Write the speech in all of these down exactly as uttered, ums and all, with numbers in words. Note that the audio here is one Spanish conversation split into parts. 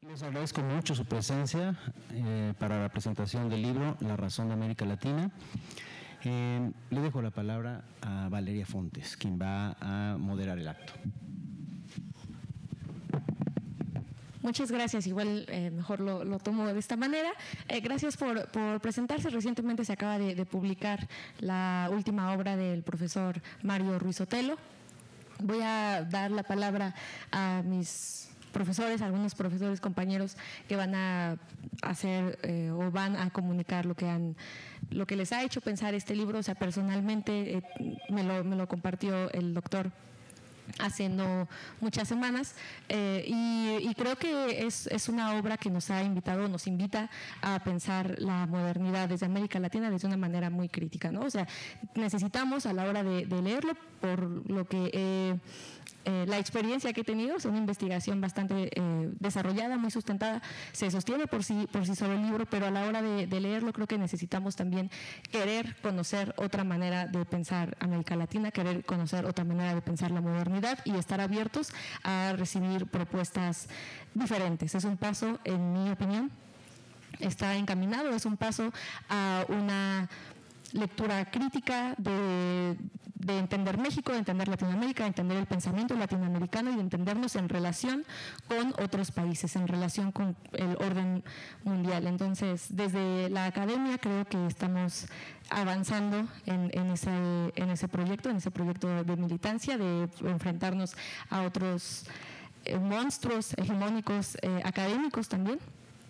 Les agradezco mucho su presencia eh, para la presentación del libro La razón de América Latina. Eh, le dejo la palabra a Valeria Fontes, quien va a moderar el acto. Muchas gracias, igual eh, mejor lo, lo tomo de esta manera. Eh, gracias por, por presentarse. Recientemente se acaba de, de publicar la última obra del profesor Mario Ruiz Sotelo. Voy a dar la palabra a mis profesores, algunos profesores, compañeros que van a hacer eh, o van a comunicar lo que han, lo que les ha hecho pensar este libro. O sea, personalmente eh, me, lo, me lo compartió el doctor hace no muchas semanas eh, y, y creo que es, es una obra que nos ha invitado, nos invita a pensar la modernidad desde América Latina desde una manera muy crítica, ¿no? O sea, necesitamos a la hora de, de leerlo, por lo que eh, Eh, la experiencia que he tenido es una investigación bastante eh, desarrollada, muy sustentada, se sostiene por sí, por sí solo el libro, pero a la hora de, de leerlo creo que necesitamos también querer conocer otra manera de pensar América Latina, querer conocer otra manera de pensar la modernidad y estar abiertos a recibir propuestas diferentes. Es un paso, en mi opinión, está encaminado, es un paso a una lectura crítica de, de entender México, de entender Latinoamérica, de entender el pensamiento latinoamericano y de entendernos en relación con otros países, en relación con el orden mundial. Entonces, desde la academia creo que estamos avanzando en, en, ese, en ese proyecto, en ese proyecto de militancia, de enfrentarnos a otros eh, monstruos hegemónicos eh, académicos también.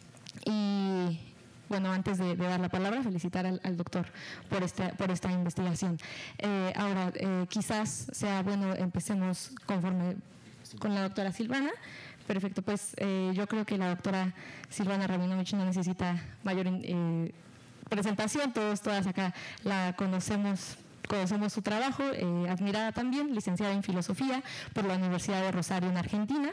Y bueno, antes de, de dar la palabra, felicitar al, al doctor por esta, por esta investigación. Eh, ahora, eh, quizás sea bueno, empecemos conforme con la doctora Silvana. Perfecto, pues eh, yo creo que la doctora Silvana Rabinovich no necesita mayor eh, presentación, todos, todas acá la conocemos. Conocemos su trabajo, eh, admirada también, licenciada en Filosofía por la Universidad de Rosario en Argentina.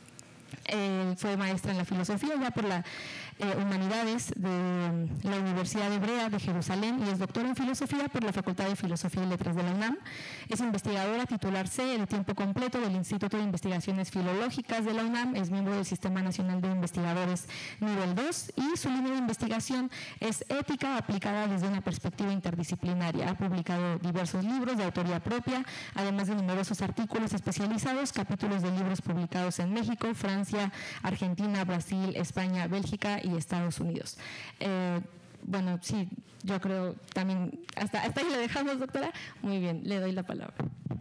Eh, fue maestra en la filosofía ya por la eh, Humanidades de la Universidad Hebrea de Jerusalén y es doctora en filosofía por la Facultad de Filosofía y Letras de la UNAM. Es investigadora titular C de tiempo completo del Instituto de Investigaciones Filológicas de la UNAM, es miembro del Sistema Nacional de Investigadores Nivel dos y su línea de investigación es ética aplicada desde una perspectiva interdisciplinaria. Ha publicado diversos libros de autoría propia, además de numerosos artículos especializados, capítulos de libros publicados en México, Francia, Argentina, Brasil, España, Bélgica y Estados Unidos. Eh, bueno, sí, yo creo también, hasta, hasta ahí le dejamos, doctora. Muy bien, le doy la palabra.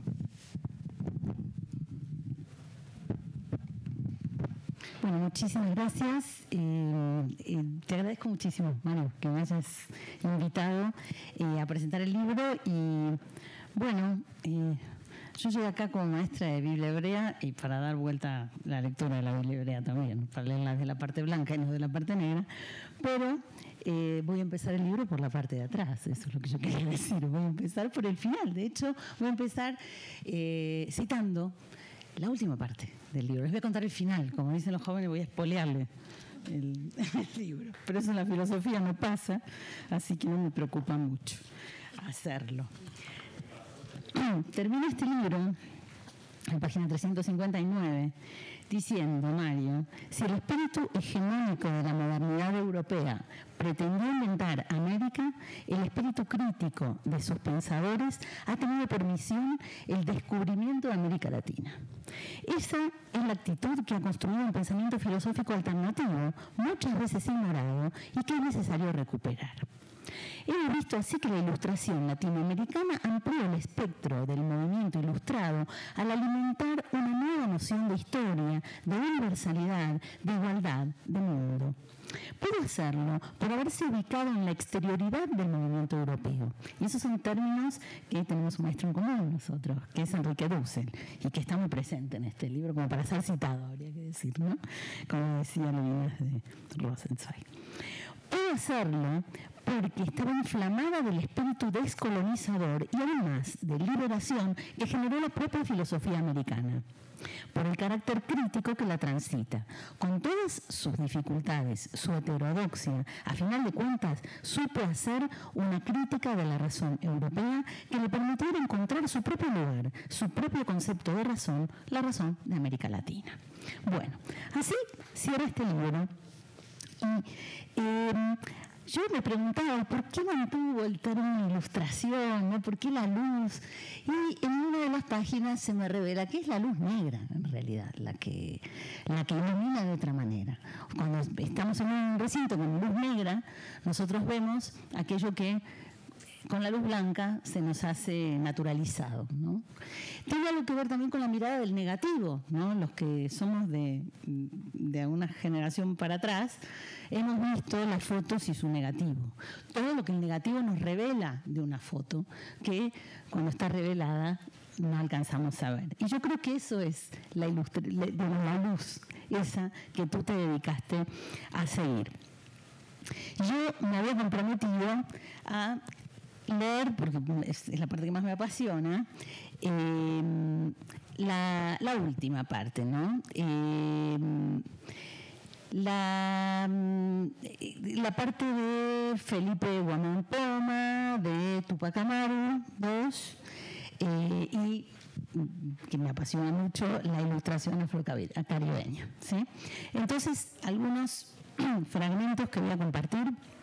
Bueno, muchísimas gracias. Eh, eh, te agradezco muchísimo, Manu, que me hayas invitado eh, a presentar el libro y, bueno, eh, yo llegué acá como maestra de Biblia hebrea y para dar vuelta la lectura de la Biblia hebrea también, para leerla de la parte blanca y no de la parte negra, pero eh, voy a empezar el libro por la parte de atrás, eso es lo que yo quería decir, voy a empezar por el final, de hecho voy a empezar eh, citando la última parte del libro, les voy a contar el final, como dicen los jóvenes voy a espolearle el, el libro, pero eso en la filosofía no pasa, así que no me preocupa mucho hacerlo. Termina este libro, en la página trescientos cincuenta y nueve, diciendo, Mario, si el espíritu hegemónico de la modernidad europea pretendió inventar América, el espíritu crítico de sus pensadores ha tenido por misión el descubrimiento de América Latina. Esa es la actitud que ha construido un pensamiento filosófico alternativo, muchas veces ignorado, y que es necesario recuperar. Hemos visto así que la ilustración latinoamericana amplió el espectro del movimiento ilustrado al alimentar una nueva noción de historia, de universalidad, de igualdad, de mundo. Pudo hacerlo por haberse ubicado en la exterioridad del movimiento europeo. Y esos son términos que tenemos un maestro en común nosotros, que es Enrique Dussel, y que está muy presente en este libro, como para ser citado, habría que decir, ¿no? Como decía Levinas de Rosenzweig. Pudo hacerlo porque estaba inflamada del espíritu descolonizador y además de liberación que generó la propia filosofía americana, por el carácter crítico que la transita. Con todas sus dificultades, su heterodoxia, a final de cuentas, supo hacer una crítica de la razón europea que le permitiera encontrar su propio lugar, su propio concepto de razón, la razón de América Latina. Bueno, así cierra este libro. Y eh, yo me preguntaba por qué mantuvo el término ilustración, ¿no? ¿Por qué la luz? Y en una de las páginas se me revela que es la luz negra, en realidad, la que, la que ilumina de otra manera. Cuando estamos en un recinto con luz negra, nosotros vemos aquello que con la luz blanca se nos hace naturalizado, ¿no? Tiene algo que ver también con la mirada del negativo, ¿no? Los que somos de, de una generación para atrás hemos visto las fotos y su negativo. Todo lo que el negativo nos revela de una foto, que cuando está revelada no alcanzamos a ver. Y yo creo que eso es la, ilustra, la luz, esa que tú te dedicaste a seguir. Yo me había comprometido a leer, porque es, es la parte que más me apasiona, eh, la, la última parte, ¿no? Eh, la, la parte de Felipe Guamán Poma, de Tupac Amaru, dos, eh, y que me apasiona mucho, la ilustración afrocaribeña, ¿sí? Entonces, algunos fragmentos que voy a compartir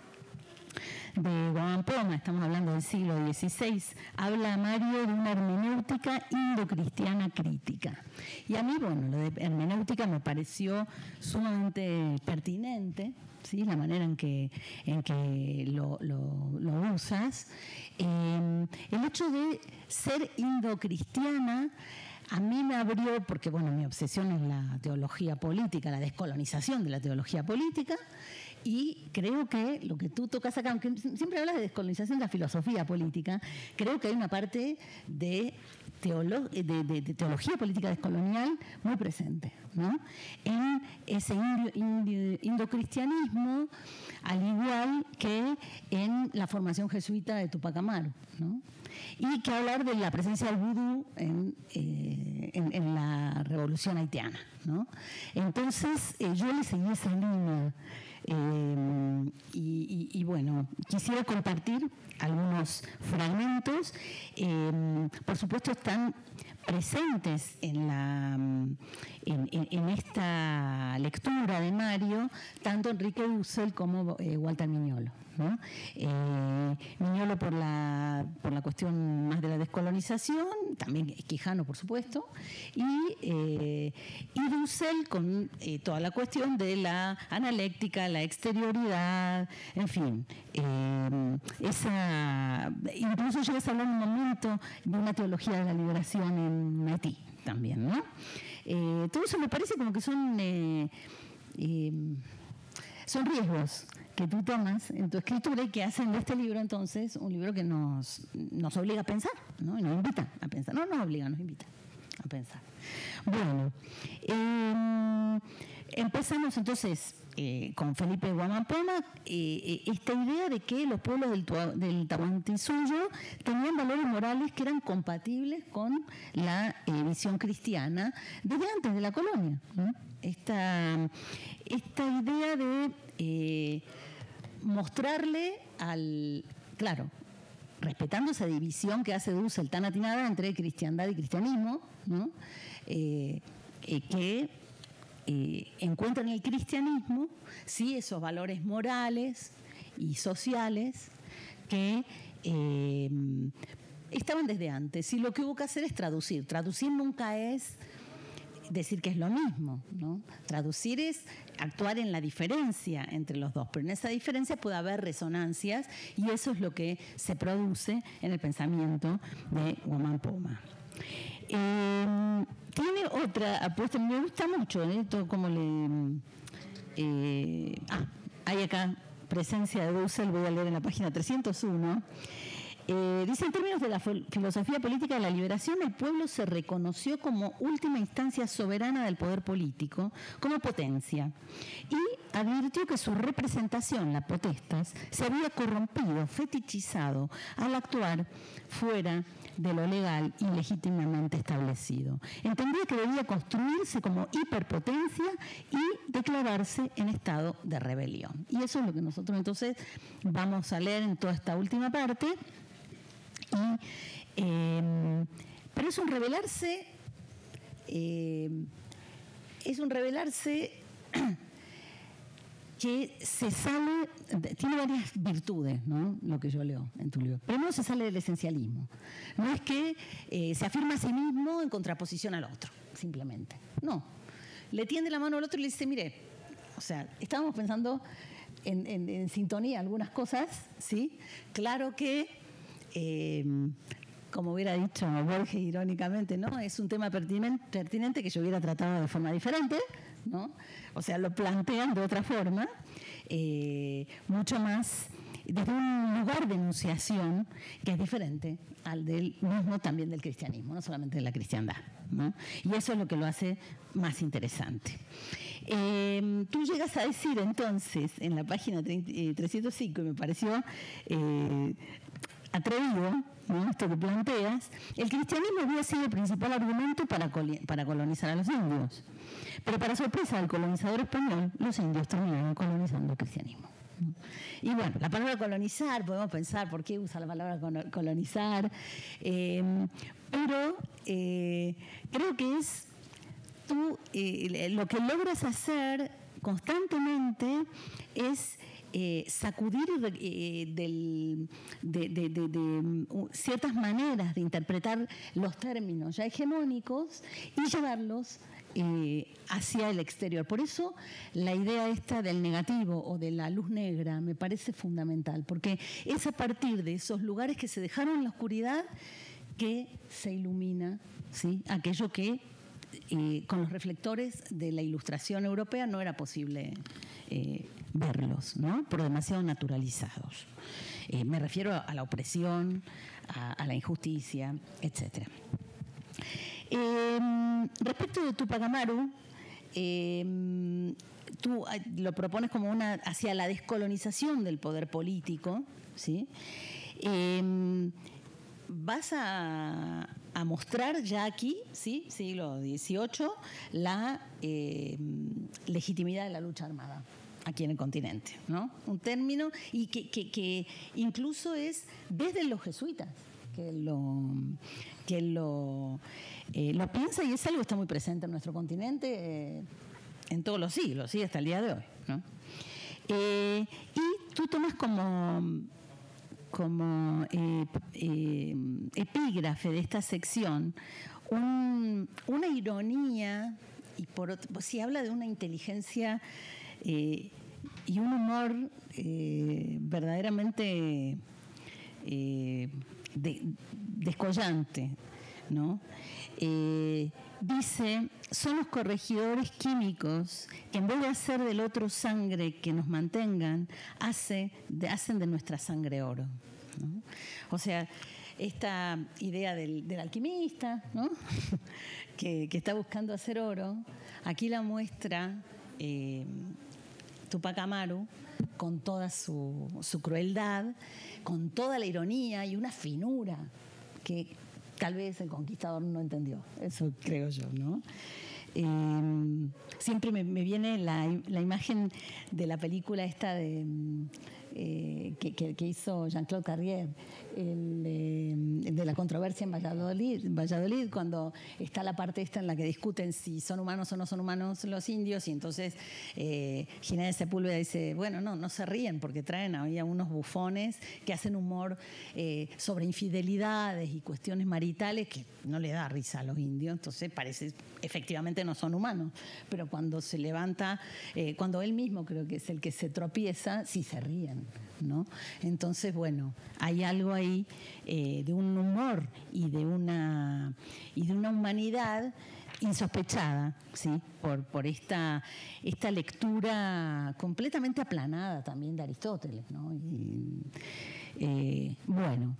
de Guamán Poma, estamos hablando del siglo dieciséis, habla Mario de una hermenéutica indocristiana crítica. Y a mí, bueno, lo de hermenéutica me pareció sumamente pertinente, ¿sí? La manera en que, en que lo, lo, lo usas. Eh, el hecho de ser indocristiana a mí me abrió, porque bueno, mi obsesión es la teología política, la descolonización de la teología política. Y creo que lo que tú tocas acá, aunque siempre hablas de descolonización de la filosofía política, creo que hay una parte de, teolo, de, de, de teología política descolonial muy presente, ¿no? En ese indio, indio, indocristianismo, al igual que en la formación jesuita de Tupac Amaru, ¿no? Y que hablar de la presencia del vudú en, eh, en, en la revolución haitiana, ¿no? Entonces, eh, yo le seguí esa línea. Eh, y, y, y bueno, quisiera compartir algunos fragmentos. Eh, por supuesto están presentes en, la, en, en, en esta lectura de Mario tanto Enrique Dussel como eh, Walter Mignolo, ¿no? Eh, Mignolo por la, por la cuestión más de la descolonización, también Quijano por supuesto, y, eh, y Dussel con eh, toda la cuestión de la analéctica, la exterioridad, en fin, eh, esa, incluso llegas a hablar en un momento de una teología de la liberación en Haití también, ¿no? Eh, todo eso me parece como que son eh, eh, son riesgos que tú tomas en tu escritura y que hacen de este libro entonces un libro que nos, nos obliga a pensar, ¿no? Y nos invita a pensar, no nos obliga, nos invita a pensar. Bueno, eh, empezamos entonces eh, con Felipe Guamán Poma, eh, esta idea de que los pueblos del, del Tahuantinsuyo tenían valores morales que eran compatibles con la eh, visión cristiana desde antes de la colonia, ¿no? Esta, esta idea de eh, mostrarle al, claro, respetando esa división que hace Dussel tan atinada entre cristiandad y cristianismo, ¿no? eh, eh, que eh, encuentra en el cristianismo sí esos valores morales y sociales que eh, estaban desde antes, y lo que hubo que hacer es traducir. Traducir nunca es decir que es lo mismo, ¿no? Traducir es actuar en la diferencia entre los dos, pero en esa diferencia puede haber resonancias, y eso es lo que se produce en el pensamiento de Guamán Poma. Eh, tiene otra apuesta, me gusta mucho, ¿eh? Todo como le... Eh, ah, hay acá presencia de Dussel, voy a leer en la página trescientos uno. Eh, dice, en términos de la filosofía política de la liberación, el pueblo se reconoció como última instancia soberana del poder político, como potencia, y advirtió que su representación, la potestas, se había corrompido, fetichizado, al actuar fuera de lo legal y legítimamente establecido. Entendía que debía construirse como hiperpotencia y declararse en estado de rebelión. Y eso es lo que nosotros entonces vamos a leer en toda esta última parte. Y, eh, pero es un rebelarse, eh, es un rebelarse que se sale, tiene varias virtudes, ¿no? Lo que yo leo en tu libro. Primero, se sale del esencialismo. No es que eh, se afirma a sí mismo en contraposición al otro, simplemente. No. Le tiende la mano al otro y le dice, mire, o sea, estábamos pensando en, en, en sintonía algunas cosas, ¿sí? Claro que, eh, como hubiera dicho Borges irónicamente, ¿no? Es un tema pertinente, pertinente que yo hubiera tratado de forma diferente, ¿no? O sea, lo plantean de otra forma, eh, mucho más desde un lugar de enunciación que es diferente al del mismo también del cristianismo, no solamente de la cristiandad, ¿no? Y eso es lo que lo hace más interesante. Eh, tú llegas a decir entonces en la página trescientos cinco, y me pareció eh, atrevido, ¿no? Esto que planteas, el cristianismo había sido el principal argumento para, para colonizar a los indios. Pero para sorpresa del colonizador español, los indios terminaron colonizando el cristianismo. Y bueno, la palabra colonizar, podemos pensar por qué usa la palabra colonizar, eh, pero eh, creo que es tú, eh, lo que logras hacer constantemente es eh, sacudir eh, del, de, de, de, de uh, ciertas maneras de interpretar los términos ya hegemónicos y llevarlos Eh, hacia el exterior. Por eso la idea esta del negativo o de la luz negra me parece fundamental, porque es a partir de esos lugares que se dejaron en la oscuridad que se ilumina, ¿sí? Aquello que eh, con los reflectores de la ilustración europea no era posible eh, verlos, ¿no? Por demasiado naturalizados. Eh, me refiero a la opresión, a, a la injusticia, etcétera. Eh, respecto de Tupac Amaru, eh, tú lo propones como una hacia la descolonización del poder político, ¿sí? Eh, vas a, a mostrar ya aquí, ¿sí? Siglo dieciocho, la eh, legitimidad de la lucha armada aquí en el continente, ¿no? Un término y que, que, que incluso es desde los jesuitas que lo que lo, eh, lo piensa, y es algo que está muy presente en nuestro continente eh, en todos los siglos, ¿sí? Hasta el día de hoy, ¿no? Eh, y tú tomas como, como eh, eh, epígrafe de esta sección un, una ironía, y por otro, si habla de una inteligencia eh, y un humor eh, verdaderamente eh, de, descollante, ¿no? Eh, dice, son los corregidores químicos que en vez de hacer del otro sangre que nos mantengan, hace, de, hacen de nuestra sangre oro, ¿no? O sea, esta idea del, del alquimista, ¿no? que, que está buscando hacer oro, aquí la muestra eh, Tupac Amaru con toda su, su crueldad, con toda la ironía y una finura que tal vez el conquistador no entendió. Eso creo yo, ¿no? Eh, siempre me, me viene la, la imagen de la película esta de, eh, que, que, que hizo Jean-Claude Carrier, el, eh, de la controversia en Valladolid, Valladolid, cuando está la parte esta en la que discuten si son humanos o no son humanos los indios, y entonces eh, Ginés de Sepúlveda dice, bueno, no, no se ríen porque traen ahí a unos bufones que hacen humor eh, sobre infidelidades y cuestiones maritales que no le da risa a los indios, entonces parece, efectivamente no son humanos, pero cuando se levanta, eh, cuando él mismo creo que es el que se tropieza, sí se ríen, ¿no? Entonces, bueno, hay algo ahí eh, de un humor y de una y de una humanidad insospechada, ¿sí? Por, por esta, esta lectura completamente aplanada también de Aristóteles, ¿no? Y, eh, bueno.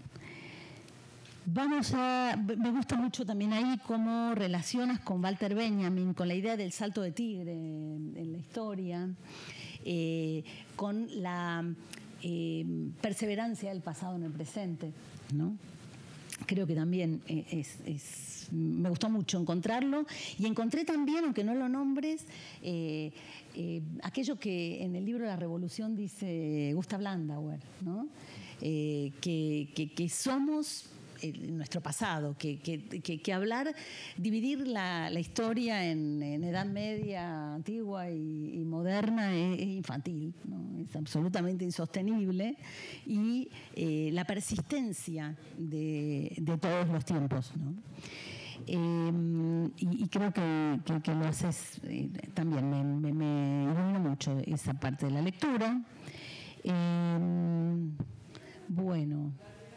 Vamos a, me gusta mucho también ahí cómo relacionas con Walter Benjamin, con la idea del salto de tigre en, en la historia. eh, con la eh, perseverancia del pasado en el presente, ¿no? Creo que también es, es, me gustó mucho encontrarlo, y encontré también, aunque no lo nombres, eh, eh, aquello que en el libro La Revolución dice Gustav Landauer, ¿no? eh, que, que, que somos nuestro pasado, que, que, que, que hablar, dividir la, la historia en, en Edad Media, antigua y, y moderna es, es infantil, ¿no? Es absolutamente insostenible, y eh, la persistencia de, de todos los tiempos, ¿no? Eh, y, y creo que, que, que lo haces eh, también, me, me, me ilumina mucho esa parte de la lectura. Eh, bueno...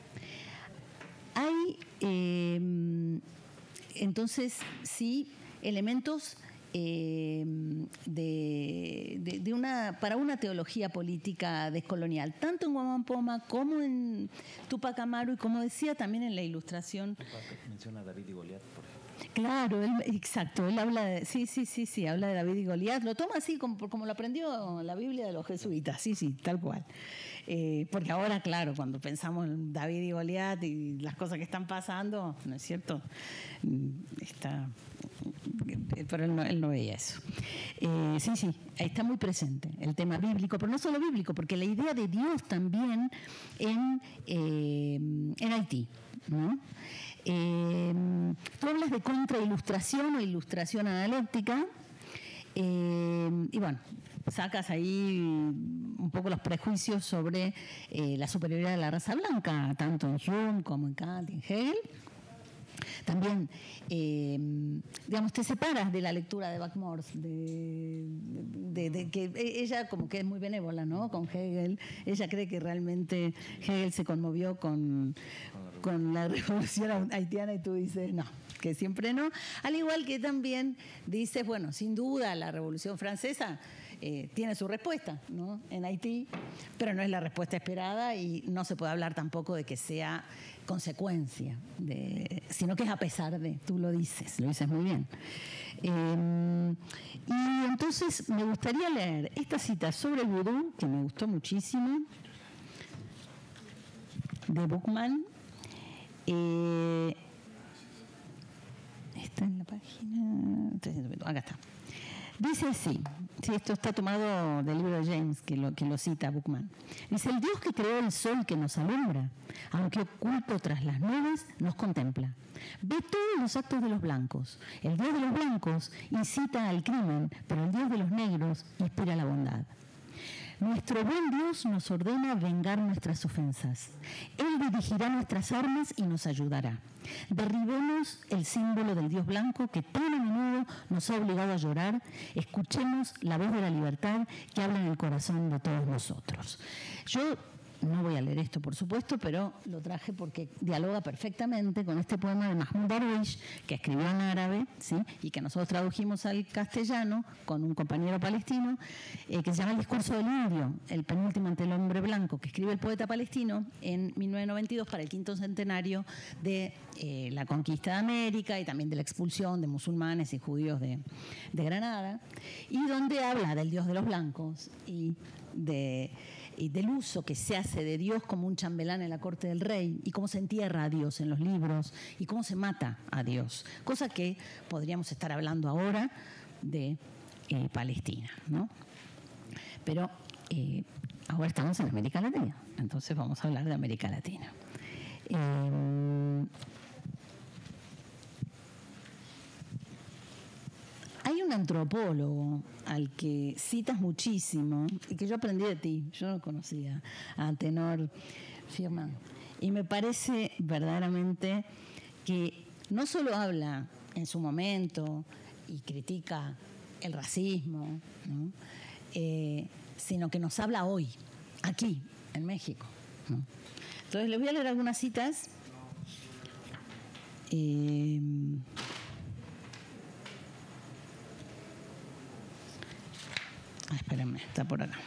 Hay, eh, entonces, sí, elementos eh, de, de, de una, para una teología política descolonial, tanto en Guamampoma como en Túpac Amaru, y como decía también en la Ilustración. Túpac menciona a David y Goliat, por ejemplo. Claro, él, exacto, él habla de, sí, sí, sí, sí, habla de David y Goliat, lo toma así como, como lo aprendió la Biblia de los jesuitas, sí, sí, tal cual. Eh, porque ahora, claro, cuando pensamos en David y Goliat y las cosas que están pasando, ¿no es cierto? Está, pero él no, él no veía eso. Eh, sí, sí, está muy presente el tema bíblico, pero no solo bíblico, porque la idea de Dios también en, eh, en Haití, ¿no? Eh, tú hablas de contrailustración o ilustración analéctica, eh, y bueno, sacas ahí un poco los prejuicios sobre eh, la superioridad de la raza blanca, tanto en Hume como en Kant y en Hegel. También, eh, digamos, te separas de la lectura de Buckmore, de, de, de que ella como que es muy benévola, ¿no? Con Hegel. Ella cree que realmente Hegel se conmovió con, con la revolución haitiana, y tú dices, no, que siempre no. Al igual que también dices, bueno, sin duda la Revolución Francesa Eh, tiene su respuesta, ¿no? En Haití, pero no es la respuesta esperada, y no se puede hablar tampoco de que sea consecuencia, de, sino que es a pesar de, tú lo dices, lo dices muy bien. Eh, y entonces me gustaría leer esta cita sobre el vudú, que me gustó muchísimo, de Buchmann. Eh, está en la página trescientos veinte, acá está. Dice así, sí, esto está tomado del libro de James, que lo, que lo cita Buchmann. Dice, el Dios que creó el sol que nos alumbra, aunque oculto tras las nubes, nos contempla. Ve todos los actos de los blancos. El Dios de los blancos incita al crimen, pero el Dios de los negros inspira la bondad. Nuestro buen Dios nos ordena vengar nuestras ofensas. Él dirigirá nuestras armas y nos ayudará. Derribemos el símbolo del Dios blanco que tan a menudo nos ha obligado a llorar. Escuchemos la voz de la libertad que habla en el corazón de todos nosotros. Yo no voy a leer esto, por supuesto, pero lo traje porque dialoga perfectamente con este poema de Mahmoud Darwish, que escribió en árabe, ¿sí? Y que nosotros tradujimos al castellano con un compañero palestino, eh, que se llama El discurso del indio, el penúltimo ante el hombre blanco, que escribe el poeta palestino en mil novecientos noventa y dos para el quinto centenario de eh, la conquista de América y también de la expulsión de musulmanes y judíos de, de Granada, y donde habla del Dios de los blancos y de... y del uso que se hace de Dios como un chambelán en la corte del rey, y cómo se entierra a Dios en los libros, y cómo se mata a Dios, cosa que podríamos estar hablando ahora de eh, Palestina, ¿no? Pero eh, ahora estamos en América Latina, entonces vamos a hablar de América Latina. Eh, Hay un antropólogo al que citas muchísimo y que yo aprendí de ti, yo no conocía, a Tenor Firman. Y me parece verdaderamente que no solo habla en su momento y critica el racismo, ¿no? eh, sino que nos habla hoy, aquí, en México, ¿no? Entonces les voy a leer algunas citas. Eh, Ah, espérenme, está por acá.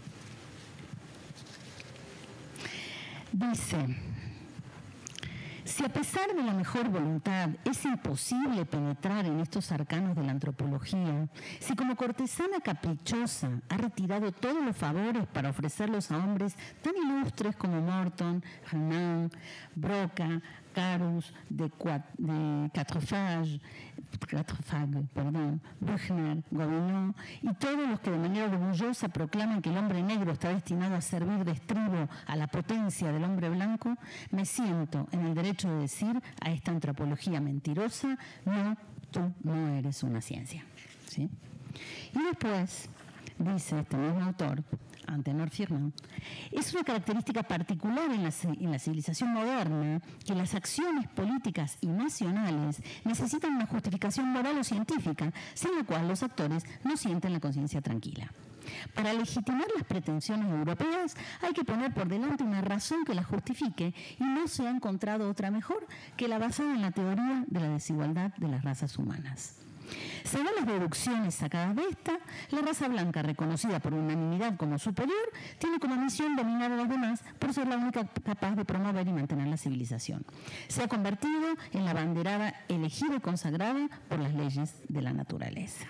Dice, Si a pesar de la mejor voluntad es imposible penetrar en estos arcanos de la antropología, si como cortesana caprichosa ha retirado todos los favores para ofrecerlos a hombres tan ilustres como Morton, Renan, Broca, Carus, de, de Quatrefages, Quatrefages, perdón, Buchner, Gobineau y todos los que de manera orgullosa proclaman que el hombre negro está destinado a servir de estribo a la potencia del hombre blanco, me siento en el derecho de decir a esta antropología mentirosa: no, tú no eres una ciencia. ¿Sí? Y después, dice este mismo autor, Antenor Firmin, es una característica particular en la, en la civilización moderna que las acciones políticas y nacionales necesitan una justificación moral o científica, sin la cual los actores no sienten la conciencia tranquila. Para legitimar las pretensiones europeas hay que poner por delante una razón que las justifique, y no se ha encontrado otra mejor que la basada en la teoría de la desigualdad de las razas humanas. Según las deducciones sacadas de esta, la raza blanca, reconocida por unanimidad como superior, tiene como misión dominar a los demás por ser la única capaz de promover y mantener la civilización. Se ha convertido en la banderada elegida y consagrada por las leyes de la naturaleza.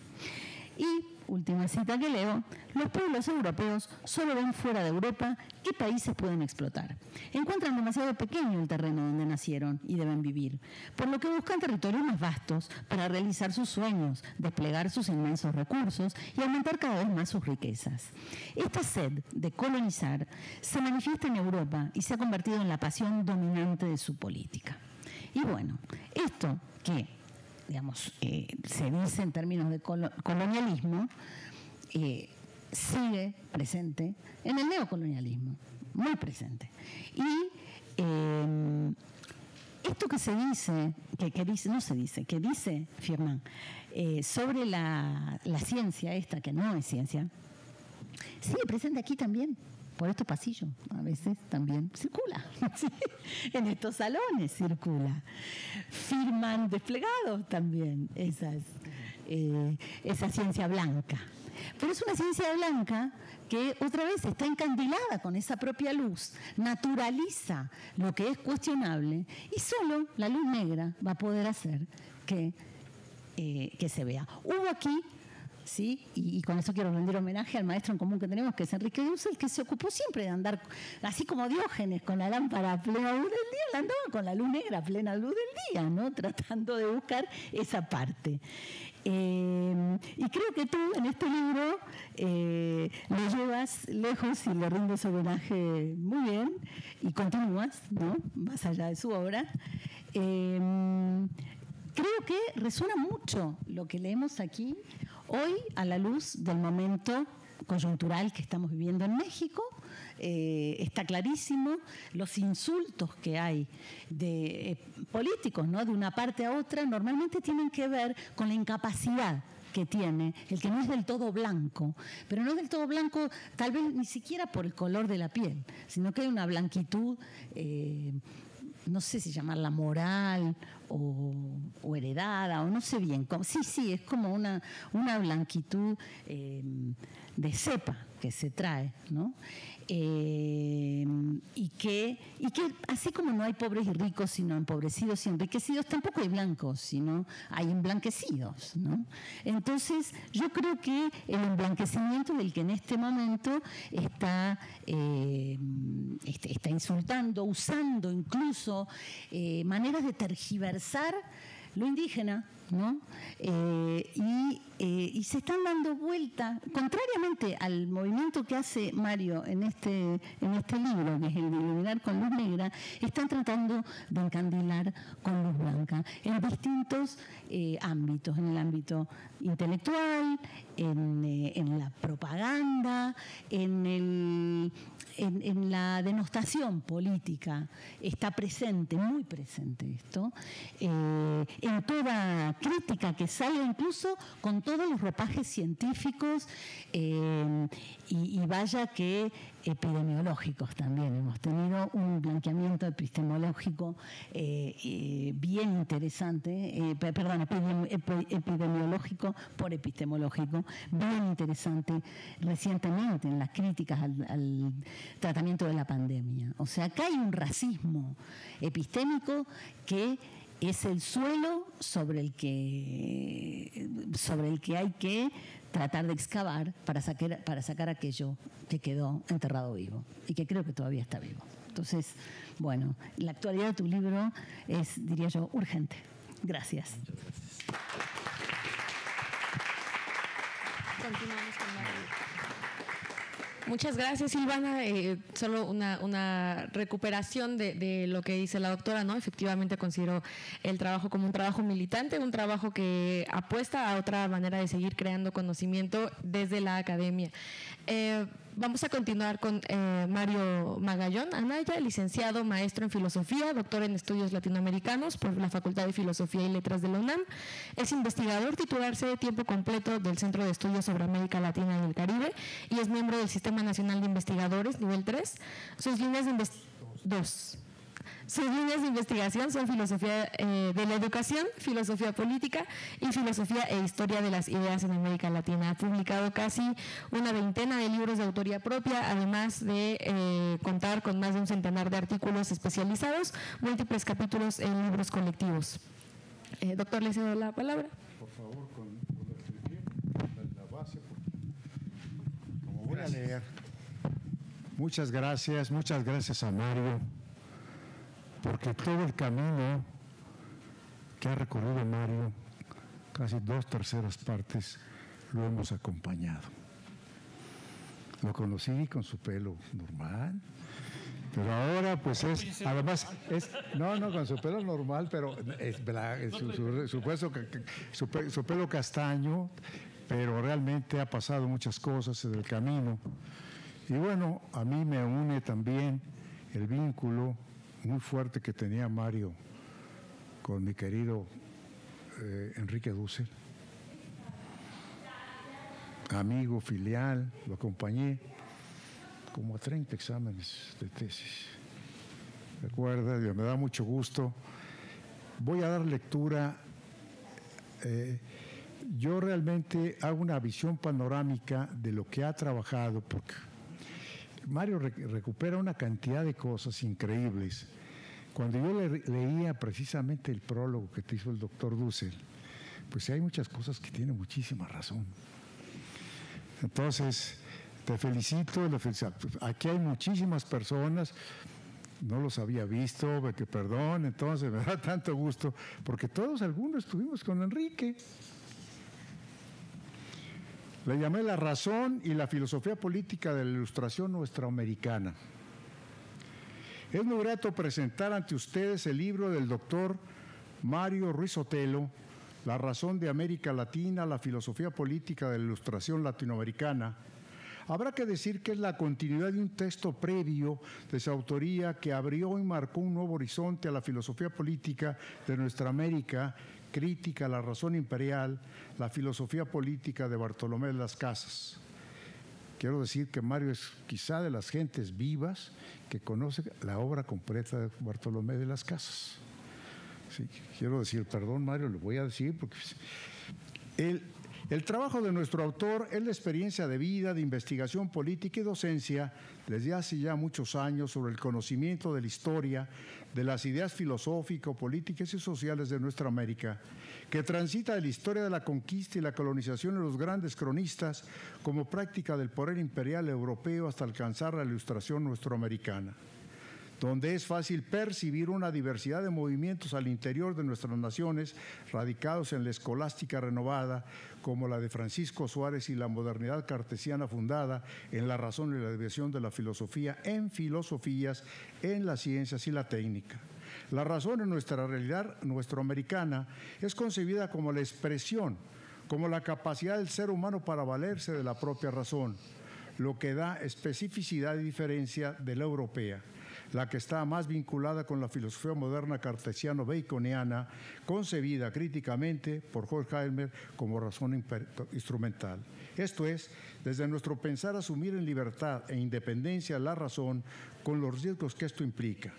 Y, última cita que leo, los pueblos europeos solo ven fuera de Europa qué países pueden explotar. Encuentran demasiado pequeño el terreno donde nacieron y deben vivir, por lo que buscan territorios más vastos para realizar sus sueños, desplegar sus inmensos recursos y aumentar cada vez más sus riquezas. Esta sed de colonizar se manifiesta en Europa y se ha convertido en la pasión dominante de su política. Y bueno, esto que digamos, eh, se dice en términos de colo colonialismo, eh, sigue presente en el neocolonialismo, muy presente. Y eh, esto que se dice, que, que dice, no se dice, que dice Firmin eh, sobre la, la ciencia esta, que no es ciencia, sigue presente aquí también. Por estos pasillos, a veces también circula, ¿sí? En estos salones circula. Firman desplegados también esas, eh, esa ciencia blanca. Pero es una ciencia blanca que otra vez está encandilada con esa propia luz, naturaliza lo que es cuestionable, y solo la luz negra va a poder hacer que, eh, que se vea. Hubo aquí... ¿sí? Y, y con eso quiero rendir homenaje al maestro en común que tenemos, que es Enrique Dussel, que se ocupó siempre de andar, así como Diógenes, con la lámpara a plena luz del día, él andaba con la luz negra a plena luz del día, ¿no? Tratando de buscar esa parte. Eh, y creo que tú en este libro eh, lo llevas lejos y le rindes homenaje muy bien, y continúas, ¿no? Más allá de su obra. Eh, creo que resuena mucho lo que leemos aquí hoy a la luz del momento coyuntural que estamos viviendo en México. Eh, está clarísimo los insultos que hay de eh, políticos, ¿no? De una parte a otra, normalmente tienen que ver con la incapacidad que tiene el que no es del todo blanco, pero no es del todo blanco tal vez ni siquiera por el color de la piel, sino que hay una blanquitud, eh, no sé si llamarla moral o, o heredada, o no sé bien. Como, sí, sí, es como una, una blanquitud eh, de cepa que se trae, ¿no? Eh, y, que, y que así como no hay pobres y ricos, sino empobrecidos y enriquecidos, tampoco hay blancos, sino hay emblanquecidos, ¿no? Entonces, yo creo que el emblanquecimiento del que en este momento está, eh, este, está insultando, usando incluso eh, maneras de tergiversar lo indígena, ¿no? Eh, y, eh, y se están dando vuelta, contrariamente al movimiento que hace Mario en este, en este libro, que es el de iluminar con luz negra, están tratando de encandilar con luz blanca en distintos eh, ámbitos, en el ámbito intelectual, en, eh, en la propaganda, en el... En, en la denostación política está presente, muy presente esto, eh, en toda crítica que sale, incluso con todos los ropajes científicos, eh, y, y vaya que epidemiológicos también. Hemos tenido un blanqueamiento epistemológico eh, eh, bien interesante, eh, perdón, epidemiológico por epistemológico, bien interesante recientemente en las críticas al, al tratamiento de la pandemia. O sea, acá hay un racismo epistémico que es el suelo sobre el que, sobre el que hay que tratar de excavar para sacar, para sacar aquello que quedó enterrado vivo y que creo que todavía está vivo. Entonces, bueno, la actualidad de tu libro es, diría yo, urgente. Gracias. Continuamos con la... Muchas gracias, Silvana. Eh, solo una, una recuperación de, de lo que dice la doctora, ¿no? Efectivamente considero el trabajo como un trabajo militante, un trabajo que apuesta a otra manera de seguir creando conocimiento desde la academia. Eh, Vamos a continuar con eh, Mario Magallón Anaya, licenciado, maestro en Filosofía, doctor en Estudios Latinoamericanos por la Facultad de Filosofía y Letras de la UNAM. Es investigador titularse de tiempo completo del Centro de Estudios sobre América Latina y el Caribe y es miembro del Sistema Nacional de Investigadores, nivel tres. Sus líneas de investigación... Sus líneas de investigación son filosofía eh, de la educación, filosofía política y filosofía e historia de las ideas en América Latina. Ha publicado casi una veintena de libros de autoría propia, además de eh, contar con más de un centenar de artículos especializados, múltiples capítulos en libros colectivos. Eh, doctor, le cedo la palabra. Por favor, con, con la base, como voy a leer. Muchas gracias, muchas gracias a Mario, porque todo el camino que ha recorrido Mario, casi dos terceras partes, lo hemos acompañado. Lo conocí con su pelo normal, pero ahora pues es, además, es, no, no, con su pelo normal, pero es, su, su, su, su, su, su pelo castaño, pero realmente ha pasado muchas cosas en el camino. Y bueno, a mí me une también el vínculo muy fuerte que tenía Mario con mi querido eh, Enrique Dussel, amigo, filial, lo acompañé como a treinta exámenes de tesis. Recuerda, me da mucho gusto. Voy a dar lectura. Eh, yo realmente hago una visión panorámica de lo que ha trabajado, porque Mario re recupera una cantidad de cosas increíbles. Cuando yo le leía precisamente el prólogo que te hizo el doctor Dussel, pues hay muchas cosas que tiene muchísima razón. Entonces, te felicito. Aquí hay muchísimas personas, no los había visto, que perdón, entonces me da tanto gusto, porque todos algunos estuvimos con Enrique. Le llamé La razón y la filosofía política de la ilustración nuestroamericana. Es muy grato presentar ante ustedes el libro del doctor Mario Ruiz Sotelo, La razón de América Latina, la filosofía política de la ilustración latinoamericana. Habrá que decir que es la continuidad de un texto previo de su autoría que abrió y marcó un nuevo horizonte a la filosofía política de nuestra América, crítica a la razón imperial, la filosofía política de Bartolomé de las Casas. Quiero decir que Mario es quizá de las gentes vivas que conoce la obra completa de Bartolomé de las Casas. Sí, quiero decir, perdón Mario, lo voy a decir porque el, el trabajo de nuestro autor es la experiencia de vida, de investigación política y docencia desde hace ya muchos años sobre el conocimiento de la historia, de las ideas filosóficas, políticas y sociales de nuestra América, que transita de la historia de la conquista y la colonización en los grandes cronistas como práctica del poder imperial europeo hasta alcanzar la ilustración nuestroamericana, donde es fácil percibir una diversidad de movimientos al interior de nuestras naciones radicados en la escolástica renovada, como la de Francisco Suárez y la modernidad cartesiana fundada en la razón y la desviación de la filosofía en filosofías, en las ciencias y la técnica. La razón en nuestra realidad nuestroamericana es concebida como la expresión, como la capacidad del ser humano para valerse de la propia razón, lo que da especificidad y diferencia de la europea, la que está más vinculada con la filosofía moderna cartesiano-baconiana, concebida críticamente por Horkheimer como razón instrumental. Esto es, desde nuestro pensar asumir en libertad e independencia la razón con los riesgos que esto implica,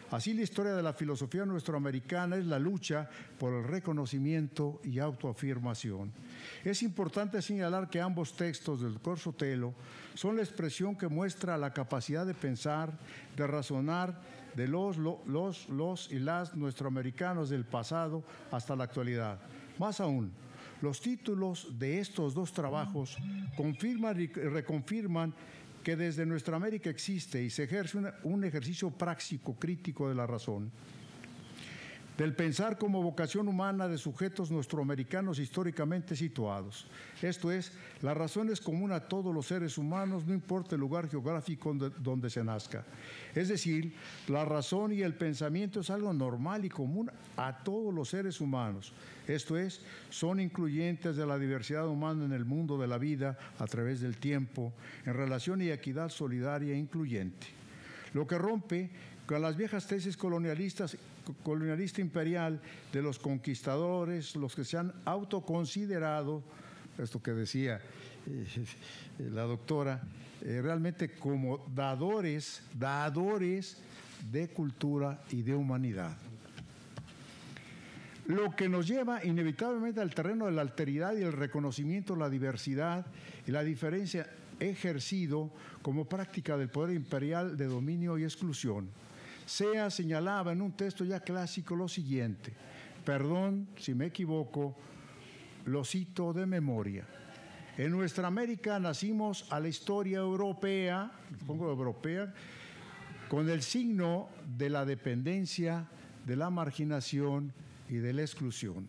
Así, la historia de la filosofía nuestroamericana es la lucha por el reconocimiento y autoafirmación. Es importante señalar que ambos textos del doctor Sotelo son la expresión que muestra la capacidad de pensar, de razonar de los, los, los y las nuestroamericanos del pasado hasta la actualidad. Más aún, los títulos de estos dos trabajos confirman y reconfirman que desde nuestra América existe y se ejerce una, un ejercicio práctico, crítico de la razón, del pensar como vocación humana de sujetos nuestroamericanos históricamente situados. Esto es, la razón es común a todos los seres humanos, no importa el lugar geográfico donde, donde se nazca. Es decir, la razón y el pensamiento es algo normal y común a todos los seres humanos. Esto es, son incluyentes de la diversidad humana en el mundo de la vida a través del tiempo, en relación y equidad solidaria e incluyente. Lo que rompe con las viejas tesis colonialistas, colonialista imperial de los conquistadores, los que se han autoconsiderado, esto que decía eh, la doctora, eh, realmente como dadores, dadores de cultura y de humanidad. Lo que nos lleva inevitablemente al terreno de la alteridad y el reconocimiento de la diversidad y la diferencia ejercido como práctica del poder imperial de dominio y exclusión. Sea señalaba en un texto ya clásico lo siguiente, perdón si me equivoco, lo cito de memoria. En nuestra América nacimos a la historia europea, pongo europea, con el signo de la dependencia, de la marginación y de la exclusión.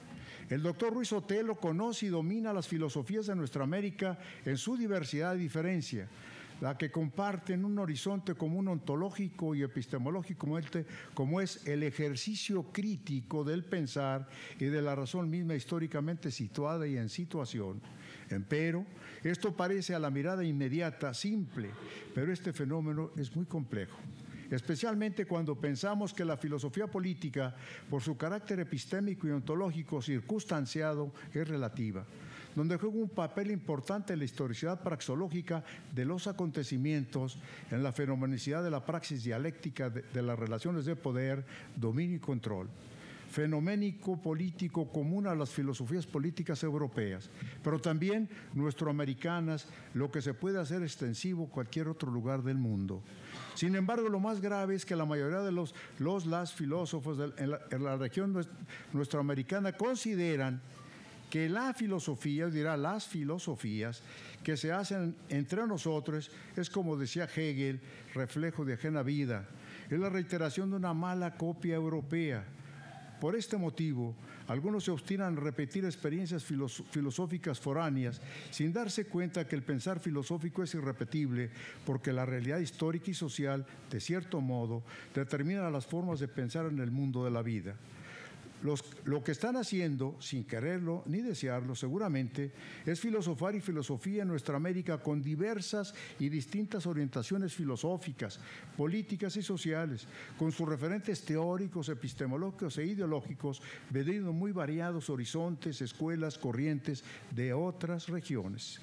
El doctor Ruiz Sotelo conoce y domina las filosofías de nuestra América en su diversidad y diferencia, la que comparten un horizonte común ontológico y epistemológico como es el ejercicio crítico del pensar y de la razón misma históricamente situada y en situación. Empero, esto parece a la mirada inmediata simple, pero este fenómeno es muy complejo, especialmente cuando pensamos que la filosofía política, por su carácter epistémico y ontológico circunstanciado, es relativa, donde juega un papel importante en la historicidad praxológica de los acontecimientos, en la fenomenicidad de la praxis dialéctica de, de las relaciones de poder, dominio y control. Fenoménico político común a las filosofías políticas europeas, pero también nuestroamericanas, lo que se puede hacer extensivo a cualquier otro lugar del mundo. Sin embargo, lo más grave es que la mayoría de los, los las filósofos de, en, la, en la región nuestroamericana consideran que la filosofía, dirá las filosofías que se hacen entre nosotros es, como decía Hegel, reflejo de ajena vida, es la reiteración de una mala copia europea. Por este motivo, algunos se obstinan en repetir experiencias filosóficas foráneas sin darse cuenta que el pensar filosófico es irrepetible porque la realidad histórica y social, de cierto modo, determina las formas de pensar en el mundo de la vida. Los, lo que están haciendo, sin quererlo ni desearlo seguramente, es filosofar y filosofía en nuestra América con diversas y distintas orientaciones filosóficas, políticas y sociales, con sus referentes teóricos, epistemológicos e ideológicos, vendiendo muy variados horizontes, escuelas, corrientes de otras regiones.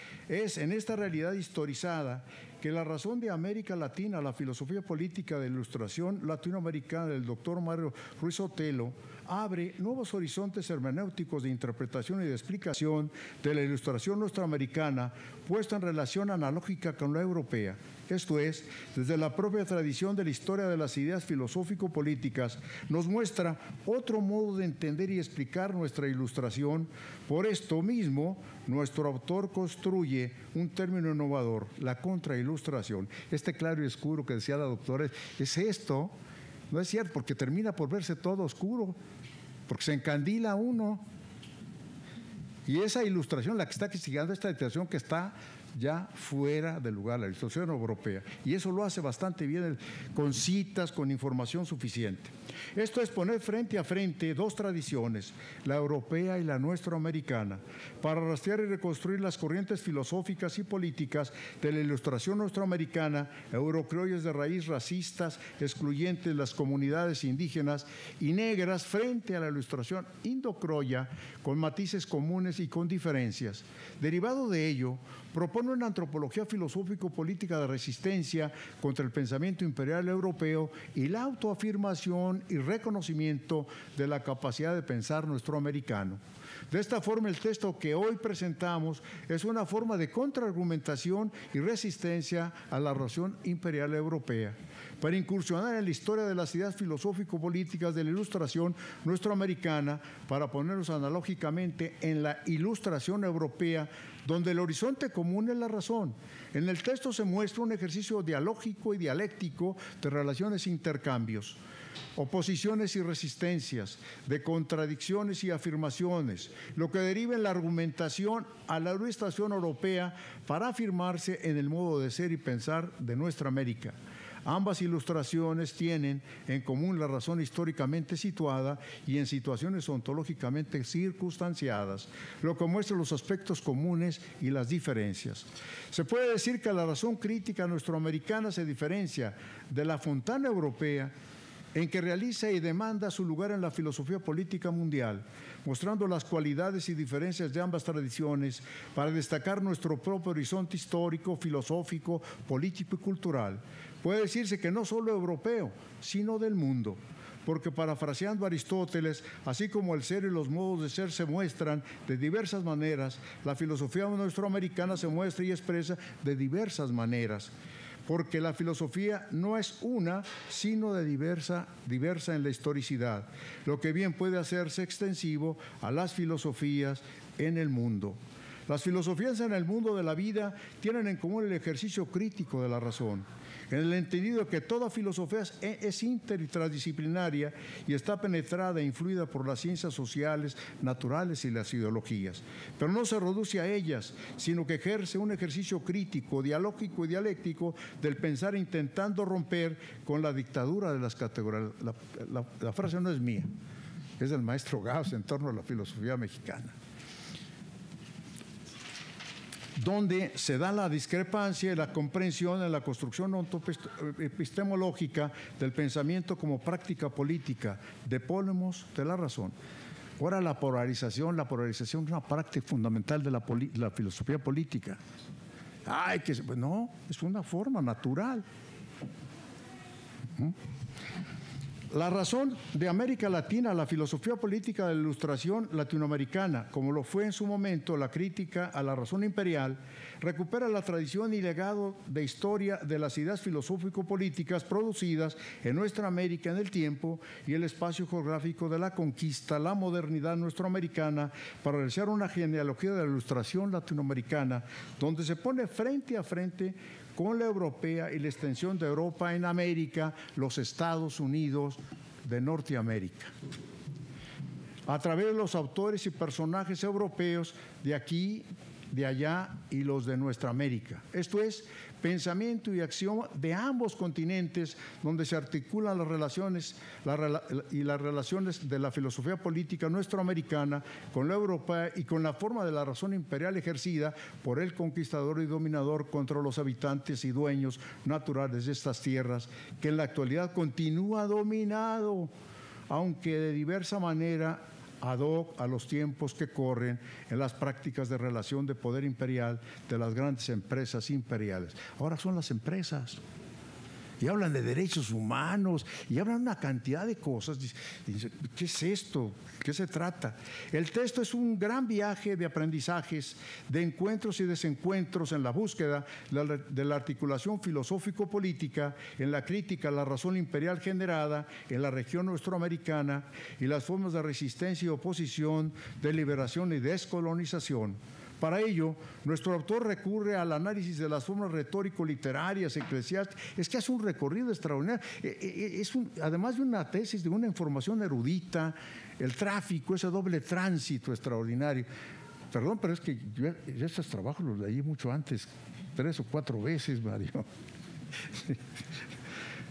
Es en esta realidad historizada que la razón de América Latina, la filosofía política de la ilustración latinoamericana del doctor Mario Ruiz Sotelo, abre nuevos horizontes hermenéuticos de interpretación y de explicación de la ilustración nuestroamericana puesta en relación analógica con la europea. Esto es, desde la propia tradición de la historia de las ideas filosófico-políticas, nos muestra otro modo de entender y explicar nuestra ilustración. Por esto mismo, nuestro autor construye un término innovador, la contrailustración. Este claro y oscuro que decía la doctora, es esto, no es cierto, porque termina por verse todo oscuro, porque se encandila uno. Y esa ilustración, la que está castigando, esta ilustración que está ya fuera del lugar, la ilustración europea. Y eso lo hace bastante bien, con citas, con información suficiente. Esto es poner frente a frente dos tradiciones, la europea y la nuestroamericana, para rastrear y reconstruir las corrientes filosóficas y políticas de la ilustración nuestroamericana, eurocriollas de raíz racistas, excluyentes las comunidades indígenas y negras frente a la ilustración indocroya, con matices comunes y con diferencias. Derivado de ello, propone una antropología filosófico-política de resistencia contra el pensamiento imperial europeo y la autoafirmación y reconocimiento de la capacidad de pensar nuestro americano. De esta forma, el texto que hoy presentamos es una forma de contraargumentación y resistencia a la razón imperial europea, para incursionar en la historia de las ideas filosófico-políticas de la Ilustración nuestroamericana, para ponernos analógicamente en la Ilustración europea, donde el horizonte común es la razón. En el texto se muestra un ejercicio dialógico y dialéctico de relaciones e intercambios, oposiciones y resistencias, de contradicciones y afirmaciones, lo que deriva en la argumentación a la Ilustración europea para afirmarse en el modo de ser y pensar de nuestra América. Ambas ilustraciones tienen en común la razón históricamente situada y en situaciones ontológicamente circunstanciadas, lo que muestra los aspectos comunes y las diferencias. Se puede decir que la razón crítica nuestroamericana se diferencia de la Fontana europea en que realiza y demanda su lugar en la filosofía política mundial, mostrando las cualidades y diferencias de ambas tradiciones para destacar nuestro propio horizonte histórico, filosófico, político y cultural. Puede decirse que no solo europeo, sino del mundo, porque parafraseando a Aristóteles, así como el ser y los modos de ser se muestran de diversas maneras, la filosofía nuestroamericana se muestra y expresa de diversas maneras, porque la filosofía no es una, sino de diversa, diversa en la historicidad, lo que bien puede hacerse extensivo a las filosofías en el mundo. Las filosofías en el mundo de la vida tienen en común el ejercicio crítico de la razón, en el entendido que toda filosofía es inter y transdisciplinaria y está penetrada e influida por las ciencias sociales, naturales y las ideologías. Pero no se reduce a ellas, sino que ejerce un ejercicio crítico, dialógico y dialéctico del pensar, intentando romper con la dictadura de las categorías. La, la, la frase no es mía, es del maestro Gauss en torno a la filosofía mexicana, donde se da la discrepancia y la comprensión en la construcción epistemológica del pensamiento como práctica política, de polemos de la razón. Ahora la polarización, la polarización es una práctica fundamental de la, la filosofía política. Ay, que pues no, es una forma natural. ¿Mm? La razón de América Latina, la filosofía política de la Ilustración latinoamericana, como lo fue en su momento la crítica a la razón imperial, recupera la tradición y legado de historia de las ideas filosófico-políticas producidas en nuestra América en el tiempo y el espacio geográfico de la conquista, la modernidad nuestroamericana, para realizar una genealogía de la Ilustración latinoamericana, donde se pone frente a frente con la europea y la extensión de Europa en América, los Estados Unidos de Norteamérica, a través de los autores y personajes europeos de aquí, de allá y los de nuestra América. Esto es pensamiento y acción de ambos continentes, donde se articulan las relaciones la, y las relaciones de la filosofía política nuestroamericana con la europea y con la forma de la razón imperial ejercida por el conquistador y dominador contra los habitantes y dueños naturales de estas tierras, que en la actualidad continúa dominado, aunque de diversa manera, ad hoc a los tiempos que corren en las prácticas de relación de poder imperial de las grandes empresas imperiales. Ahora son las empresas. Y hablan de derechos humanos, y hablan una cantidad de cosas. Dicen, ¿qué es esto? ¿Qué se trata? El texto es un gran viaje de aprendizajes, de encuentros y desencuentros en la búsqueda de la articulación filosófico-política, en la crítica a la razón imperial generada en la región nuestroamericana y las formas de resistencia y oposición, de liberación y descolonización. Para ello, nuestro autor recurre al análisis de las formas retórico-literarias, eclesiásticas. Es que hace un recorrido extraordinario. Es un, además de una tesis, de una información erudita, el tráfico, ese doble tránsito extraordinario. Perdón, pero es que yo, yo estos trabajos los leí mucho antes, tres o cuatro veces, Mario.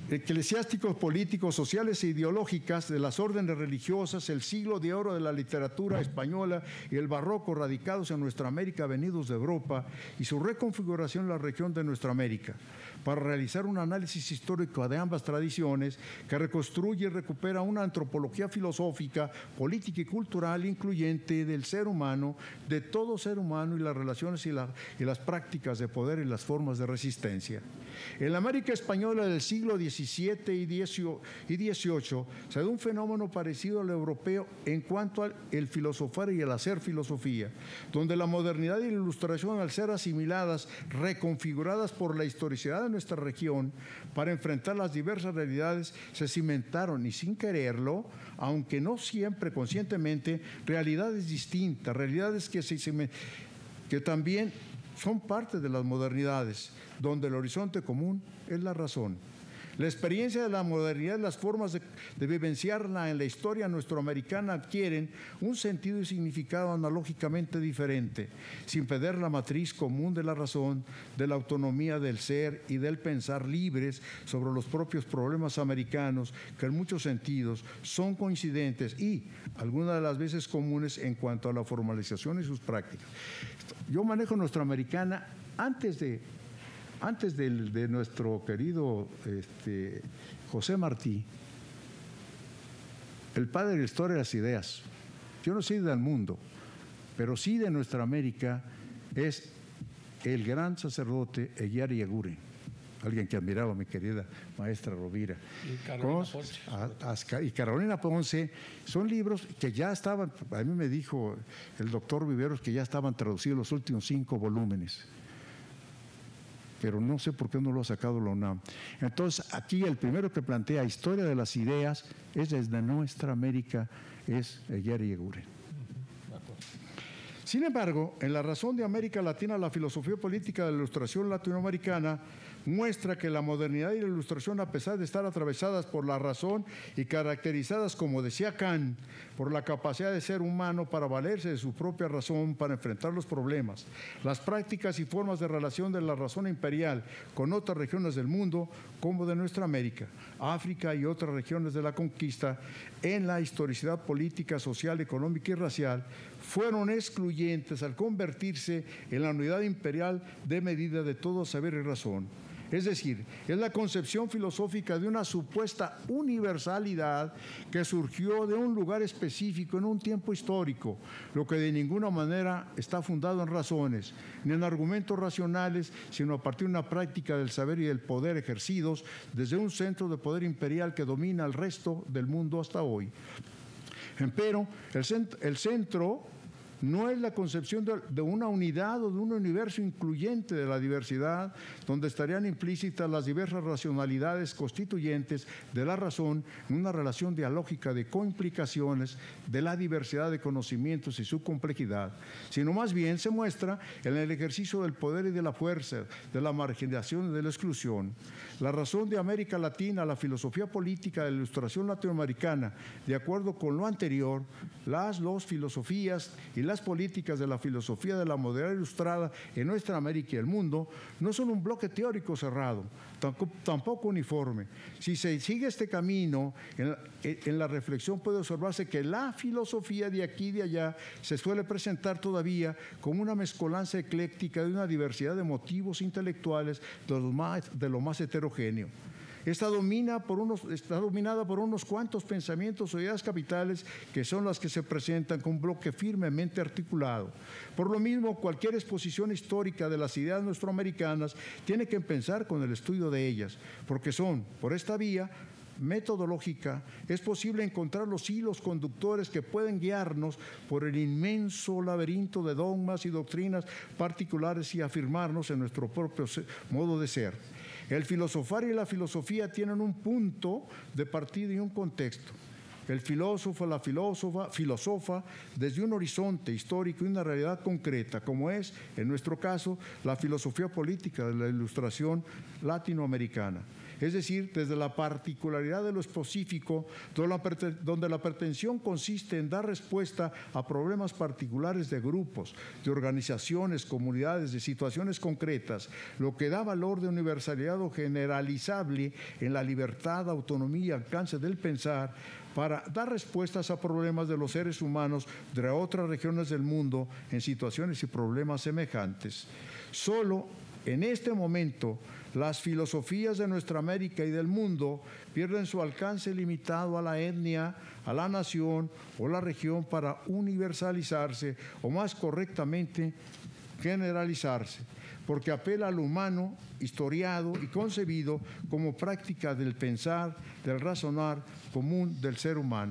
eclesiásticos, políticos, sociales e ideológicas de las órdenes religiosas, el siglo de oro de la literatura española y el barroco radicados en nuestra América venidos de Europa y su reconfiguración en la región de nuestra América, para realizar un análisis histórico de ambas tradiciones que reconstruye y recupera una antropología filosófica, política y cultural incluyente del ser humano, de todo ser humano y las relaciones y, la, y las prácticas de poder y las formas de resistencia. En la América española del siglo diecisiete y dieciocho se da un fenómeno parecido al europeo en cuanto al el filosofar y el hacer filosofía, donde la modernidad y la ilustración, al ser asimiladas, reconfiguradas por la historicidad de nuestra región para enfrentar las diversas realidades, se cimentaron y sin quererlo, aunque no siempre conscientemente, realidades distintas, realidades que, se, que también son parte de las modernidades, donde el horizonte común es la razón. La experiencia de la modernidad y las formas de, de vivenciarla en la historia nuestroamericana adquieren un sentido y significado analógicamente diferente, sin perder la matriz común de la razón, de la autonomía del ser y del pensar libres sobre los propios problemas americanos, que en muchos sentidos son coincidentes y, algunas de las veces comunes en cuanto a la formalización y sus prácticas. Yo manejo nuestroamericana antes de... Antes de, de nuestro querido este, José Martí, el padre de la historia de las ideas. Yo no soy del mundo, pero sí de nuestra América, es el gran sacerdote Eguiar Eguiguren, alguien que admiraba a mi querida maestra Rovira. Y Carolina Ponce. A, a, y Carolina Ponce, son libros que ya estaban, a mí me dijo el doctor Viveros que ya estaban traducidos los últimos cinco volúmenes. Pero no sé por qué no lo ha sacado la UNAM. Entonces, aquí el primero que plantea historia de las ideas es desde nuestra América, es Eguiar Eguiguren. Sin embargo, en La razón de América Latina, la filosofía política de la ilustración latinoamericana muestra que la modernidad y la ilustración, a pesar de estar atravesadas por la razón y caracterizadas, como decía Kant, por la capacidad de ser humano para valerse de su propia razón para enfrentar los problemas, las prácticas y formas de relación de la razón imperial con otras regiones del mundo, como de nuestra América, África y otras regiones de la conquista, en la historicidad política, social, económica y racial, fueron excluyentes al convertirse en la unidad imperial de medida de todo saber y razón. Es decir, es la concepción filosófica de una supuesta universalidad que surgió de un lugar específico en un tiempo histórico, lo que de ninguna manera está fundado en razones, ni en argumentos racionales, sino a partir de una práctica del saber y del poder ejercidos desde un centro de poder imperial que domina el resto del mundo hasta hoy. Empero, el centro, el centro no es la concepción de, de una unidad o de un universo incluyente de la diversidad, donde estarían implícitas las diversas racionalidades constituyentes de la razón en una relación dialógica de coimplicaciones de la diversidad de conocimientos y su complejidad, sino más bien se muestra en el ejercicio del poder y de la fuerza, de la marginación y de la exclusión. La razón de América Latina, la filosofía política de la ilustración latinoamericana, de acuerdo con lo anterior, las dos filosofías y las políticas de la filosofía de la modernidad ilustrada en nuestra América y el mundo no son un bloque teórico cerrado, tampoco uniforme. Si se sigue este camino, en la, en la reflexión puede observarse que la filosofía de aquí y de allá se suele presentar todavía como una mezcolanza ecléctica de una diversidad de motivos intelectuales de lo más, de lo más heterogéneo. Está, domina por unos, está dominada por unos cuantos pensamientos o ideas capitales que son las que se presentan con un bloque firmemente articulado. Por lo mismo, cualquier exposición histórica de las ideas nuestroamericanas tiene que empezar con el estudio de ellas, porque son, por esta vía metodológica, es posible encontrar los hilos conductores que pueden guiarnos por el inmenso laberinto de dogmas y doctrinas particulares y afirmarnos en nuestro propio modo de ser. El filosofar y la filosofía tienen un punto de partida y un contexto. El filósofo, la filósofa, filosofa desde un horizonte histórico y una realidad concreta, como es, en nuestro caso, la filosofía política de la ilustración latinoamericana. es decir, desde la particularidad de lo específico, donde la pretensión consiste en dar respuesta a problemas particulares de grupos, de organizaciones, comunidades, de situaciones concretas, lo que da valor de universalidad o generalizable en la libertad, autonomía y alcance del pensar, para dar respuestas a problemas de los seres humanos de otras regiones del mundo en situaciones y problemas semejantes. Solo en este momento, las filosofías de nuestra América y del mundo pierden su alcance limitado a la etnia, a la nación o la región para universalizarse, o más correctamente, generalizarse, porque apela al humano, historiado y concebido como práctica del pensar, del razonar común del ser humano.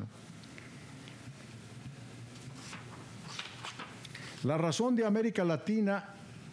La razón de América Latina,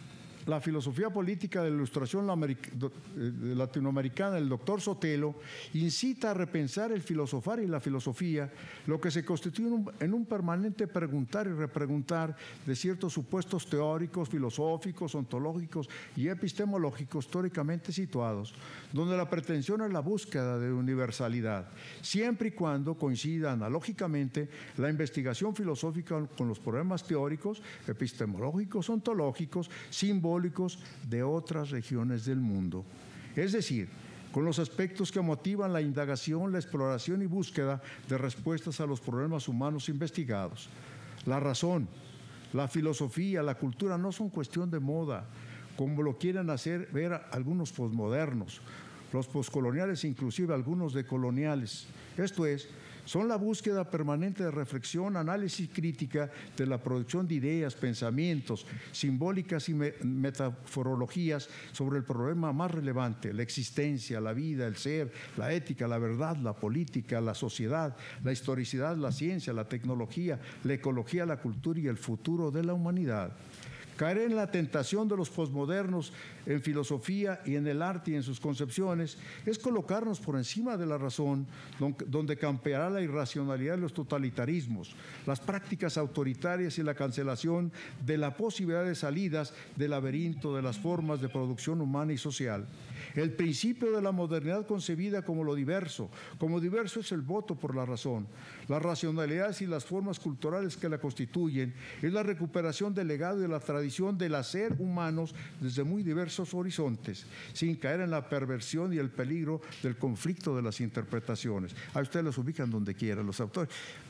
la filosofía política de la ilustración latinoamericana del doctor Sotelo, incita a repensar el filosofar y la filosofía, lo que se constituye en un, en un permanente preguntar y repreguntar de ciertos supuestos teóricos, filosóficos, ontológicos y epistemológicos históricamente situados, donde la pretensión es la búsqueda de universalidad, siempre y cuando coincida analógicamente la investigación filosófica con los problemas teóricos, epistemológicos, ontológicos, simbólicos, de otras regiones del mundo. Es decir, con los aspectos que motivan la indagación, la exploración y búsqueda de respuestas a los problemas humanos investigados. La razón, la filosofía, la cultura no son cuestión de moda, como lo quieren hacer ver algunos posmodernos, los poscoloniales, inclusive algunos decoloniales. Esto es, son la búsqueda permanente de reflexión, análisis crítica de la producción de ideas, pensamientos, simbólicas y metaforologías sobre el problema más relevante, la existencia, la vida, el ser, la ética, la verdad, la política, la sociedad, la historicidad, la ciencia, la tecnología, la ecología, la cultura y el futuro de la humanidad. Caer en la tentación de los posmodernos en filosofía y en el arte y en sus concepciones es colocarnos por encima de la razón, donde campeará la irracionalidad de los totalitarismos, las prácticas autoritarias y la cancelación de la posibilidad de salidas del laberinto de las formas de producción humana y social. El principio de la modernidad concebida como lo diverso, como diverso es el voto por la razón. Las racionalidades y las formas culturales que la constituyen es la recuperación del legado y de la tradición del hacer humanos desde muy diversos horizontes, sin caer en la perversión y el peligro del conflicto de las interpretaciones. A ustedes los ubican donde quieran, los autores.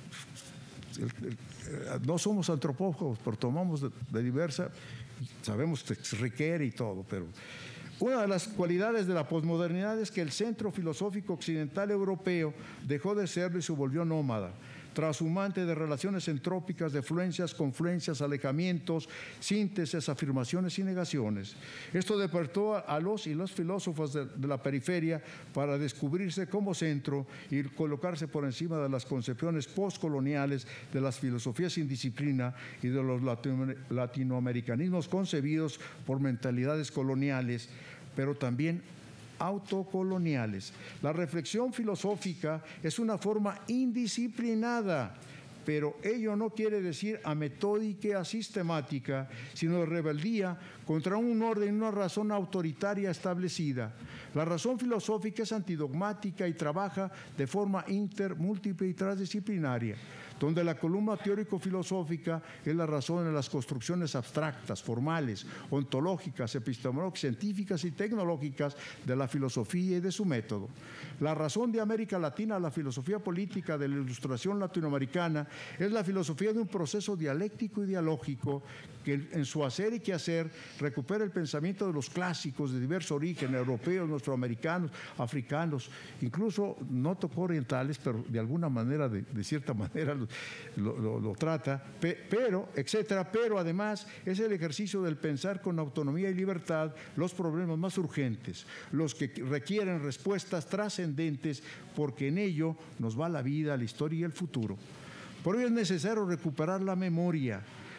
No somos antropólogos, pero tomamos de, de diversa, sabemos que se requiere y todo, pero... Una de las cualidades de la posmodernidad es que el centro filosófico occidental europeo dejó de serlo y se volvió nómada, trashumante de relaciones entrópicas, de fluencias, confluencias, alejamientos, síntesis, afirmaciones y negaciones. Esto despertó a los y los filósofos de, de la periferia para descubrirse como centro y colocarse por encima de las concepciones postcoloniales de las filosofías sin disciplina y de los latino, latinoamericanismos concebidos por mentalidades coloniales, pero también autocoloniales. La reflexión filosófica es una forma indisciplinada, pero ello no quiere decir ametódica, sistemática, sino de rebeldía contra un orden y una razón autoritaria establecida. La razón filosófica es antidogmática y trabaja de forma inter, múltiple y transdisciplinaria, donde la columna teórico-filosófica es la razón en las construcciones abstractas, formales, ontológicas, epistemológicas, científicas y tecnológicas de la filosofía y de su método. La razón de América Latina, la filosofía política de la ilustración latinoamericana, es la filosofía de un proceso dialéctico y dialógico que en su hacer y quehacer recupera el pensamiento de los clásicos de diverso origen, europeos, nuestroamericanos, africanos, incluso no tocó orientales, pero de alguna manera, de, de cierta manera lo, lo, lo trata, pe, pero, etcétera, pero además es el ejercicio del pensar con autonomía y libertad los problemas más urgentes, los que requieren respuestas trascendentes, porque en ello nos va la vida, la historia y el futuro. Por ello es necesario recuperar la memoria,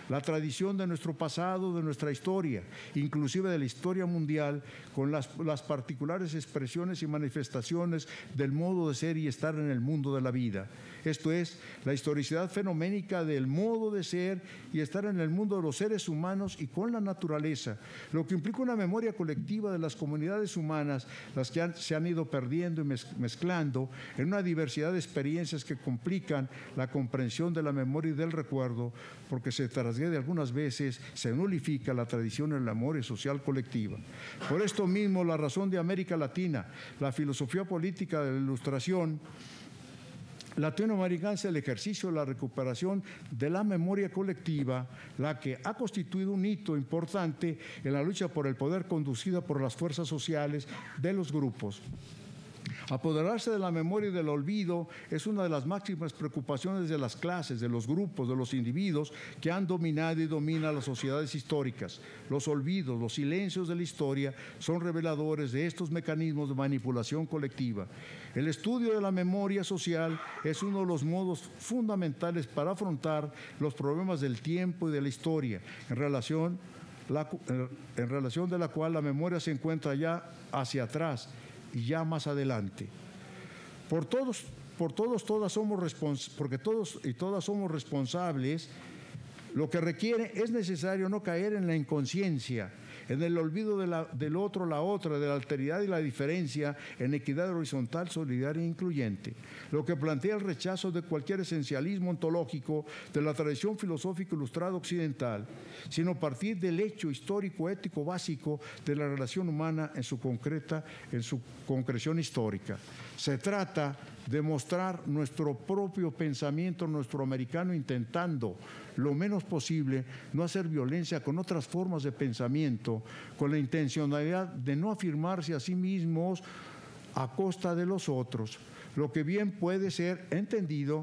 la tradición de nuestro pasado, de nuestra historia, inclusive de la historia mundial, con las, las particulares expresiones y manifestaciones del modo de ser y estar en el mundo de la vida. Esto es, la historicidad fenoménica del modo de ser y estar en el mundo de los seres humanos y con la naturaleza, lo que implica una memoria colectiva de las comunidades humanas, las que han, se han ido perdiendo y mezclando en una diversidad de experiencias que complican la comprensión de la memoria y del recuerdo, porque se trasgrede algunas veces, se nulifica la tradición y la memoria social colectiva. Por esto mismo, la razón de América Latina, la filosofía política de la Ilustración latinoamericana es el ejercicio de la recuperación de la memoria colectiva, la que ha constituido un hito importante en la lucha por el poder conducida por las fuerzas sociales de los grupos. Apoderarse de la memoria y del olvido es una de las máximas preocupaciones de las clases, de los grupos, de los individuos que han dominado y dominan las sociedades históricas. Los olvidos, los silencios de la historia son reveladores de estos mecanismos de manipulación colectiva. El estudio de la memoria social es uno de los modos fundamentales para afrontar los problemas del tiempo y de la historia, en relación, la, en relación de la cual la memoria se encuentra ya hacia atrás y ya más adelante. Por todos, por todos, todas somos respons- porque todos y todas somos responsables. Lo que requiere es necesario no caer en la inconsciencia, en el olvido de la, del otro, la otra, de la alteridad y la diferencia, en equidad horizontal, solidaria e incluyente. Lo que plantea el rechazo de cualquier esencialismo ontológico de la tradición filosófica ilustrada occidental, sino partir del hecho histórico, ético, básico de la relación humana en su concreta, en su concreción histórica. Se trata de mostrar nuestro propio pensamiento nuestro americano, intentando lo menos posible no hacer violencia con otras formas de pensamiento, con la intencionalidad de no afirmarse a sí mismos a costa de los otros, lo que bien puede ser entendido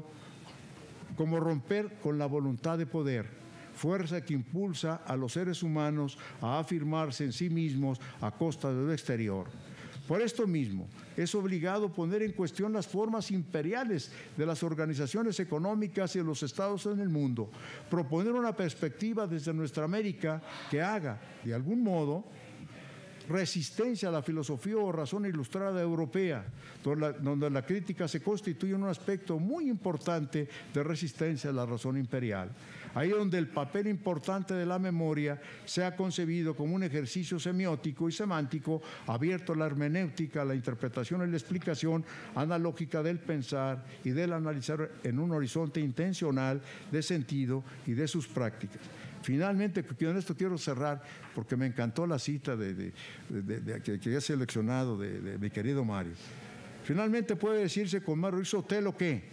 como romper con la voluntad de poder, fuerza que impulsa a los seres humanos a afirmarse en sí mismos a costa de lo exterior. Por esto mismo, es obligado poner en cuestión las formas imperiales de las organizaciones económicas y de los estados en el mundo, proponer una perspectiva desde nuestra América que haga, de algún modo, resistencia a la filosofía o razón ilustrada europea, donde la, donde la crítica se constituye un aspecto muy importante de resistencia a la razón imperial. Ahí donde el papel importante de la memoria se ha concebido como un ejercicio semiótico y semántico abierto a la hermenéutica, a la interpretación y la explicación analógica del pensar y del analizar en un horizonte intencional de sentido y de sus prácticas. Finalmente, con esto quiero cerrar, porque me encantó la cita de, de, de, de, de, que he seleccionado de, de mi querido Mario. Finalmente puede decirse con Mario Sotelo que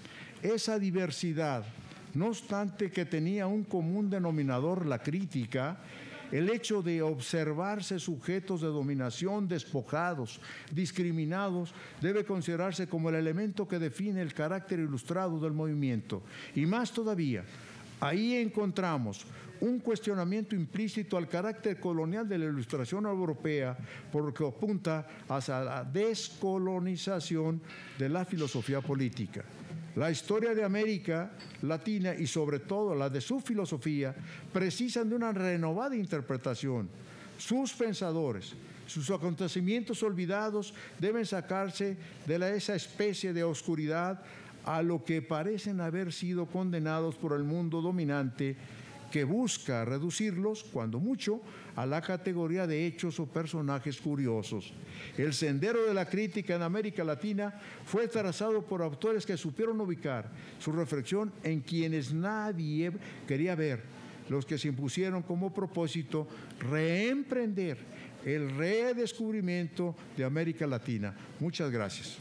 esa diversidad, no obstante que tenía un común denominador, la crítica, el hecho de observarse sujetos de dominación despojados, discriminados, debe considerarse como el elemento que define el carácter ilustrado del movimiento. Y más todavía, ahí encontramos un cuestionamiento implícito al carácter colonial de la Ilustración europea, porque apunta hacia la descolonización de la filosofía política. La historia de América Latina y sobre todo la de su filosofía precisan de una renovada interpretación. Sus pensadores, sus acontecimientos olvidados deben sacarse de la, esa especie de oscuridad a lo que parecen haber sido condenados por el mundo dominante, que busca reducirlos, cuando mucho, a la categoría de hechos o personajes curiosos. El sendero de la crítica en América Latina fue trazado por autores que supieron ubicar su reflexión en quienes nadie quería ver, los que se impusieron como propósito reemprender el redescubrimiento de América Latina. Muchas gracias.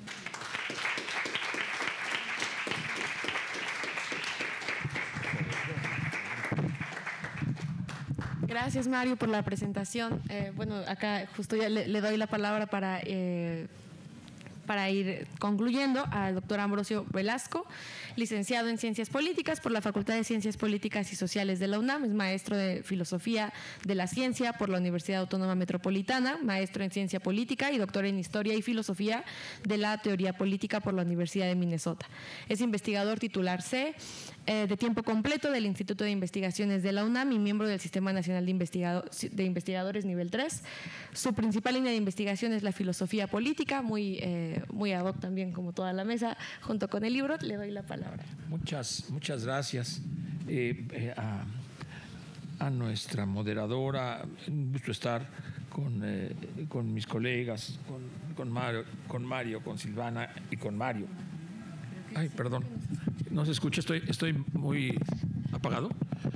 Gracias, Mario, por la presentación. Eh, bueno, acá justo ya le, le doy la palabra para, eh, para ir concluyendo, al doctor Ambrosio Velasco, licenciado en Ciencias Políticas por la Facultad de Ciencias Políticas y Sociales de la UNAM, es maestro de Filosofía de la Ciencia por la Universidad Autónoma Metropolitana, maestro en Ciencia Política y doctor en Historia y Filosofía de la Teoría Política por la Universidad de Minnesota. Es investigador titular C eh, de tiempo completo del Instituto de Investigaciones de la UNAM y miembro del Sistema Nacional de, Investigado, de Investigadores Nivel tres. Su principal línea de investigación es la filosofía política, muy, eh, muy ad hoc también como toda la mesa, junto con el libro. Le doy la palabra. Muchas, muchas gracias eh, eh, a, a nuestra moderadora. Un gusto estar con, eh, con mis colegas, con, con, Mario, con Mario, con Silvana y con Mario. Ay, perdón, no se escucha, estoy, estoy muy apagado.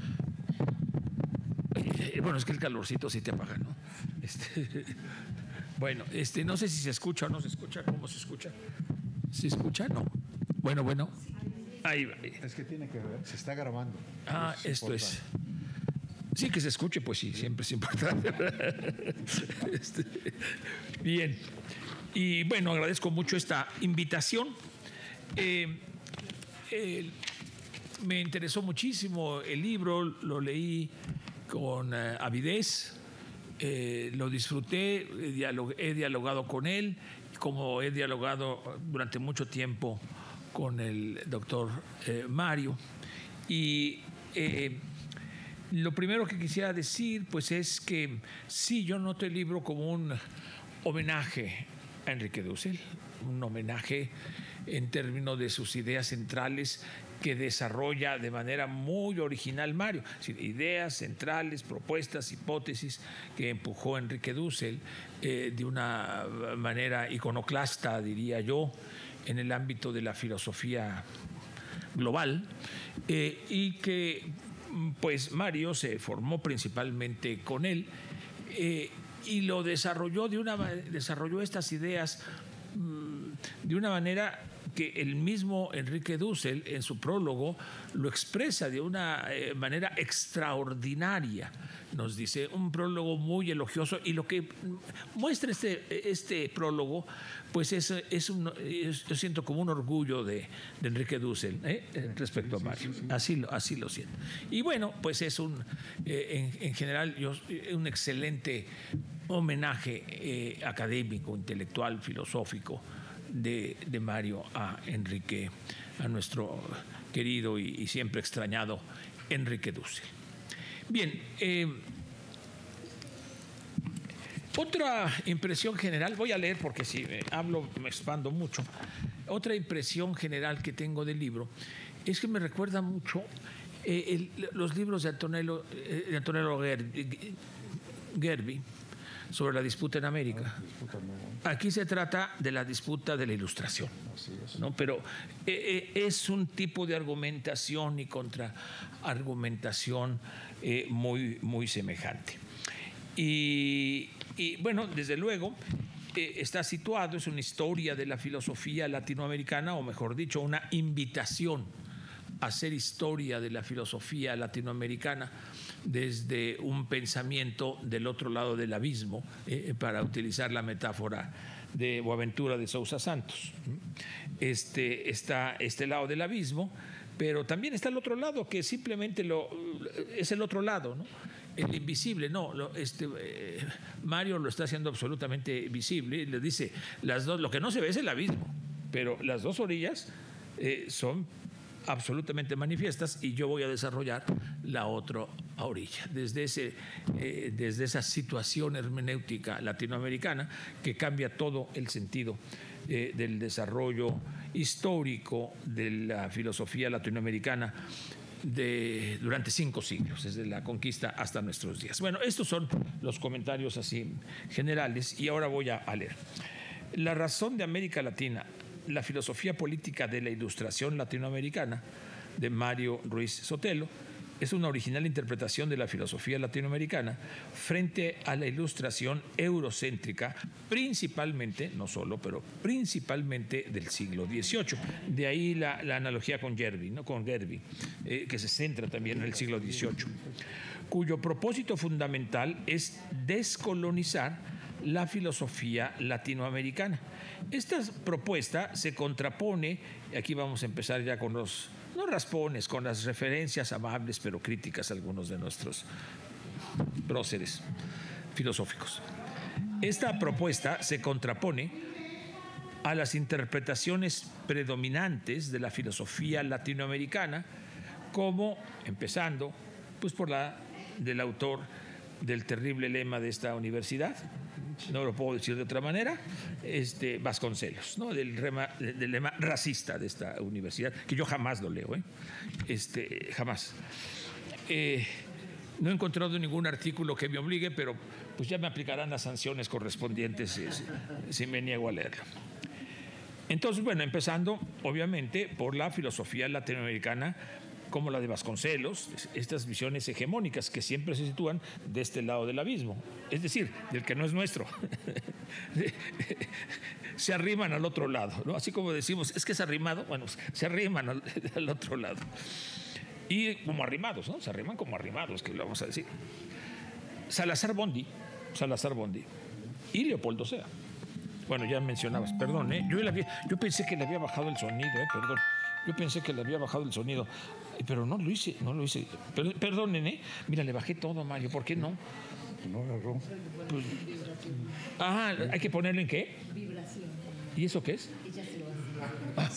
Eh, bueno, es que el calorcito sí te apaga, ¿no? Este, bueno, este, no sé si se escucha o no se escucha. ¿Cómo se escucha? ¿Se escucha? No. Bueno, bueno. Ahí va. Es que tiene que ver, se está grabando. Ah, es esto importante. Es. Sí, que se escuche, pues sí, siempre es importante. Este, bien. Y bueno, agradezco mucho esta invitación. Eh, eh, me interesó muchísimo el libro, lo leí con eh, avidez, eh, lo disfruté, he, dialog he dialogado con él, como he dialogado durante mucho tiempo con el doctor eh, Mario. Y eh, lo primero que quisiera decir pues es que sí, yo noto el libro como un homenaje a Enrique Dussel, un homenaje en términos de sus ideas centrales que desarrolla de manera muy original Mario. Ideas centrales, propuestas, hipótesis que empujó Enrique Dussel eh, de una manera iconoclasta, diría yo, en el ámbito de la filosofía global, eh, y que pues Mario se formó principalmente con él eh, y lo desarrolló de una desarrolló estas ideas mmm, de una manera que el mismo Enrique Dussel en su prólogo lo expresa de una eh, manera extraordinaria. Nos dice un prólogo muy elogioso, y lo que muestra este, este prólogo pues es, es, un, es yo siento como un orgullo de, de Enrique Dussel ¿eh? respecto a Mario. Así lo, así lo siento. Y bueno, pues es un eh, en, en general yo, un excelente homenaje eh, académico, intelectual, filosófico De, de Mario a Enrique, a nuestro querido y, y siempre extrañado Enrique Dussel. Bien, eh, otra impresión general, voy a leer porque si eh, hablo me expando mucho. Otra impresión general que tengo del libro es que me recuerda mucho eh, el, los libros de Antonello, eh, de Antonello Gerbi sobre la disputa en América. Aquí se trata de la disputa de la Ilustración, ¿no? Pero eh, es un tipo de argumentación y contraargumentación eh, muy, muy semejante. Y, y bueno, desde luego eh, está situado, es una historia de la filosofía latinoamericana, o mejor dicho, una invitación a hacer historia de la filosofía latinoamericana desde un pensamiento del otro lado del abismo, eh, para utilizar la metáfora de Boaventura de Sousa Santos. Este, está este lado del abismo, pero también está el otro lado, que simplemente lo, es el otro lado, ¿no? El invisible. No, lo, este, eh, Mario lo está haciendo absolutamente visible, le dice, las dos, lo que no se ve es el abismo, pero las dos orillas eh, son absolutamente manifiestas, y yo voy a desarrollar la otra orilla, desde, ese, eh, desde esa situación hermenéutica latinoamericana que cambia todo el sentido eh, del desarrollo histórico de la filosofía latinoamericana de, durante cinco siglos, desde la conquista hasta nuestros días. Bueno, estos son los comentarios así generales, y ahora voy a, a leer. La razón de América Latina, la filosofía política de la Ilustración latinoamericana, de Mario Ruiz Sotelo, es una original interpretación de la filosofía latinoamericana frente a la Ilustración eurocéntrica, principalmente, no solo, pero principalmente del siglo dieciocho. De ahí la, la analogía con Gerbi, ¿no? con Gerbi eh, que se centra también en el siglo dieciocho, cuyo propósito fundamental es descolonizar la filosofía latinoamericana. Esta propuesta se contrapone, y aquí vamos a empezar ya con los, no raspones, con las referencias amables pero críticas a algunos de nuestros próceres filosóficos. Esta propuesta se contrapone a las interpretaciones predominantes de la filosofía latinoamericana, como, empezando, pues por la del autor del terrible lema de esta universidad, no lo puedo decir de otra manera, este, Vasconcelos, ¿no? del, rema, del lema racista de esta universidad, que yo jamás lo leo, ¿eh? este, jamás. Eh, no he encontrado ningún artículo que me obligue, pero pues ya me aplicarán las sanciones correspondientes si, si me niego a leerlo. Entonces, bueno, empezando obviamente por la filosofía latinoamericana como la de Vasconcelos, estas visiones hegemónicas que siempre se sitúan de este lado del abismo, es decir, del que no es nuestro. Se arriman al otro lado, ¿no? Así como decimos, es que es arrimado, bueno, se arriman al, al otro lado. Y como arrimados, ¿no? Se arriman como arrimados, que lo vamos a decir. Salazar Bondi, Salazar Bondi y Leopoldo Sea. Bueno, ya mencionabas, perdón, ¿eh? Yo, le había, yo pensé que le había bajado el sonido, ¿eh? Perdón. Yo pensé que le había bajado el sonido, pero no lo hice, no lo hice. Per, perdonen, ¿eh? Mira, le bajé todo, Mario, ¿por qué no? No agarró. Pues, ah, ¿hay que ponerle en qué? Vibración. ¿Y eso qué es? Ah.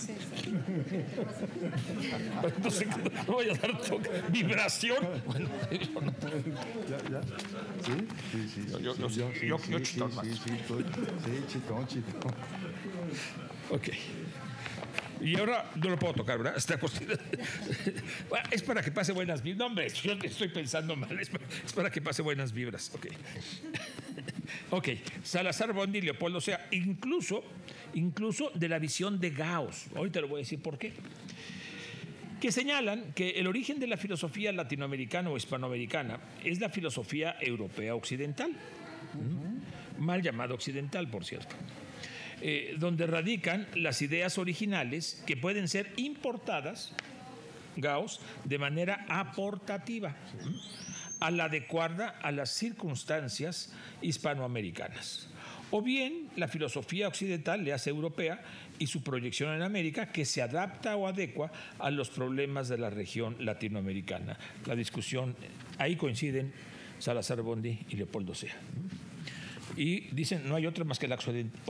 No sé, no voy a dar toque. ¿Vibración? Bueno, yo no. ¿Ya, ya? Sí, sí, sí. Yo, yo, sí, yo, sí, yo, sí, yo sí, chitón sí, más. sí, sí, sí, chitón, chitón. Ok. Y ahora no lo puedo tocar, ¿verdad? Esta cosita. Bueno, es para que pase buenas vibras. No, hombre, yo estoy pensando mal. Es para, es para que pase buenas vibras. Ok. Ok. Salazar Bondi y Leopoldo Sea, incluso, incluso de la visión de Gauss. Ahorita lo voy a decir por qué. Que señalan que el origen de la filosofía latinoamericana o hispanoamericana es la filosofía europea occidental. Uh-huh. Mal llamada occidental, por cierto. Eh, donde radican las ideas originales que pueden ser importadas, Gauss, de manera aportativa, ¿sí? a la adecuada a las circunstancias hispanoamericanas. O bien la filosofía occidental le hace europea y su proyección en América que se adapta o adecua a los problemas de la región latinoamericana. La discusión, ahí coinciden Salazar Bondi y Leopoldo Sea. Y dicen, no hay otra más que la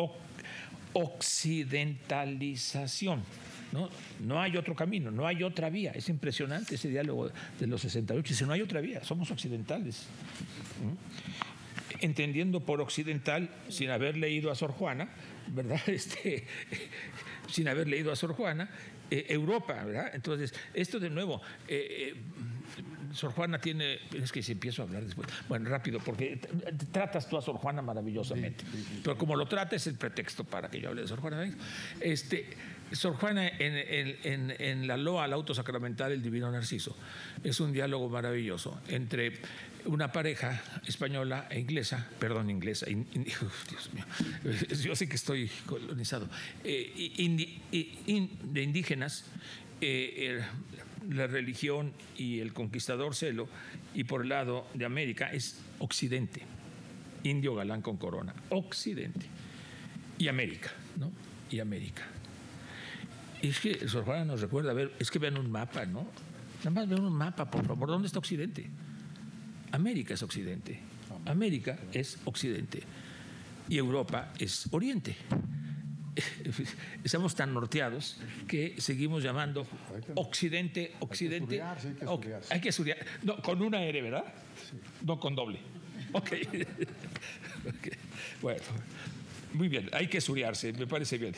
occidentalización. ¿No? No hay otro camino, no hay otra vía. Es impresionante ese diálogo de los sesenta y ocho. Dice, no hay otra vía, somos occidentales. ¿Mm? Entendiendo por occidental, sin haber leído a Sor Juana, ¿verdad? Este, sin haber leído a Sor Juana, eh, Europa, ¿verdad? Entonces, esto de nuevo... Eh, eh, Sor Juana tiene, es que si empiezo a hablar después, bueno, rápido, porque tratas tú a Sor Juana maravillosamente, sí, sí, sí, pero como lo trata es el pretexto para que yo hable de Sor Juana. Este, Sor Juana en, en, en, en la loa al auto sacramental del Divino Narciso es un diálogo maravilloso entre una pareja española e inglesa, perdón, inglesa, in, in, Dios mío, yo sé que estoy colonizado, eh, indi, in, de indígenas, eh, eh, la religión y el conquistador celo, y por el lado de América es Occidente, indio galán con corona, Occidente, y América, ¿no? Y América. Y es que Sor Juana nos recuerda, a ver, es que vean un mapa, ¿no? Nada más vean un mapa, por favor, ¿dónde está Occidente? América es Occidente, América es Occidente, y Europa es Oriente. Estamos tan norteados que seguimos llamando Occidente, Occidente. Hay que estudiar, sí, hay que estudiar. Hay que estudiar. No, con una R, ¿verdad? Sí. No con doble. Ok. Okay. Bueno, muy bien. Hay que estudiarse, me parece bien.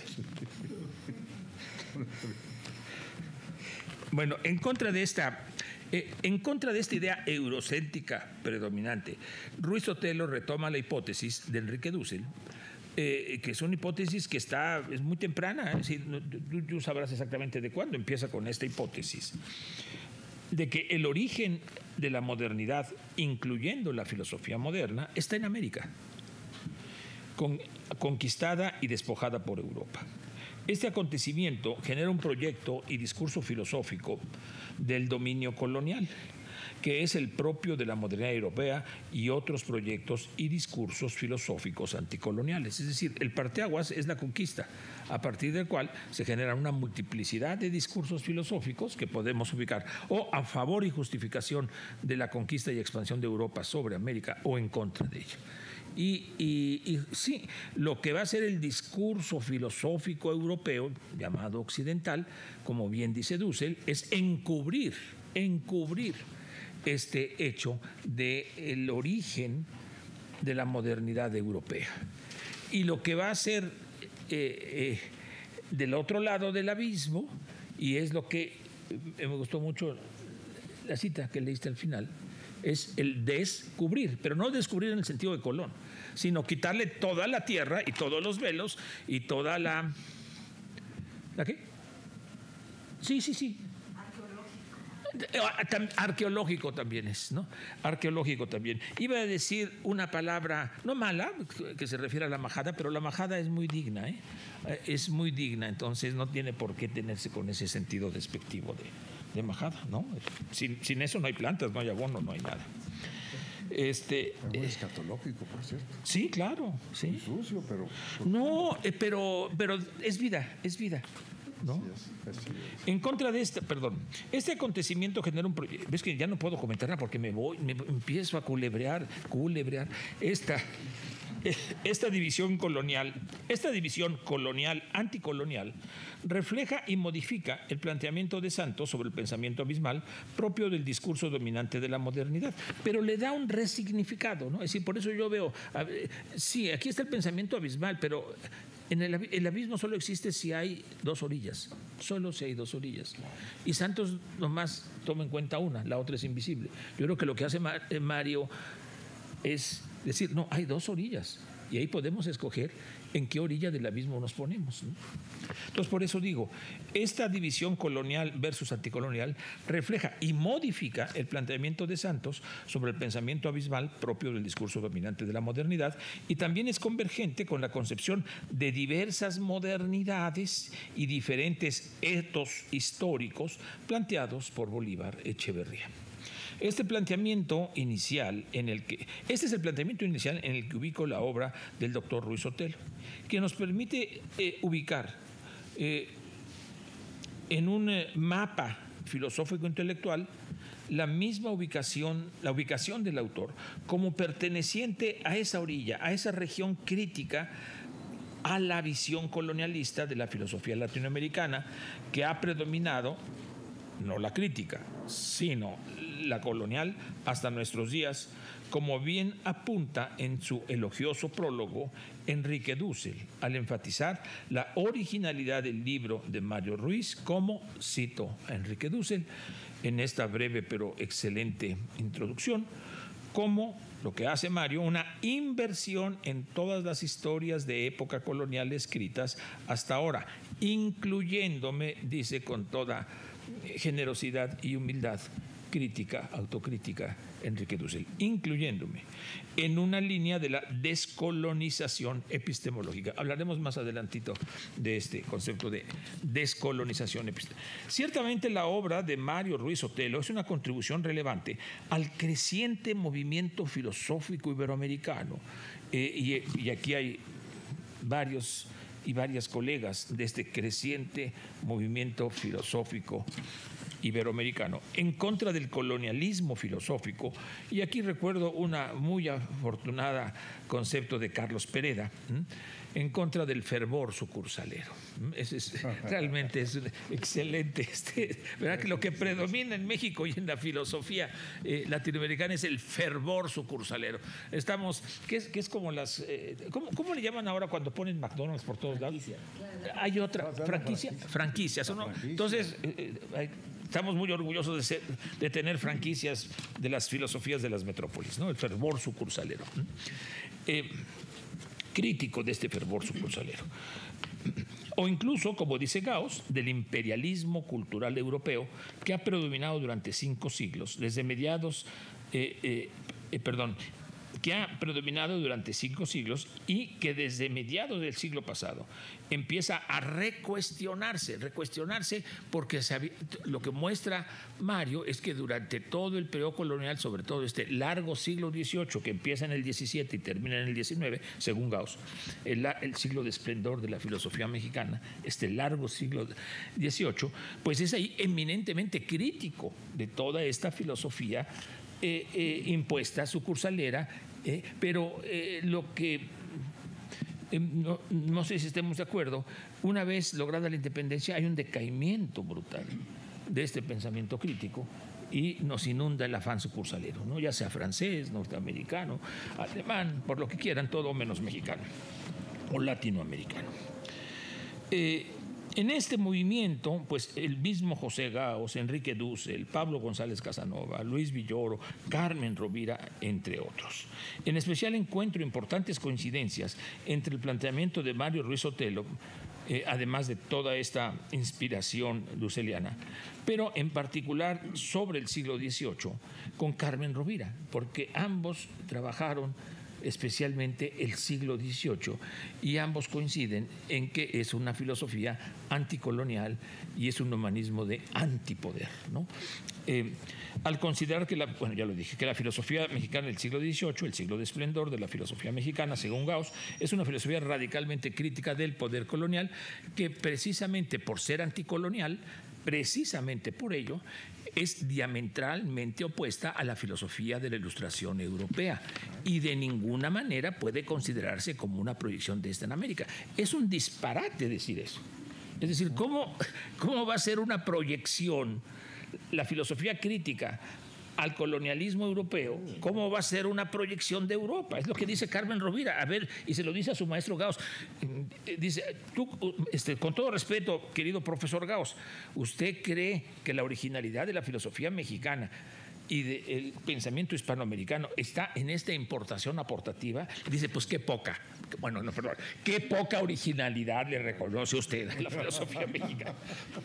Bueno, en contra de esta, eh, en contra de esta idea eurocéntrica predominante, Ruiz Sotelo retoma la hipótesis de Enrique Dussel. Eh, que es una hipótesis que está, es muy temprana, es decir, no, tú, tú sabrás exactamente de cuándo empieza con esta hipótesis, de que el origen de la modernidad, incluyendo la filosofía moderna, está en América, con, conquistada y despojada por Europa. Este acontecimiento genera un proyecto y discurso filosófico del dominio colonial, que es el propio de la modernidad europea y otros proyectos y discursos filosóficos anticoloniales. Es decir, el parteaguas es la conquista, a partir del cual se genera una multiplicidad de discursos filosóficos que podemos ubicar o a favor y justificación de la conquista y expansión de Europa sobre América o en contra de ella. Y, y, y sí, lo que va a ser el discurso filosófico europeo, llamado occidental, como bien dice Dussel, es encubrir, encubrir este hecho del origen de la modernidad europea. Y lo que va a ser eh, eh, del otro lado del abismo, y es lo que eh, me gustó mucho la cita que leíste al final, es el descubrir, pero no descubrir en el sentido de Colón, sino quitarle toda la tierra y todos los velos y toda la... ¿La qué? Sí, sí, sí. Arqueológico. Arqueológico también es, ¿no? Arqueológico también. Iba a decir una palabra, no mala, que se refiere a la majada, pero la majada es muy digna, ¿eh? Es muy digna, entonces no tiene por qué tenerse con ese sentido despectivo de... de majada, ¿no? Sin, sin eso no hay plantas, no hay abono, no hay nada. Este, es muy escatológico, por cierto. Sí, claro, sí. Muy sucio, pero... No, eh, pero, pero es vida, es vida, ¿no? Así es, así es. En contra de este, perdón, este acontecimiento genera un... Ves que ya no puedo comentar nada porque me voy, me empiezo a culebrear, culebrear esta... Esta división colonial, esta división colonial, anticolonial, refleja y modifica el planteamiento de Santos sobre el pensamiento abismal propio del discurso dominante de la modernidad, pero le da un resignificado, ¿no? Es decir, por eso yo veo, sí, aquí está el pensamiento abismal, pero en el, el abismo solo existe si hay dos orillas, solo si hay dos orillas. Y Santos nomás toma en cuenta una, la otra es invisible. Yo creo que lo que hace Mario es decir, no, hay dos orillas y ahí podemos escoger en qué orilla del abismo nos ponemos, ¿no? Entonces, por eso digo, esta división colonial versus anticolonial refleja y modifica el planteamiento de Santos sobre el pensamiento abismal propio del discurso dominante de la modernidad y también es convergente con la concepción de diversas modernidades y diferentes etos históricos planteados por Bolívar Echeverría. Este planteamiento inicial en el que este es el planteamiento inicial en el que ubico la obra del doctor Ruiz Sotelo, que nos permite eh, ubicar eh, en un eh, mapa filosófico intelectual la misma ubicación, la ubicación del autor como perteneciente a esa orilla, a esa región crítica a la visión colonialista de la filosofía latinoamericana que ha predominado, no la crítica, sino la colonial hasta nuestros días, como bien apunta en su elogioso prólogo Enrique Dussel, al enfatizar la originalidad del libro de Mario Ruiz, como, cito a Enrique Dussel en esta breve pero excelente introducción, como lo que hace Mario, una inversión en todas las historias de época colonial escritas hasta ahora, incluyéndome, dice con toda generosidad y humildad, crítica, autocrítica, Enrique Dussel, incluyéndome en una línea de la descolonización epistemológica. Hablaremos más adelantito de este concepto de descolonización epistemológica. Ciertamente la obra de Mario Ruiz Sotelo es una contribución relevante al creciente movimiento filosófico iberoamericano. Eh, y, y aquí hay varios y varias colegas de este creciente movimiento filosófico iberoamericano en contra del colonialismo filosófico, y aquí recuerdo una muy afortunada concepto de Carlos Pereda, ¿m? en contra del fervor sucursalero. Es, es, realmente es excelente. Este, ¿verdad? Que lo que predomina en México y en la filosofía eh, latinoamericana es el fervor sucursalero. Estamos, que es, que es como las, eh, ¿cómo, ¿cómo le llaman ahora cuando ponen McDonald's por todos lados? Hay otra, franquicia, franquicias. ¿O no? Entonces, eh, hay, estamos muy orgullosos de, ser, de tener franquicias de las filosofías de las metrópolis, ¿no? El fervor sucursalero. Eh, crítico de este fervor sucursalero. O incluso, como dice Gauss, del imperialismo cultural europeo que ha predominado durante cinco siglos, desde mediados, eh, eh, eh, perdón, que ha predominado durante cinco siglos y que desde mediados del siglo pasado empieza a recuestionarse, recuestionarse porque lo que muestra Mario es que durante todo el periodo colonial, sobre todo este largo siglo dieciocho que empieza en el diecisiete y termina en el diecinueve, según Gauss, el, el siglo de esplendor de la filosofía mexicana, este largo siglo dieciocho, pues es ahí eminentemente crítico de toda esta filosofía eh, eh, impuesta, sucursalera, eh, pero eh, lo que eh, no, no sé si estemos de acuerdo, una vez lograda la independencia hay un decaimiento brutal de este pensamiento crítico y nos inunda el afán sucursalero, ¿no? Ya sea francés, norteamericano, alemán, por lo que quieran, todo menos mexicano o latinoamericano. Eh, En este movimiento, pues el mismo José Gauss, Enrique Dussel, Pablo González Casanova, Luis Villoro, Carmen Rovira, entre otros. En especial encuentro importantes coincidencias entre el planteamiento de Mario Ruiz Sotelo, eh, además de toda esta inspiración dusseliana, pero en particular sobre el siglo dieciocho con Carmen Rovira, porque ambos trabajaron especialmente el siglo dieciocho, y ambos coinciden en que es una filosofía anticolonial y es un humanismo de antipoder, ¿no? Eh, al considerar que la, bueno, ya lo dije, que la filosofía mexicana del siglo dieciocho, el siglo de esplendor de la filosofía mexicana, según Gauss, es una filosofía radicalmente crítica del poder colonial, que precisamente por ser anticolonial, precisamente por ello, es diametralmente opuesta a la filosofía de la Ilustración europea y de ninguna manera puede considerarse como una proyección de esta en América. Es un disparate decir eso. Es decir, ¿cómo, cómo va a ser una proyección la filosofía crítica al colonialismo europeo? ¿Cómo va a ser una proyección de Europa? Es lo que dice Carmen Rovira. A ver, y se lo dice a su maestro Gauss. Dice, tú, este, con todo respeto, querido profesor Gauss, ¿usted cree que la originalidad de la filosofía mexicana y del pensamiento hispanoamericano está en esta importación aportativa? Dice, pues qué poca. Bueno, no, perdón. ¿Qué poca originalidad le reconoce usted a la filosofía mexicana?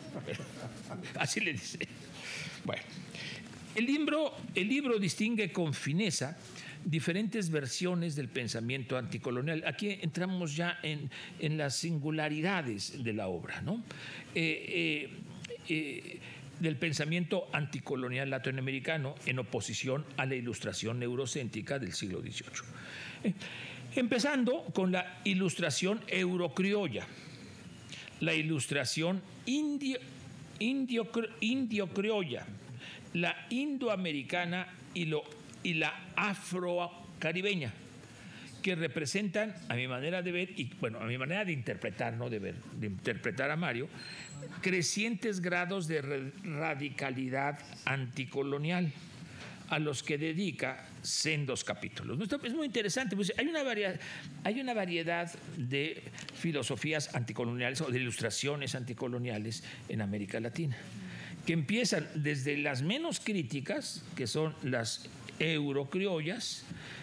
Así le dice. Bueno. El libro, el libro distingue con fineza diferentes versiones del pensamiento anticolonial. Aquí entramos ya en, en las singularidades de la obra, ¿no? Eh, eh, eh, del pensamiento anticolonial latinoamericano en oposición a la ilustración eurocéntrica del siglo dieciocho. Eh, empezando con la ilustración eurocriolla, la ilustración indio, indio, indio-criolla, la indoamericana y, lo, y la afrocaribeña, que representan, a mi manera de ver, y bueno, a mi manera de interpretar, no de ver, de interpretar a Mario, crecientes grados de radicalidad anticolonial, a los que dedica sendos capítulos. Es muy interesante, pues hay una variedad, hay una variedad de filosofías anticoloniales o de ilustraciones anticoloniales en América Latina, que empiezan desde las menos críticas, que son las eurocriollas,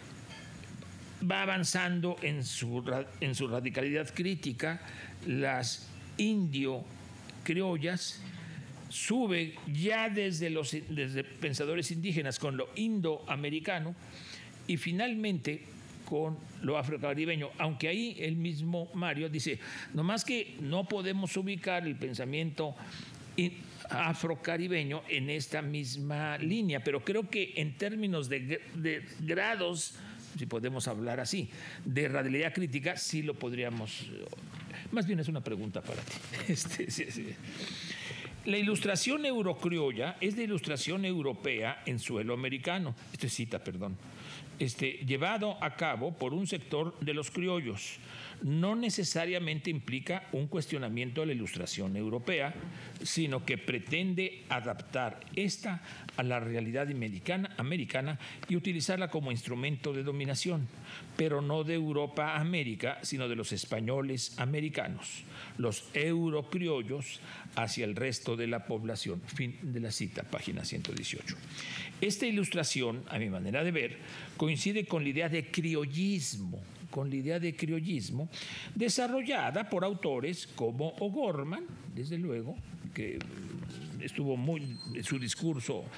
va avanzando en su, en su radicalidad crítica, las indio-criollas, sube ya desde los desde pensadores indígenas con lo indoamericano y finalmente con lo afrocaribeño, aunque ahí el mismo Mario dice, nomás que no podemos ubicar el pensamiento afrocaribeño en esta misma línea, pero creo que en términos de, de grados, si podemos hablar así, de radicalidad crítica, sí lo podríamos. Más bien es una pregunta para ti. Este, sí, sí. La ilustración eurocriolla es la ilustración europea en suelo americano. Esto es cita, perdón. Este, llevado a cabo por un sector de los criollos. No necesariamente implica un cuestionamiento de la ilustración europea, sino que pretende adaptar esta a la realidad americana, americana y utilizarla como instrumento de dominación, pero no de Europa a América, sino de los españoles americanos, los eurocriollos, hacia el resto de la población. Fin de la cita, página ciento dieciocho. Esta ilustración, a mi manera de ver, coincide con la idea de criollismo, con la idea de criollismo desarrollada por autores como O'Gorman, desde luego, que estuvo muy, su discurso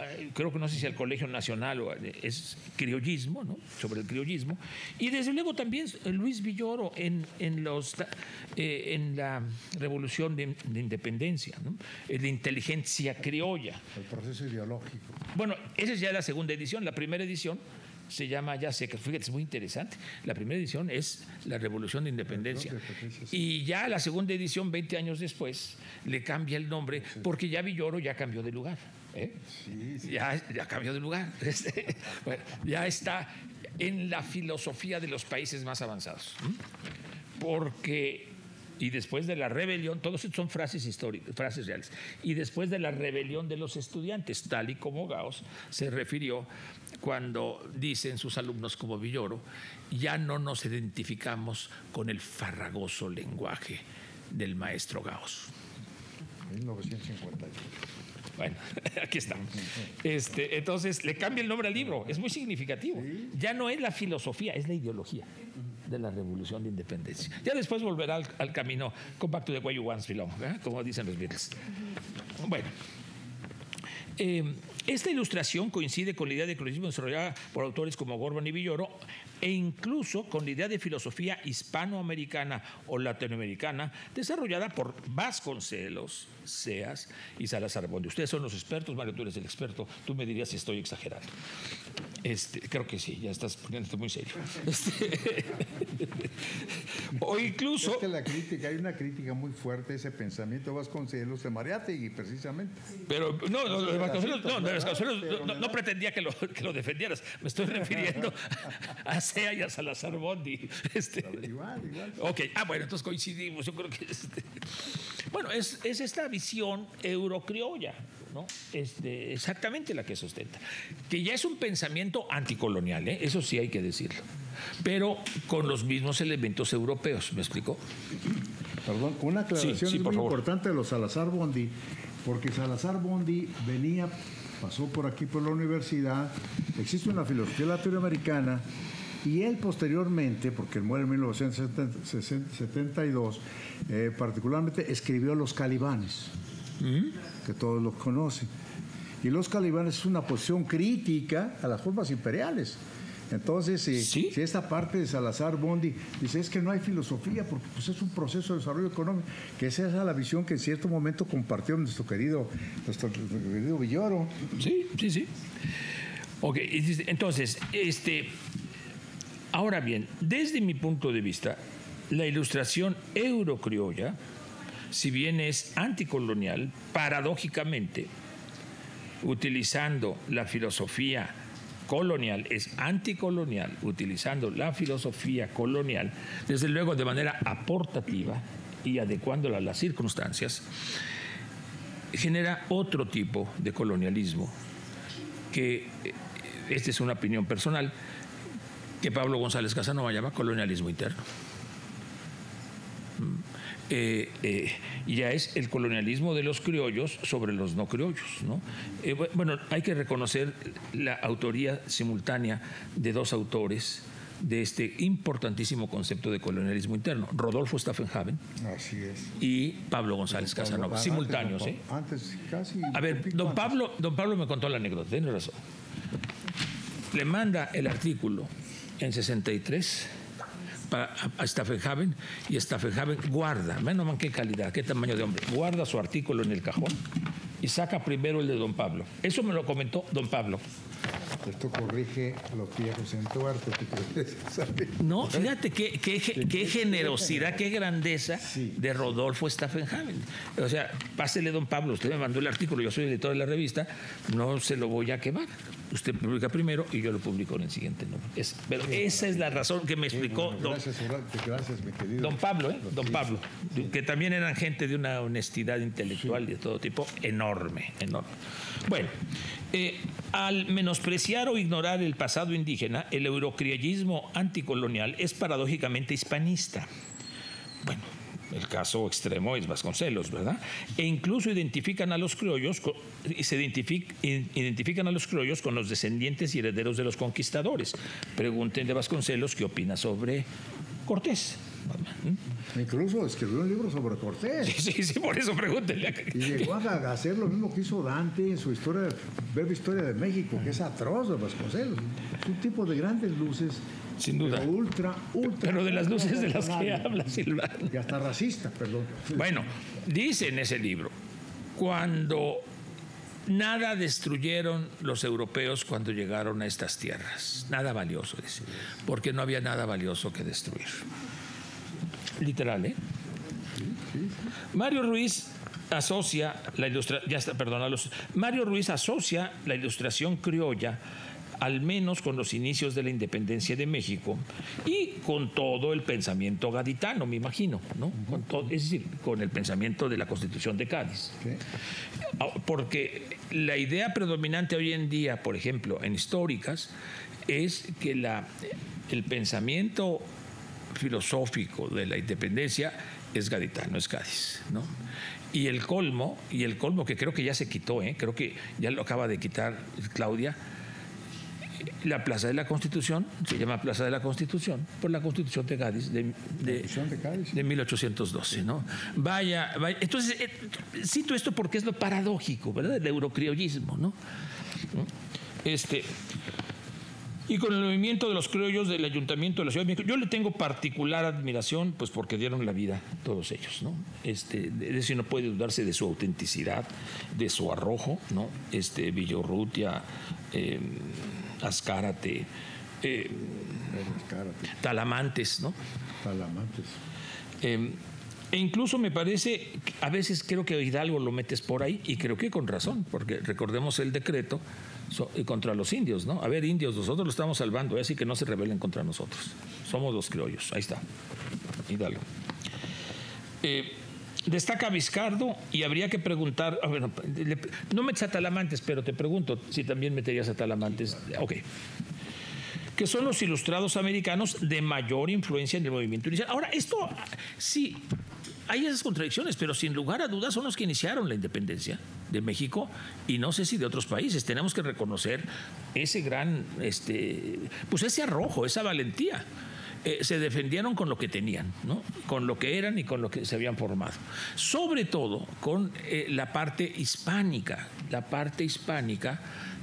creo que no sé si al Colegio Nacional o es criollismo, ¿no? Sobre el criollismo, y desde luego también Luis Villoro en, en, los, eh, en la Revolución de, de Independencia, ¿no? La inteligencia criolla. El proceso ideológico. Bueno, esa es ya la segunda edición. La primera edición se llama, ya sé que fíjate, es muy interesante. La primera edición es la Revolución de Independencia. Y ya la segunda edición, veinte años después, le cambia el nombre porque ya Villoro ya cambió de lugar. ¿eh? Sí, sí. Ya, ya cambió de lugar. Este, bueno, ya está en la filosofía de los países más avanzados. Porque... Y después de la rebelión, todos estos son frases históricas, frases reales. Y después de la rebelión de los estudiantes, tal y como Gauss se refirió cuando dicen sus alumnos como Villoro, ya no nos identificamos con el farragoso lenguaje del maestro Gauss. mil novecientos cincuenta y ocho. Bueno, aquí está. Este, entonces, le cambia el nombre al libro. Es muy significativo. Ya no es la filosofía, es la ideología de la Revolución de Independencia. Ya después volverá al, al camino Come back to the way you once belong, ¿eh? Como dicen los Beatles. Bueno, eh, esta ilustración coincide con la idea de criollismo desarrollada por autores como Gorban y Villoro e incluso con la idea de filosofía hispanoamericana o latinoamericana desarrollada por Vasconcelos, Seas y Salazar Bondi. Ustedes son los expertos, Mario, tú eres el experto, tú me dirías si estoy exagerando. Este, creo que sí, ya estás poniéndote muy serio. Este, o incluso... Es que la crítica, hay una crítica muy fuerte a ese pensamiento de Vasconcelos de Mariátegui, precisamente. Pero no, no, de Vasconcelos, no, de Vasconcelos, no, no, no pretendía que lo, que lo defendieras, me estoy refiriendo a Sea y a Salazar Bondi. Este, igual, igual. Ok, ah, bueno, entonces coincidimos, yo creo que... Este, bueno, es, es esta visión eurocriolla, ¿no? Este, exactamente la que sustenta, que ya es un pensamiento anticolonial, ¿eh? Eso sí hay que decirlo, pero con los mismos elementos europeos, ¿me explico? Perdón, una aclaración sí, sí, es muy favor. importante de los Salazar Bondi, porque Salazar Bondi venía, pasó por aquí por la universidad, existe una filosofía latinoamericana, y él posteriormente, porque él muere en mil novecientos setenta y dos, eh, particularmente escribió Los Calibanes, ¿Mm? que todos los conocen. Y Los Calibanes es una posición crítica a las formas imperiales. Entonces, si, ¿Sí? si esta parte de Salazar Bondi dice es que no hay filosofía porque pues, es un proceso de desarrollo económico, que esa es la visión que en cierto momento compartió nuestro querido, nuestro querido Villoro. Sí, sí, sí. Ok, entonces, este... Ahora bien, desde mi punto de vista, la ilustración eurocriolla, si bien es anticolonial, paradójicamente, utilizando la filosofía colonial, es anticolonial, utilizando la filosofía colonial, desde luego de manera aportativa y adecuándola a las circunstancias, genera otro tipo de colonialismo, que, esta es una opinión personal, que Pablo González Casanova llama colonialismo interno. Eh, eh, ya es el colonialismo de los criollos sobre los no criollos, ¿no? Eh, bueno, hay que reconocer la autoría simultánea de dos autores de este importantísimo concepto de colonialismo interno, Rodolfo Staffenhagen Así es. y Pablo González Pablo, Casanova, antes, simultáneos. Don, ¿eh? Antes, casi. A ver, don Pablo, don Pablo me contó la anécdota, tiene razón. Le manda el artículo en sesenta y tres para, a Staffenhagen, y Staffenhagen guarda, menos mal qué calidad, qué tamaño de hombre, guarda su artículo en el cajón y saca primero el de don Pablo. Eso me lo comentó don Pablo. Esto corrige lo que ya José Duarte. No, fíjate qué, qué, qué generosidad, qué grandeza sí. de Rodolfo Staffenhagen. O sea, pásele don Pablo, usted me mandó el artículo, yo soy editor de la revista, no se lo voy a quemar. Usted publica primero y yo lo publico en el siguiente número. Es, pero sí, esa es la razón que me explicó bueno, gracias, don, gracias, mi querido. Don Pablo, ¿eh? Don Pablo, que también eran gente de una honestidad intelectual sí. de todo tipo enorme, enorme. Bueno, eh, al menospreciar o ignorar el pasado indígena, el eurocriollismo anticolonial es paradójicamente hispanista. Bueno, el caso extremo es Vasconcelos, ¿verdad? E incluso identifican a los criollos, se identific, identifican a los criollos con los descendientes y herederos de los conquistadores. Pregúntenle a Vasconcelos qué opina sobre Cortés. Incluso escribió un libro sobre Cortés. Sí, sí, sí, por eso pregúntenle. A... Y llegó a hacer lo mismo que hizo Dante en su historia, breve historia de México, que es atroz de Vasconcelos. Es un tipo de grandes luces. Sin duda. Pero ultra, ultra. Pero de las luces de las que habla Silvano. Y hasta racista, perdón. Bueno, dice en ese libro, cuando nada destruyeron los europeos cuando llegaron a estas tierras, nada valioso, dice, porque no había nada valioso que destruir. Literal, ¿eh? Sí, sí, sí. Mario Ruiz asocia la ilustra... ya está, perdona, los... Mario Ruiz asocia la ilustración criolla al menos con los inicios de la independencia de México y con todo el pensamiento gaditano, me imagino, ¿no? Con todo, es decir, con el pensamiento de la Constitución de Cádiz. ¿Qué? Porque la idea predominante hoy en día, por ejemplo, en históricas, es que la, el pensamiento filosófico de la independencia es gaditano, es Cádiz, ¿no? Y el colmo, y el colmo que creo que ya se quitó, ¿eh? Creo que ya lo acaba de quitar Claudia, la Plaza de la Constitución se llama Plaza de la Constitución por la Constitución de Cádiz de, de, de, Cádiz. de mil ochocientos doce, ¿no? Vaya, vaya. Entonces, eh, cito esto porque es lo paradójico, ¿verdad? El eurocriollismo, ¿no? Este, y con el movimiento de los criollos del Ayuntamiento de la Ciudad de México, yo le tengo particular admiración, pues porque dieron la vida todos ellos, ¿no? Este, es decir, no puede dudarse de su autenticidad, de su arrojo, ¿no? Este, Villorrutia, eh, Azcárate, eh, Talamantes, ¿no? Talamantes. Eh, e incluso me parece, a veces creo que Hidalgo lo metes por ahí, y creo que con razón, porque recordemos el decreto so, contra los indios, ¿no? A ver, indios, nosotros lo estamos salvando, así que no se rebelen contra nosotros. Somos los criollos. Ahí está, Hidalgo. Eh, Destaca Vizcardo y habría que preguntar, bueno, no metes a Talamantes, pero te pregunto si también meterías a Talamantes. Ok. Que son los ilustrados americanos de mayor influencia en el movimiento inicial. Ahora, esto sí, hay esas contradicciones, pero sin lugar a dudas son los que iniciaron la independencia de México y no sé si de otros países. Tenemos que reconocer ese gran, este, pues ese arrojo, esa valentía. Eh, se defendieron con lo que tenían, ¿no? Con lo que eran y con lo que se habían formado. Sobre todo con eh, la parte hispánica, la parte hispánica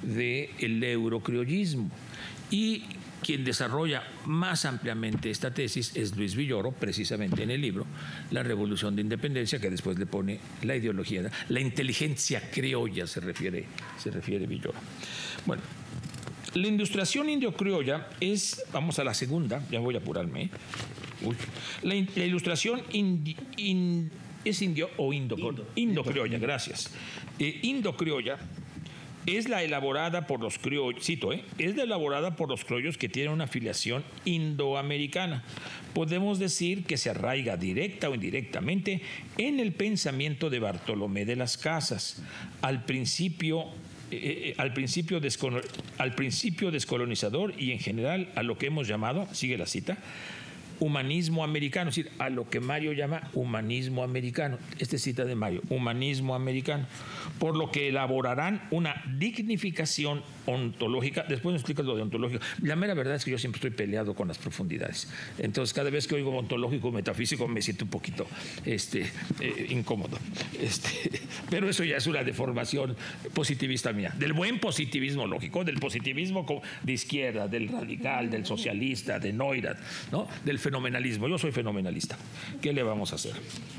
del eurocriollismo. Y quien desarrolla más ampliamente esta tesis es Luis Villoro, precisamente en el libro La Revolución de Independencia, que después le pone la ideología, la inteligencia criolla se refiere, se refiere Villoro. Bueno, la ilustración indio-criolla es, vamos a la segunda, ya voy a apurarme. ¿eh? Uy. La, la ilustración indi, in, es indio o indo, indo, indo-criolla, gracias. Eh, indo-criolla es la elaborada por los criollos, cito, ¿eh? es la elaborada por los criollos que tienen una afiliación indoamericana. Podemos decir que se arraiga directa o indirectamente en el pensamiento de Bartolomé de las Casas. Al principio Eh, al, principio al principio descolonizador y en general a lo que hemos llamado, sigue la cita, humanismo americano, es decir, a lo que Mario llama humanismo americano. Esta cita de Mario, humanismo americano, por lo que elaborarán una dignificación ontológica. Después me explicas lo de ontológico. La mera verdad es que yo siempre estoy peleado con las profundidades. Entonces, cada vez que oigo ontológico, metafísico, me siento un poquito este, eh, incómodo. Este, pero eso ya es una deformación positivista mía. Del buen positivismo lógico, del positivismo de izquierda, del radical, del socialista, de Neurath, ¿no? Del fenomenalismo. Yo soy fenomenalista. ¿Qué le vamos a hacer?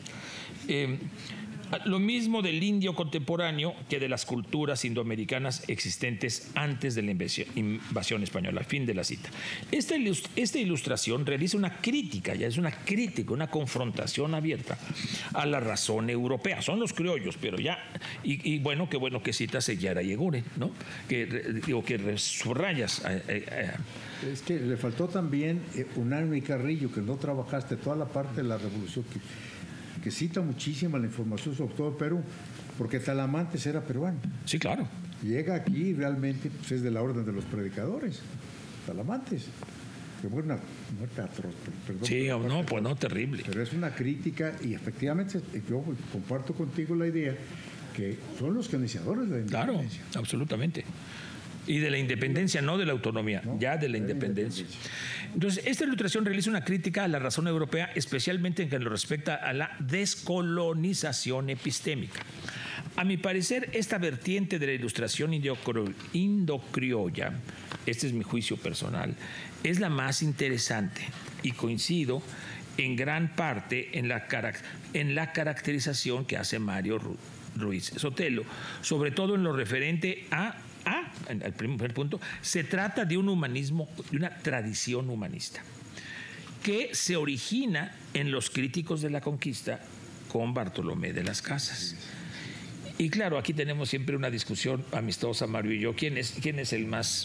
Eh, Lo mismo del indio contemporáneo que de las culturas indoamericanas existentes antes de la invasión española. Fin de la cita. Esta, esta ilustración realiza una crítica, ya es una crítica, una confrontación abierta a la razón europea. Son los criollos, pero ya, y, y bueno, qué bueno que citas a Yara y Eguren, ¿no? Que, digo, que subrayas a, a, a, es que le faltó también eh, Unánime y Carrillo, que no trabajaste toda la parte de la revolución que que cita muchísima la información sobre todo Perú, porque Talamantes era peruano. Sí, claro. Llega aquí y realmente pues, es de la orden de los predicadores, Talamantes. Que fue una muerte atroz, perdón. Sí, no, no, pues no, terrible. Pero es una crítica y efectivamente yo comparto contigo la idea que son los iniciadores de la independencia. Claro, absolutamente. Y de la independencia, no de la autonomía, no, ya de la independencia. Entonces, esta ilustración realiza una crítica a la razón europea, especialmente en lo respecta a la descolonización epistémica. A mi parecer, esta vertiente de la ilustración indocriolla, este es mi juicio personal, es la más interesante y coincido en gran parte en la, en la caracterización que hace Mario Ruiz Sotelo, sobre todo en lo referente a Ah, el primer punto, se trata de un humanismo, de una tradición humanista que se origina en los críticos de la conquista con Bartolomé de las Casas. Y claro, aquí tenemos siempre una discusión amistosa, Mario y yo, ¿quién es, quién es el más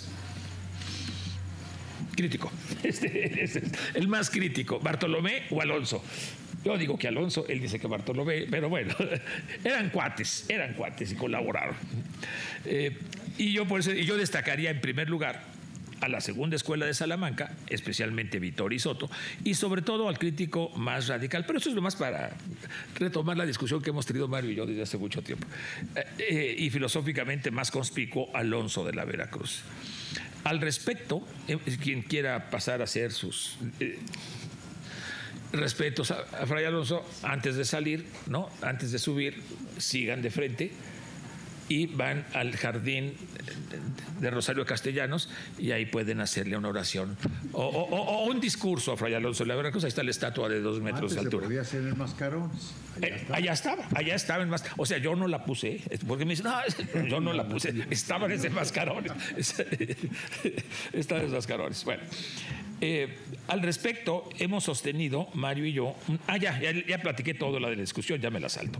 crítico? Este, este, el más crítico, ¿Bartolomé o Alonso? Yo digo que Alonso, él dice que Bartolomé, pero bueno, eran cuates, eran cuates y colaboraron. Eh, y yo por eso yo destacaría en primer lugar a la segunda escuela de Salamanca, especialmente Vittorio Soto, y sobre todo al crítico más radical. Pero eso es lo más para retomar la discusión que hemos tenido Mario y yo desde hace mucho tiempo. Eh, eh, y filosóficamente más conspicuo, Alonso de la Veracruz. Al respecto, eh, quien quiera pasar a hacer sus... Eh, respetos a, a Fray Alonso, antes de salir, ¿no? Antes de subir, sigan de frente y van al jardín de Rosario Castellanos y ahí pueden hacerle una oración o, o, o un discurso a Fray Alonso de la Veracruz. Ahí está la estatua de dos metros Antes de altura. Se podía hacer en Mascarones. Allá, eh, allá estaba, allá estaba en Mascarones. O sea, yo no la puse, porque me dicen, no, yo no la puse, estaba en ese Mascarones. Estaba en Mascarones. Bueno. Eh, al respecto, hemos sostenido, Mario y yo, ah, ya, ya, ya platiqué todo la de la discusión, ya me la salto.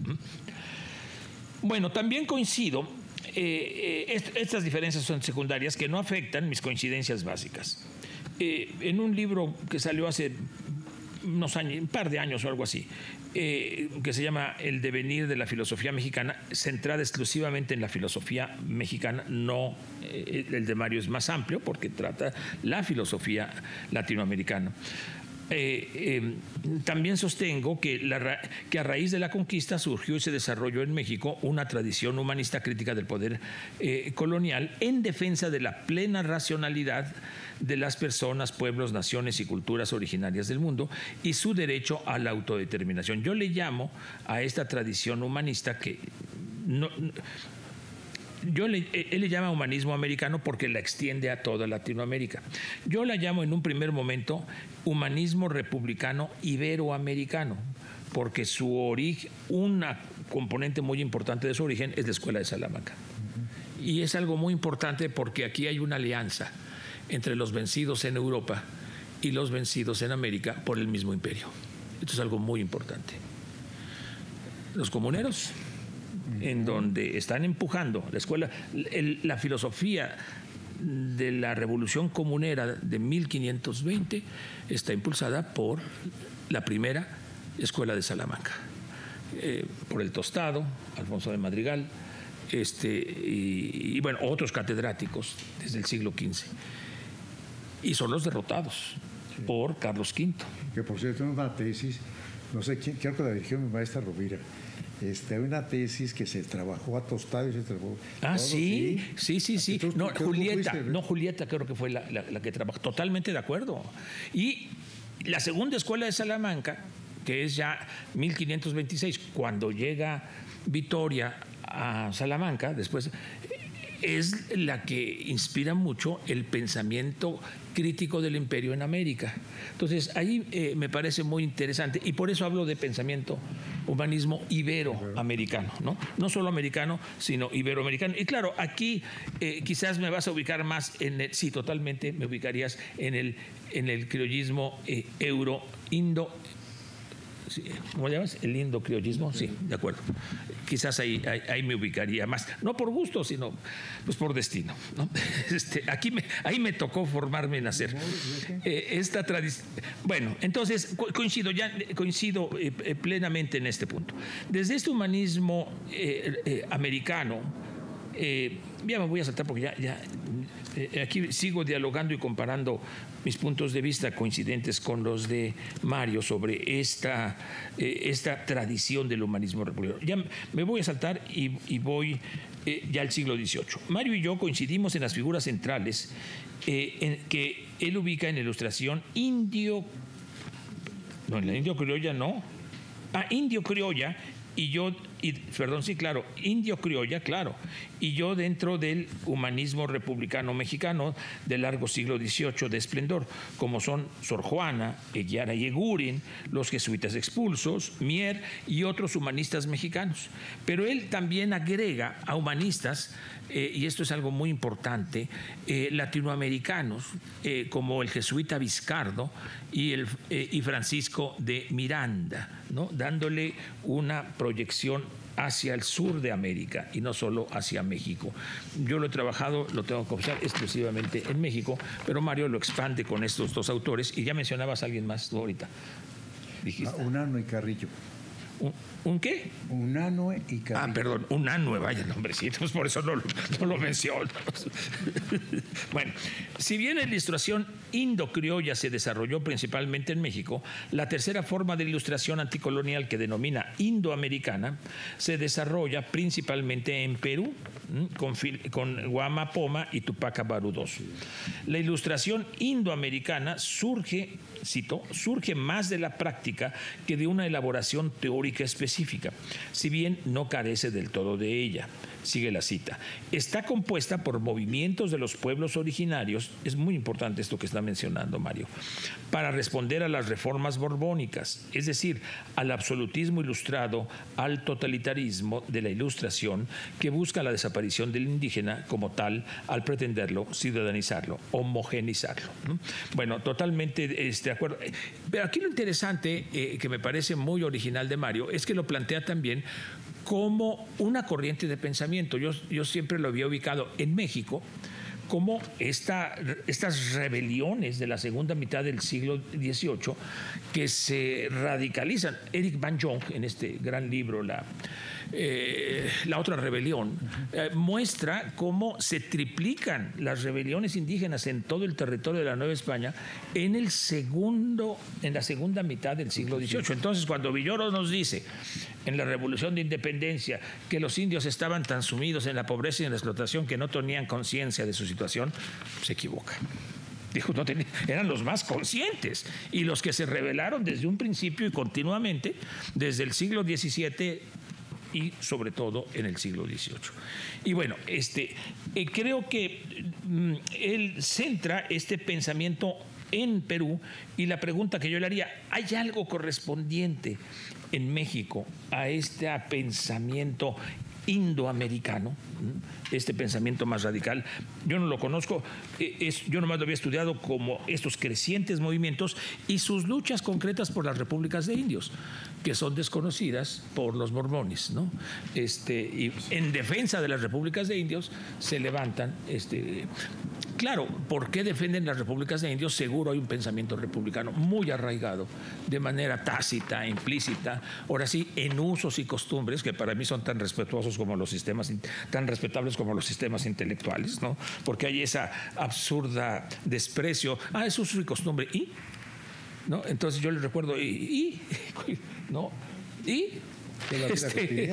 Bueno, también coincido, eh, eh, est estas diferencias son secundarias que no afectan mis coincidencias básicas. Eh, en un libro que salió hace unos años, un par de años o algo así, eh, que se llama El devenir de la filosofía mexicana, centrada exclusivamente en la filosofía mexicana, no, eh, el de Mario es más amplio porque trata la filosofía latinoamericana. Eh, eh, también sostengo que, la, que a raíz de la conquista surgió y se desarrolló en México una tradición humanista crítica del poder eh, colonial en defensa de la plena racionalidad de las personas, pueblos, naciones y culturas originarias del mundo y su derecho a la autodeterminación. Yo le llamo a esta tradición humanista que no, yo le, él le llama humanismo americano porque la extiende a toda Latinoamérica. Yo la llamo en un primer momento humanismo republicano iberoamericano, porque su origen, una componente muy importante de su origen es la Escuela de Salamanca. Y es algo muy importante porque aquí hay una alianza entre los vencidos en Europa y los vencidos en América por el mismo imperio. Esto es algo muy importante. Los comuneros, en donde están empujando la escuela, el, la filosofía de la Revolución Comunera de mil quinientos veinte está impulsada por la primera escuela de Salamanca, eh, por el Tostado, Alfonso de Madrigal, este, y, y bueno, otros catedráticos desde el siglo quince. Y son los derrotados sí. por Carlos quinto. Que por cierto, en una tesis, no sé quién, creo que la dirigió mi maestra Rovira. Este, hay una tesis que se trabajó a tostado y se trabajó. Ah, todo, sí, sí, sí, sí. sí. No, Julieta, fuiste, no, Julieta creo que fue la, la, la que trabajó. Totalmente de acuerdo. Y la segunda escuela de Salamanca, que es ya mil quinientos veintiséis, cuando llega Vitoria a Salamanca, después, es la que inspira mucho el pensamiento crítico del imperio en América. Entonces, ahí eh, me parece muy interesante y por eso hablo de pensamiento, humanismo iberoamericano, ¿no? No solo americano, sino iberoamericano. Y claro, aquí eh, quizás me vas a ubicar más en el, sí, totalmente me ubicarías en el, en el criollismo eh, euro-indo. ¿Cómo llamas? ¿El indocriollismo? Sí, de acuerdo. Quizás ahí, ahí, ahí me ubicaría más. No por gusto, sino pues por destino, ¿no? Este, aquí me, ahí me tocó formarme y nacer. Eh, esta tradición. Bueno, entonces coincido, ya, coincido eh, plenamente en este punto. Desde este humanismo eh, eh, americano, eh, ya me voy a saltar porque ya, ya eh, aquí sigo dialogando y comparando mis puntos de vista coincidentes con los de Mario sobre esta, eh, esta tradición del humanismo republicano. Ya me voy a saltar y, y voy eh, ya al siglo dieciocho. Mario y yo coincidimos en las figuras centrales eh, en que él ubica en la ilustración indio, no, en la indio criolla no, ah, indio criolla, y yo, y, perdón, sí, claro, indio criolla, claro, y yo dentro del humanismo republicano mexicano del largo siglo dieciocho de esplendor, como son Sor Juana, Eguiara y Eguren, los jesuitas expulsos, Mier y otros humanistas mexicanos. Pero él también agrega a humanistas, eh, y esto es algo muy importante, eh, latinoamericanos, eh, como el jesuita Vizcardo y, el, eh, y Francisco de Miranda, ¿no? Dándole una proyección hacia el sur de América y no solo hacia México. Yo lo he trabajado, lo tengo que confesar, exclusivamente en México, pero Mario lo expande con estos dos autores y ya mencionabas a alguien más tú ahorita. Dijiste. Ah, Unanue y Carrillo. ¿Un, ¿Un qué? Unanue y Carrillo. Ah, perdón, Unanue, vaya nombrecitos, por eso no, no lo menciono. Bueno, si bien la ilustración indo-criolla se desarrolló principalmente en México, la tercera forma de ilustración anticolonial, que denomina indoamericana, se desarrolla principalmente en Perú, con, con Guama Poma y Tupac Amaru segundo. La ilustración indoamericana surge, cito, surge más de la práctica que de una elaboración teórica específica, si bien no carece del todo de ella. Sigue la cita. Está compuesta por movimientos de los pueblos originarios, es muy importante esto que está mencionando Mario, para responder a las reformas borbónicas, es decir, al absolutismo ilustrado, al totalitarismo de la ilustración que busca la desaparición del indígena como tal al pretenderlo, ciudadanizarlo, homogenizarlo, ¿no? Bueno, totalmente este, de acuerdo. Pero aquí lo interesante, eh, que me parece muy original de Mario, es que lo plantea también como una corriente de pensamiento. Yo, yo siempre lo había ubicado en México como esta, estas rebeliones de la segunda mitad del siglo dieciocho que se radicalizan. Eric Van Jong, en este gran libro, La, eh, la otra rebelión, eh, muestra cómo se triplican las rebeliones indígenas en todo el territorio de la Nueva España en, el segundo, en la segunda mitad del siglo dieciocho. Entonces, cuando Villoro nos dice en la Revolución de Independencia que los indios estaban tan sumidos en la pobreza y en la explotación que no tenían conciencia de su situación, se equivoca. Dijo, no tenía, eran los más conscientes y los que se rebelaron desde un principio y continuamente desde el siglo diecisiete y sobre todo en el siglo dieciocho. Y bueno, este, eh, creo que mm, él centra este pensamiento en Perú y la pregunta que yo le haría, ¿hay algo correspondiente en México a este pensamiento indoamericano, este pensamiento más radical? Yo no lo conozco, es, yo nomás lo había estudiado como estos crecientes movimientos y sus luchas concretas por las repúblicas de indios, que son desconocidas por los mormones, ¿no? Este, y en defensa de las repúblicas de indios se levantan, este, claro, ¿por qué defienden las repúblicas de indios? Seguro hay un pensamiento republicano muy arraigado, de manera tácita, implícita, ahora sí, en usos y costumbres que para mí son tan respetuosos como los sistemas, tan respetables como los sistemas intelectuales, ¿no? Porque hay esa absurda desprecio, ah, es uso y costumbre, ¿y? ¿No? Entonces yo les recuerdo, ¿y? ¿y? ¿No? ¿Y? Este,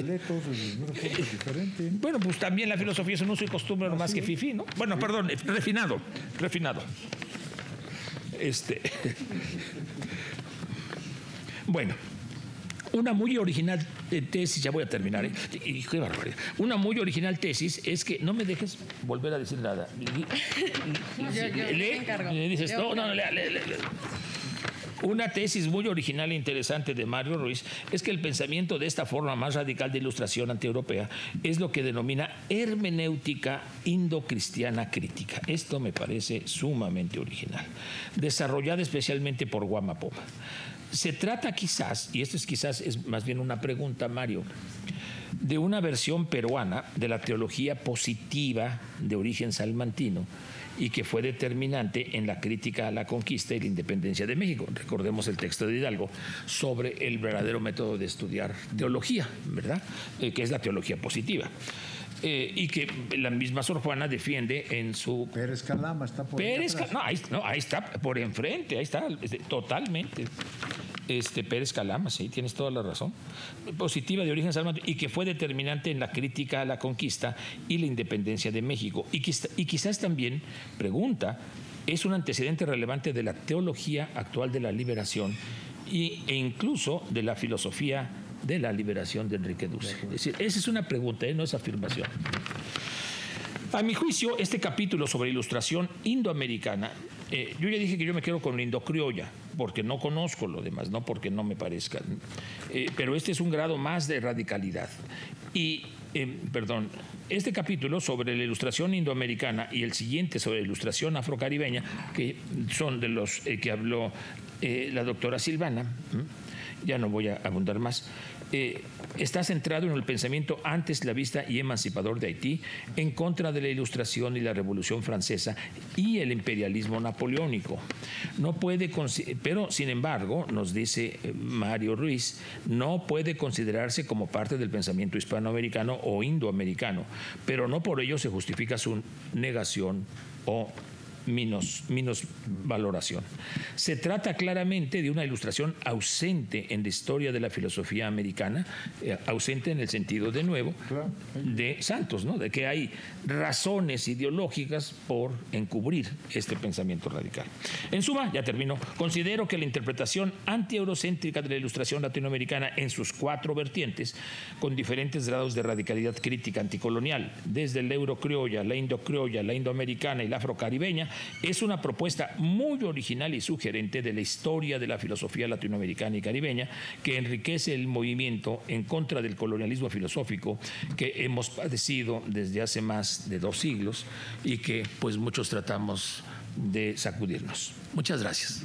bueno, pues también la filosofía es un uso y costumbre, no más que fifí, ¿no? Bueno, perdón, refinado, refinado. Este. Bueno, una muy original tesis, ya voy a terminar, ¿eh? Y qué barbaridad. Una muy original tesis es que no me dejes volver a decir nada. Yo, yo, ¿Le, encargo. le dices, Yo, no, no, le, le, le. Una tesis muy original e interesante de Mario Ruiz es que el pensamiento de esta forma más radical de ilustración antieuropea es lo que denomina hermenéutica indocristiana crítica. Esto me parece sumamente original, desarrollada especialmente por Guama Poma. Se trata quizás, y esto es quizás es más bien una pregunta, Mario, de una versión peruana de la teología positiva de origen salmantino y que fue determinante en la crítica a la conquista y la independencia de México. Recordemos el texto de Hidalgo sobre el verdadero método de estudiar teología, ¿verdad? Eh, que es la teología positiva. eh, y que la misma Sor Juana defiende en su... Pérez Calama está por Pérez ahí atrás. no, ahí, no, ahí está, por enfrente, ahí está, este, totalmente. Este, Pérez Calama, sí, tienes toda la razón. Positiva de origen salmantino y que fue determinante en la crítica a la conquista y la independencia de México. Y, quizá, y quizás también, pregunta, es un antecedente relevante de la teología actual de la liberación y, e incluso de la filosofía de la liberación de Enrique Dussel. Es decir, esa es una pregunta, ¿eh? No es afirmación. A mi juicio, este capítulo sobre ilustración indoamericana, eh, yo ya dije que yo me quedo con la indocriolla, porque no conozco lo demás, no porque no me parezca. Eh, pero este es un grado más de radicalidad. Y, eh, perdón, este capítulo sobre la ilustración indoamericana y el siguiente sobre la ilustración afrocaribeña, que son de los eh, que habló eh, la doctora Silvana, ¿m? Ya no voy a abundar más, eh, está centrado en el pensamiento antiesclavista y emancipador de Haití en contra de la Ilustración y la Revolución Francesa y el imperialismo napoleónico. No puede, pero sin embargo, nos dice Mario Ruiz, no puede considerarse como parte del pensamiento hispanoamericano o indoamericano, pero no por ello se justifica su negación o Menos, menos valoración. Se trata claramente de una ilustración ausente en la historia de la filosofía americana, eh, ausente en el sentido, de nuevo, de Santos, ¿no? De que hay razones ideológicas por encubrir este pensamiento radical. En suma, ya termino, considero que la interpretación anti-eurocéntrica de la ilustración latinoamericana en sus cuatro vertientes, con diferentes grados de radicalidad crítica anticolonial, desde la eurocriolla, la indocriolla, la indoamericana y la afrocaribeña, es una propuesta muy original y sugerente de la historia de la filosofía latinoamericana y caribeña que enriquece el movimiento en contra del colonialismo filosófico que hemos padecido desde hace más de dos siglos y que pues muchos tratamos de sacudirnos. Muchas gracias.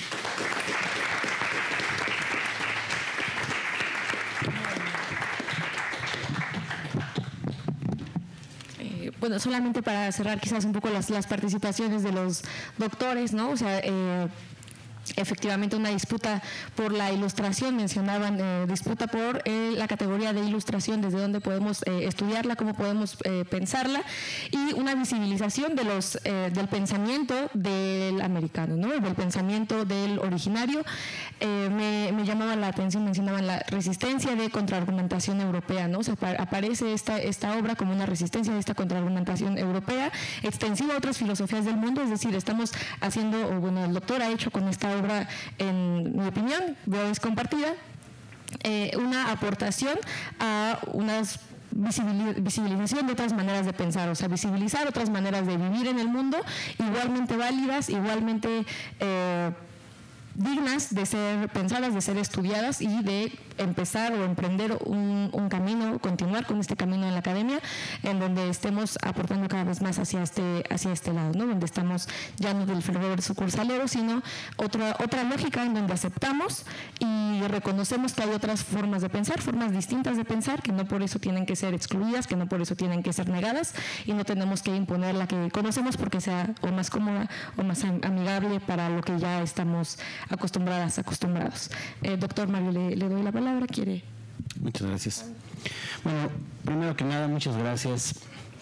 Bueno, solamente para cerrar quizás un poco las, las participaciones de los doctores, ¿no? O sea, eh, efectivamente una disputa por la ilustración, mencionaban eh, disputa por eh, la categoría de ilustración, desde dónde podemos eh, estudiarla, cómo podemos eh, pensarla, y una visibilización de los eh, del pensamiento del americano, ¿no? Del pensamiento del originario. Eh, me, me llamaba la atención, mencionaban la resistencia de contraargumentación europea, ¿no? O sea, aparece esta, esta obra como una resistencia de esta contraargumentación europea, extensiva a otras filosofías del mundo, es decir, estamos haciendo, o bueno, el doctor ha hecho con esta obra, en mi opinión, veo es compartida, eh, una aportación a unas visibilización de otras maneras de pensar, o sea, visibilizar otras maneras de vivir en el mundo, igualmente válidas, igualmente eh, dignas de ser pensadas, de ser estudiadas y de empezar o emprender un, un camino, continuar con este camino en la academia, en donde estemos aportando cada vez más hacia este, hacia este lado, ¿no? Donde estamos ya no del fervor sucursalero, sino otra, otra lógica en donde aceptamos y reconocemos que hay otras formas de pensar, formas distintas de pensar, que no por eso tienen que ser excluidas, que no por eso tienen que ser negadas, y no tenemos que imponer la que conocemos porque sea o más cómoda o más amigable para lo que ya estamos acostumbradas, acostumbrados. Eh, doctor Mario, le, le doy la palabra. ¿Quiere? Muchas gracias. Bueno, primero que nada, muchas gracias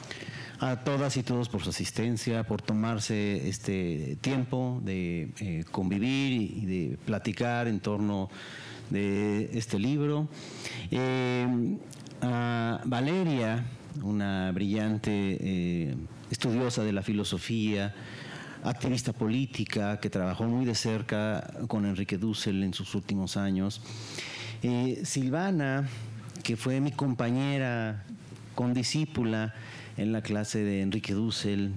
a todas y todos por su asistencia, por tomarse este tiempo de eh, convivir y de platicar en torno de este libro. Eh, a Valeria, una brillante eh, estudiosa de la filosofía, activista política que trabajó muy de cerca con Enrique Dussel en sus últimos años. Eh, Silvana, que fue mi compañera condiscípula en la clase de Enrique Dussel.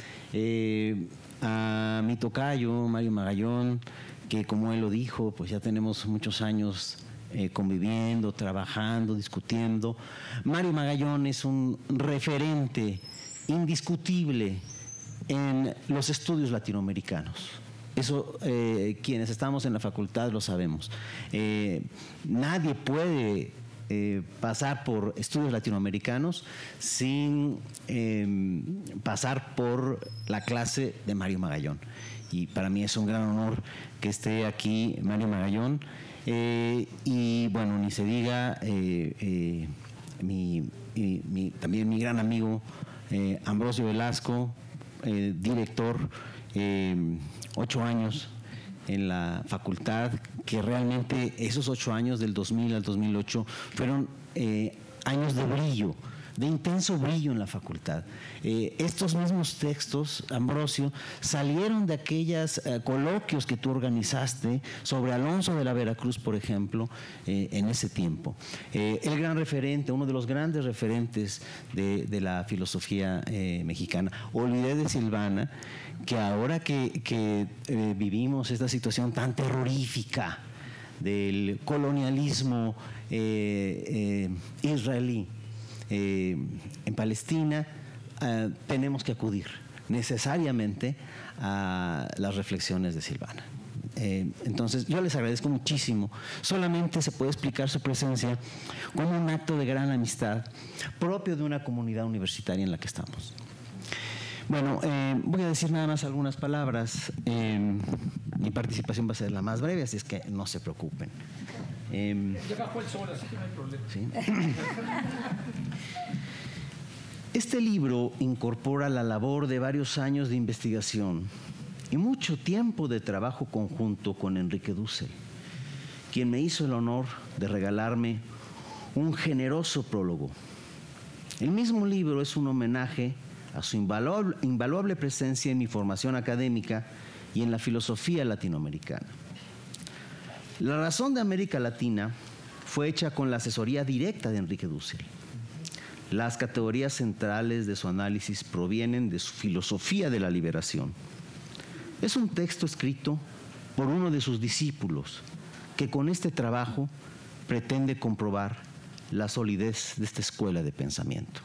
Eh, a mi tocayo, Mario Magallón, que como él lo dijo, pues ya tenemos muchos años eh, conviviendo, trabajando, discutiendo. Mario Magallón es un referente indiscutible en los estudios latinoamericanos. Eso eh, quienes estamos en la facultad lo sabemos. Eh, nadie puede eh, pasar por estudios latinoamericanos sin eh, pasar por la clase de Mario Magallón. Y para mí es un gran honor que esté aquí Mario Magallón. Eh, y bueno, ni se diga eh, eh, mi, mi, mi, también mi gran amigo eh, Ambrosio Velasco, eh, director, eh, ocho años en la facultad, que realmente esos ocho años, del dos mil al dos mil ocho, fueron eh, años de brillo, de intenso brillo en la facultad. Eh, estos mismos textos, Ambrosio, salieron de aquellos eh, coloquios que tú organizaste sobre Alonso de la Veracruz, por ejemplo, eh, en ese tiempo. Eh, el gran referente, uno de los grandes referentes de, de la filosofía eh, mexicana, Olvidé de Silvana, que ahora que, que eh, vivimos esta situación tan terrorífica del colonialismo eh, eh, israelí, Eh, en Palestina, eh, tenemos que acudir necesariamente a las reflexiones de Silvana. Eh, entonces, yo les agradezco muchísimo. Solamente se puede explicar su presencia como un acto de gran amistad propio de una comunidad universitaria en la que estamos. Bueno, eh, voy a decir nada más algunas palabras. Eh, mi participación va a ser la más breve, así es que no se preocupen. Eh, ya bajó el sol, así que no hay problema. ¿sí? Este libro incorpora la labor de varios años de investigación y mucho tiempo de trabajo conjunto con Enrique Dussel, quien me hizo el honor de regalarme un generoso prólogo. El mismo libro es un homenaje a su invaluable, invaluable presencia en mi formación académica y en la filosofía latinoamericana. La razón de América Latina fue hecha con la asesoría directa de Enrique Dussel. Las categorías centrales de su análisis provienen de su filosofía de la liberación. Es un texto escrito por uno de sus discípulos que con este trabajo pretende comprobar la solidez de esta escuela de pensamiento.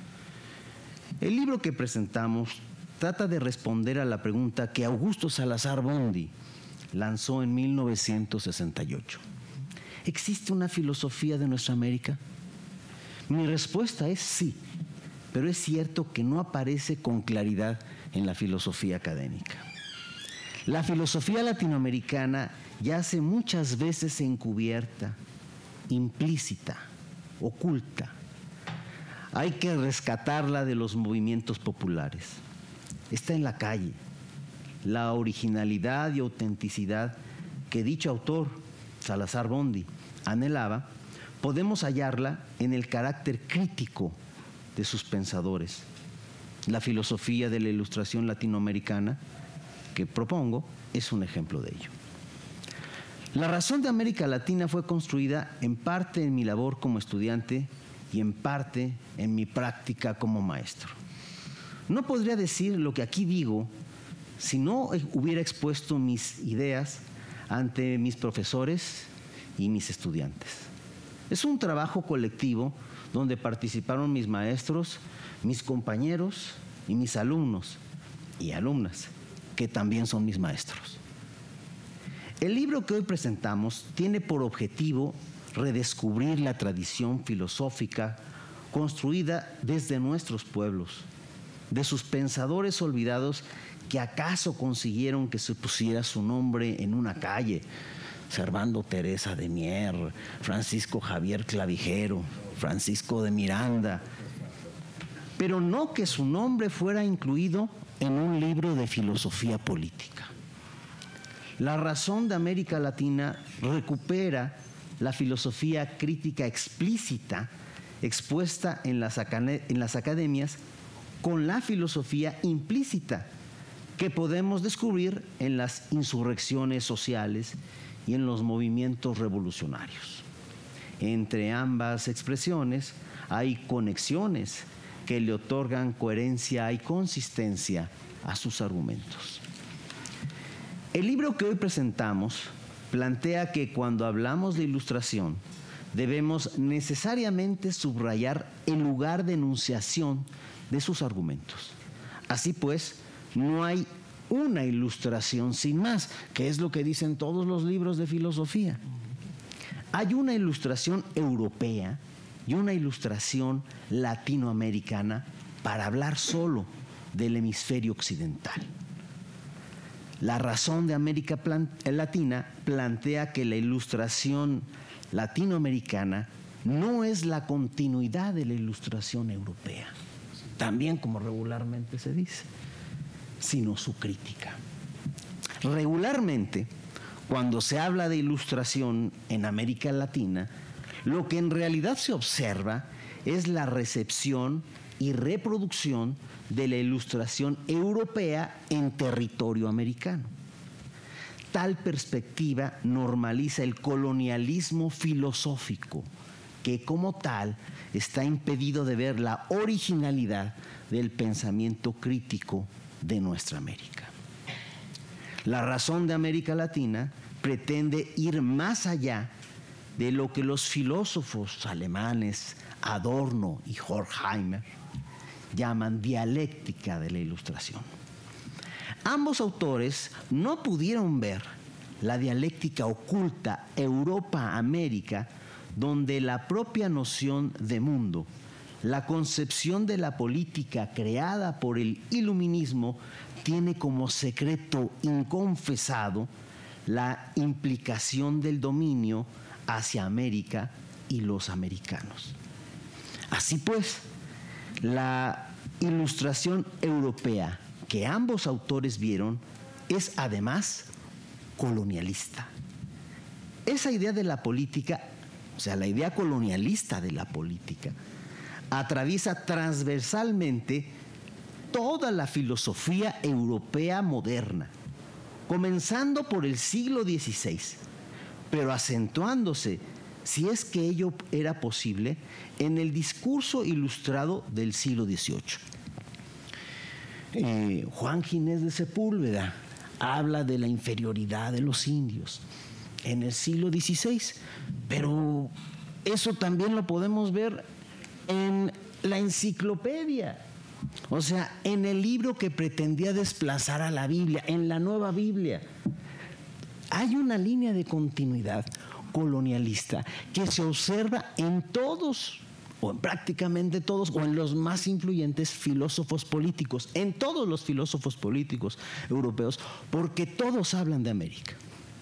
El libro que presentamos trata de responder a la pregunta que Augusto Salazar Bondy lanzó en mil novecientos sesenta y ocho. ¿Existe una filosofía de nuestra América? Mi respuesta es sí, pero es cierto que no aparece con claridad en la filosofía académica. La filosofía latinoamericana yace muchas veces encubierta, implícita, oculta. Hay que rescatarla de los movimientos populares. Está en la calle. La originalidad y autenticidad que dicho autor, Salazar Bondy, anhelaba, podemos hallarla en el carácter crítico de sus pensadores. La filosofía de la Ilustración latinoamericana que propongo es un ejemplo de ello. La razón de América Latina fue construida en parte en mi labor como estudiante y en parte en mi práctica como maestro. No podría decir lo que aquí digo si no hubiera expuesto mis ideas ante mis profesores y mis estudiantes. Es un trabajo colectivo donde participaron mis maestros, mis compañeros y mis alumnos y alumnas, que también son mis maestros. El libro que hoy presentamos tiene por objetivo redescubrir la tradición filosófica construida desde nuestros pueblos, de sus pensadores olvidados que acaso consiguieron que se pusiera su nombre en una calle: Servando Teresa de Mier, Francisco Javier Clavijero, Francisco de Miranda, pero no que su nombre fuera incluido en un libro de filosofía política. La razón de América Latina recupera la filosofía crítica explícita expuesta en las, en las academias con la filosofía implícita que podemos descubrir en las insurrecciones sociales y en los movimientos revolucionarios. Entre ambas expresiones hay conexiones que le otorgan coherencia y consistencia a sus argumentos. El libro que hoy presentamos plantea que cuando hablamos de ilustración debemos necesariamente subrayar el lugar de enunciación de sus argumentos. Así pues, no hay una ilustración sin más, que es lo que dicen todos los libros de filosofía. Hay una ilustración europea y una ilustración latinoamericana para hablar solo del hemisferio occidental. La razón de América plan- Latina plantea que la ilustración latinoamericana no es la continuidad de la Ilustración europea, también como regularmente se dice, sino su crítica. Regularmente, cuando se habla de Ilustración en América Latina, lo que en realidad se observa es la recepción y reproducción de la Ilustración europea en territorio americano. Tal perspectiva normaliza el colonialismo filosófico, que como tal está impedido de ver la originalidad del pensamiento crítico de nuestra América. La razón de América Latina pretende ir más allá de lo que los filósofos alemanes Adorno y Horkheimer llaman dialéctica de la Ilustración. Ambos autores no pudieron ver la dialéctica oculta Europa-América, donde la propia noción de mundo, la concepción de la política creada por el iluminismo, tiene como secreto inconfesado la implicación del dominio hacia América y los americanos. Así pues, la Ilustración europea que ambos autores vieron es además colonialista. Esa idea de la política, o sea, la idea colonialista de la política, atraviesa transversalmente toda la filosofía europea moderna, comenzando por el siglo dieciséis, pero acentuándose, si es que ello era posible, en el discurso ilustrado del siglo dieciocho. Eh, Juan Ginés de Sepúlveda habla de la inferioridad de los indios en el siglo dieciséis, pero eso también lo podemos ver en la enciclopedia, o sea, en el libro que pretendía desplazar a la Biblia, en la Nueva Biblia. Hay una línea de continuidad colonialista que se observa en todos, o en prácticamente todos, o en los más influyentes filósofos políticos, en todos los filósofos políticos europeos, porque todos hablan de América.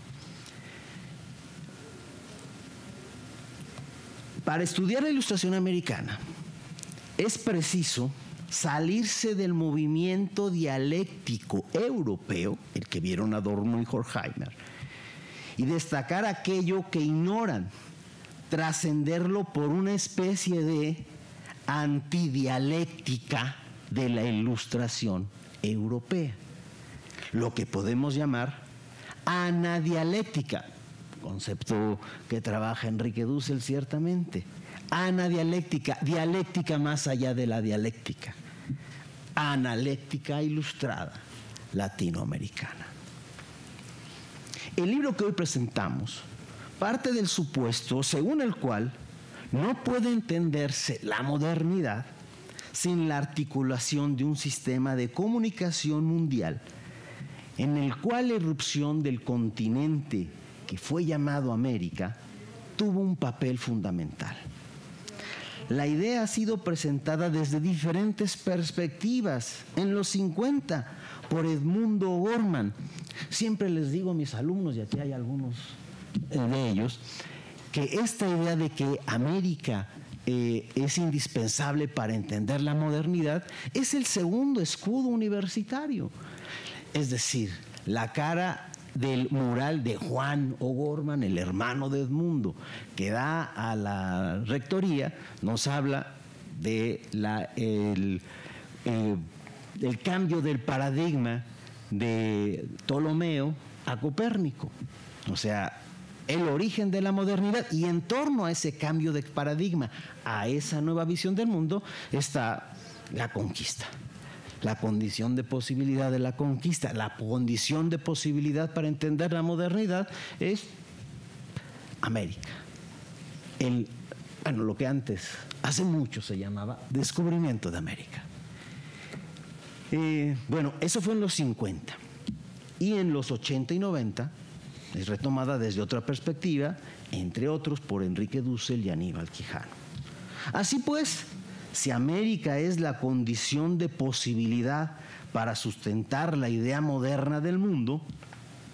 Para estudiar la Ilustración americana, es preciso salirse del movimiento dialéctico europeo, el que vieron Adorno y Horkheimer, y destacar aquello que ignoran, trascenderlo por una especie de antidialéctica de la Ilustración europea, lo que podemos llamar anadialéctica, concepto que trabaja Enrique Dussel ciertamente. Anadialéctica, dialéctica más allá de la dialéctica, analéctica ilustrada latinoamericana. El libro que hoy presentamos parte del supuesto según el cual no puede entenderse la modernidad sin la articulación de un sistema de comunicación mundial en el cual la irrupción del continente que fue llamado América tuvo un papel fundamental. La idea ha sido presentada desde diferentes perspectivas en los cincuenta por Edmundo Gorman. Siempre les digo a mis alumnos, y aquí hay algunos de ellos, que esta idea de que América eh, es indispensable para entender la modernidad es el segundo escudo universitario. Es decir, la cara del mural de Juan O'Gorman, el hermano de Edmundo, que da a la rectoría, nos habla de la, el, eh, el cambio del paradigma de Ptolomeo a Copérnico, o sea, el origen de la modernidad, y en torno a ese cambio de paradigma, a esa nueva visión del mundo, está la conquista. La condición de posibilidad de la conquista, la condición de posibilidad para entender la modernidad es América. El, bueno, lo que antes, hace mucho se llamaba descubrimiento de América. Eh, bueno, eso fue en los cincuenta. Y en los ochenta y noventa es retomada desde otra perspectiva, entre otros por Enrique Dussel y Aníbal Quijano. Así pues, si América es la condición de posibilidad para sustentar la idea moderna del mundo,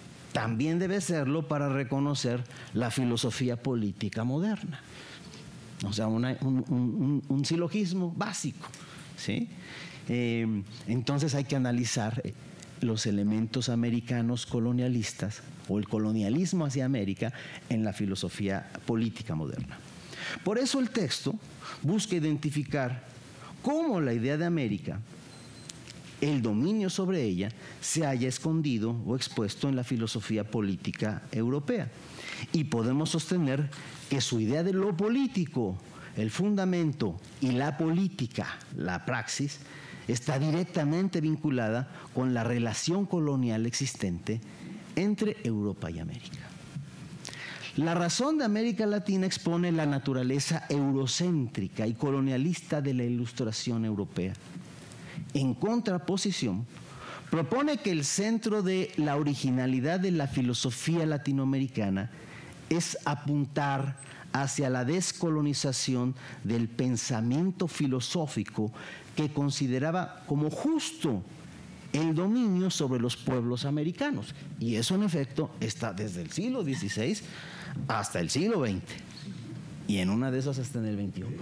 también debe serlo para reconocer la filosofía política moderna. o sea, una, un, un, un silogismo básico, ¿sí? Eh, entonces hay que analizar los elementos americanos colonialistas o el colonialismo hacia América en la filosofía política moderna. Por eso el texto busca identificar cómo la idea de América, el dominio sobre ella, se haya escondido o expuesto en la filosofía política europea. Y podemos sostener que su idea de lo político, el fundamento, y la política, la praxis, está directamente vinculada con la relación colonial existente entre Europa y América. La razón de América Latina expone la naturaleza eurocéntrica y colonialista de la Ilustración europea. En contraposición, propone que el centro de la originalidad de la filosofía latinoamericana es apuntar hacia la descolonización del pensamiento filosófico que consideraba como justo el dominio sobre los pueblos americanos. Y eso, en efecto, está desde el siglo dieciséis hasta el siglo veinte. Y en una de esas hasta en el veintiuno.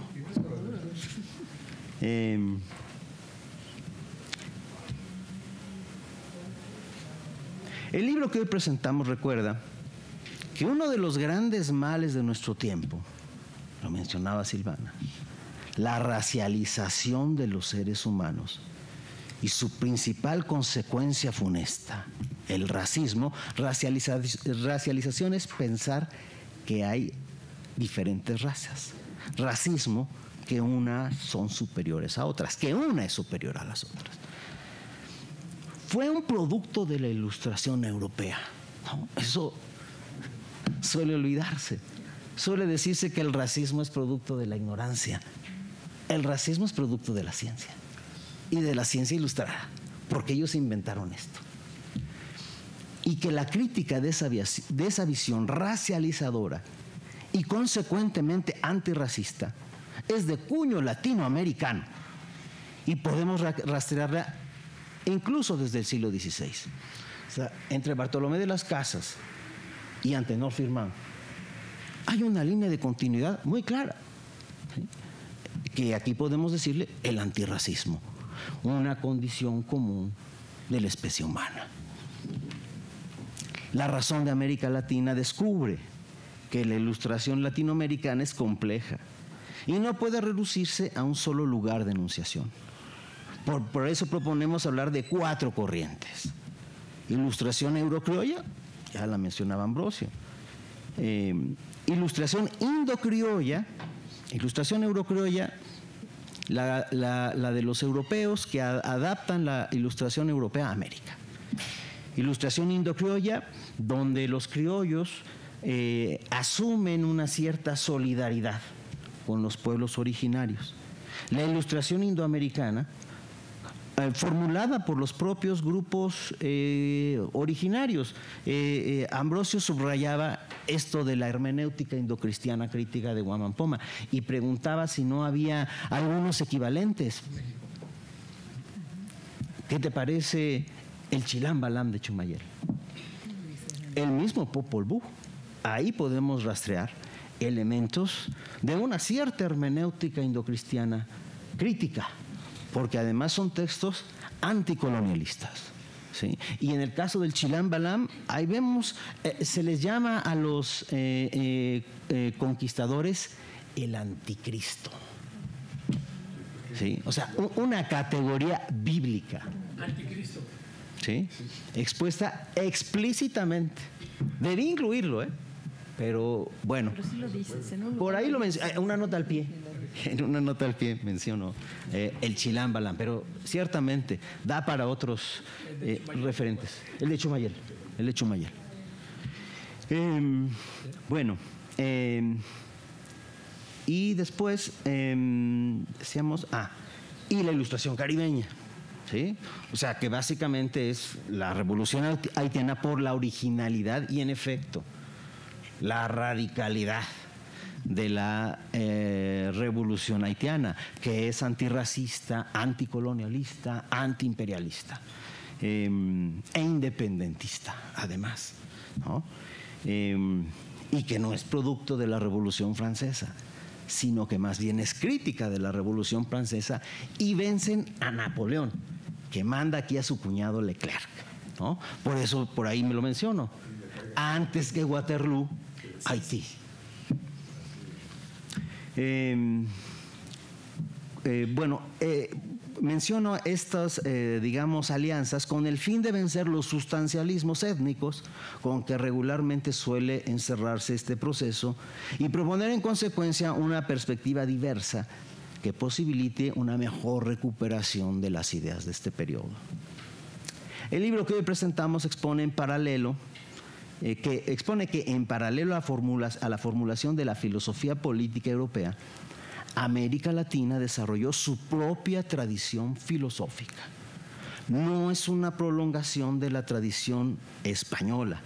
Eh, el libro que hoy presentamos recuerda que uno de los grandes males de nuestro tiempo, lo mencionaba Silvana, la racialización de los seres humanos y su principal consecuencia funesta, el racismo. Racializa, racialización es pensar que hay diferentes razas. Racismo, que unas son superiores a otras, que una es superior a las otras. Fue un producto de la Ilustración europea, ¿no? Eso suele olvidarse. Suele decirse que el racismo es producto de la ignorancia. El racismo es producto de la ciencia y de la ciencia ilustrada, porque ellos inventaron esto. Y que la crítica de esa, de esa visión racializadora y consecuentemente antirracista es de cuño latinoamericano y podemos rastrearla incluso desde el siglo dieciséis. O sea, entre Bartolomé de las Casas y Antenor Firmán hay una línea de continuidad muy clara, ¿sí? Que aquí podemos decirle el antirracismo, una condición común de la especie humana. La razón de América Latina descubre que la Ilustración latinoamericana es compleja y no puede reducirse a un solo lugar de enunciación. Por, por eso proponemos hablar de cuatro corrientes. Ilustración eurocriolla, ya la mencionaba Ambrosio. Eh, ilustración indocriolla, ilustración eurocriolla, la, la, la de los europeos que a, adaptan la ilustración europea a América. Ilustración indocriolla, donde los criollos eh, asumen una cierta solidaridad con los pueblos originarios. La ilustración indoamericana, eh, formulada por los propios grupos eh, originarios. Eh, eh, Ambrosio subrayaba esto de la hermenéutica indocristiana crítica de Guamampoma y preguntaba si no había algunos equivalentes. ¿Qué te parece el Chilam Balam de Chumayel? El mismo Popol Vuh. Ahí podemos rastrear elementos de una cierta hermenéutica indocristiana crítica, porque además son textos anticolonialistas, ¿sí? Y en el caso del Chilam Balam, ahí vemos, eh, se les llama a los eh, eh, eh, conquistadores el anticristo, ¿sí? O sea, un, una categoría bíblica. Anticristo. ¿Sí? Expuesta explícitamente. Debí incluirlo, ¿eh? Pero bueno, Pero sí lo dices, en un por ahí lo lugar- menciono, una nota al pie. En una nota al pie menciono eh, el Chilam Balam, pero ciertamente da para otros eh, referentes. El de Chumayel, el de Chumayel. Eh, bueno, eh, y después eh, decíamos, ah, y la ilustración caribeña, ¿sí? O sea, que básicamente es la revolución haitiana por la originalidad y, en efecto, la radicalidad de la eh, revolución haitiana, que es antirracista, anticolonialista, antiimperialista eh, e independentista, además, ¿no? Eh, y que no es producto de la Revolución Francesa, sino que más bien es crítica de la Revolución Francesa, y vencen a Napoleón, que manda aquí a su cuñado Leclerc, ¿no? Por eso, por ahí me lo menciono. Antes que Waterloo, Haití. Eh, eh, bueno, eh, menciono estas, eh, digamos, alianzas con el fin de vencer los sustancialismos étnicos con que regularmente suele encerrarse este proceso y proponer en consecuencia una perspectiva diversa que posibilite una mejor recuperación de las ideas de este periodo. El libro que hoy presentamos expone en paralelo eh, que expone que en paralelo a, formulas, a la formulación de la filosofía política europea, América Latina desarrolló su propia tradición filosófica. No es una prolongación de la tradición española,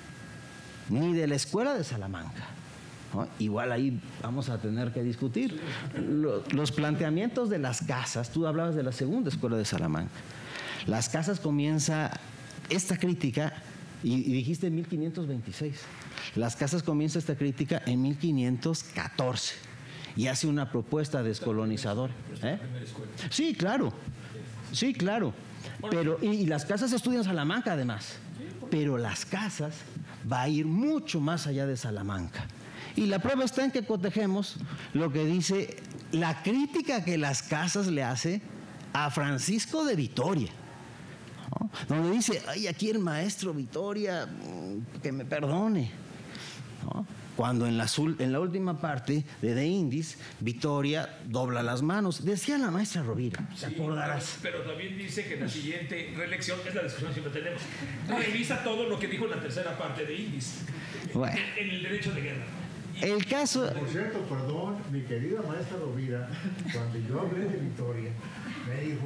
ni de la Escuela de Salamanca, ¿no? Igual ahí vamos a tener que discutir los planteamientos de las casas. Tú hablabas de la segunda Escuela de Salamanca. Las casas comienza esta crítica, y, y dijiste en mil quinientos veintiséis. Las casas comienza esta crítica en mil quinientos catorce y hace una propuesta descolonizadora. ¿Eh? Sí, claro. Sí, claro. Pero, y, y las casas estudian Salamanca además. Pero las casas va a ir mucho más allá de Salamanca. Y la prueba está en que cotejemos lo que dice la crítica que las casas le hace a Francisco de Vitoria, ¿no? Donde dice, ay, aquí el maestro Vitoria, que me perdone, ¿no? Cuando en la, en la última parte de De Indis, Vitoria dobla las manos. Decía la maestra Rovira, ¿te sí, acordarás? Pero, pero también dice que en la siguiente reelección, es la discusión que siempre tenemos, revisa todo lo que dijo en la tercera parte de Indis, bueno, en, en el derecho de guerra. El caso... Por cierto, perdón, mi querida maestra Rovira, cuando yo hablé de Vitoria, me dijo,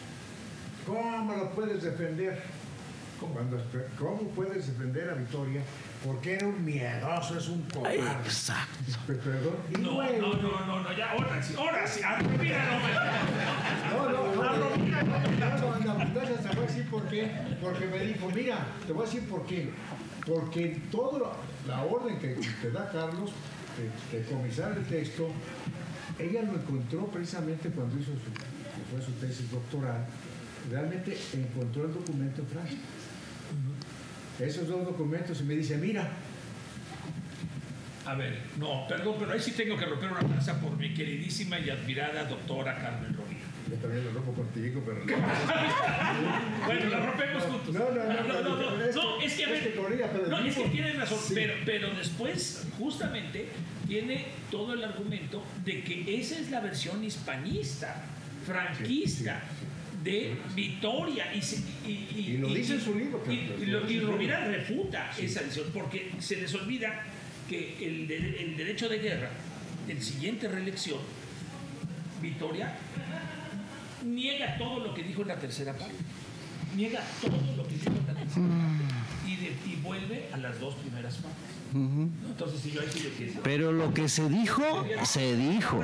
¿cómo lo puedes defender? Cuando, ¿Cómo puedes defender a Vitoria? Porque era un miedoso, es un cobarde. Exacto. Perdón. Y no, luego, no, no, no, no, ya, ahora sí, ahora sí, a Rovira no, no, no, a Rovira no, no, no, entonces te voy a decir por qué, porque me dijo, mira, te voy a decir por qué, porque toda la orden que te da Carlos de, de comisar el texto, ella lo encontró precisamente cuando hizo su, que fue su tesis doctoral, realmente encontró el documento en Francia. Esos dos documentos y me dice, mira. A ver, no, perdón, pero ahí sí tengo que romper una lanza por mi queridísima y admirada doctora Carmen Rovira. Yo también lo rompo contigo, pero... Bueno, la rompemos juntos. No, no, no, no, no, no, no, es que, no, es que a ver, es que corría, pero no, es que mismo, tienes razón, sí. pero, pero después, justamente, tiene todo el argumento de que esa es la versión hispanista, franquista. Sí, sí, sí. De Vitoria y, y, y, y lo y, dice en su libro y, y, y, y Rovira refuta sí. esa visión porque se les olvida que el, de, el derecho de guerra en siguiente reelección Vitoria niega todo lo que dijo en la tercera parte, niega todo lo que dijo en la tercera parte y, de, y vuelve a las dos primeras partes. Uh-huh. Entonces, si yo ahí sí yo quiero... Pero lo que se dijo, se dijo.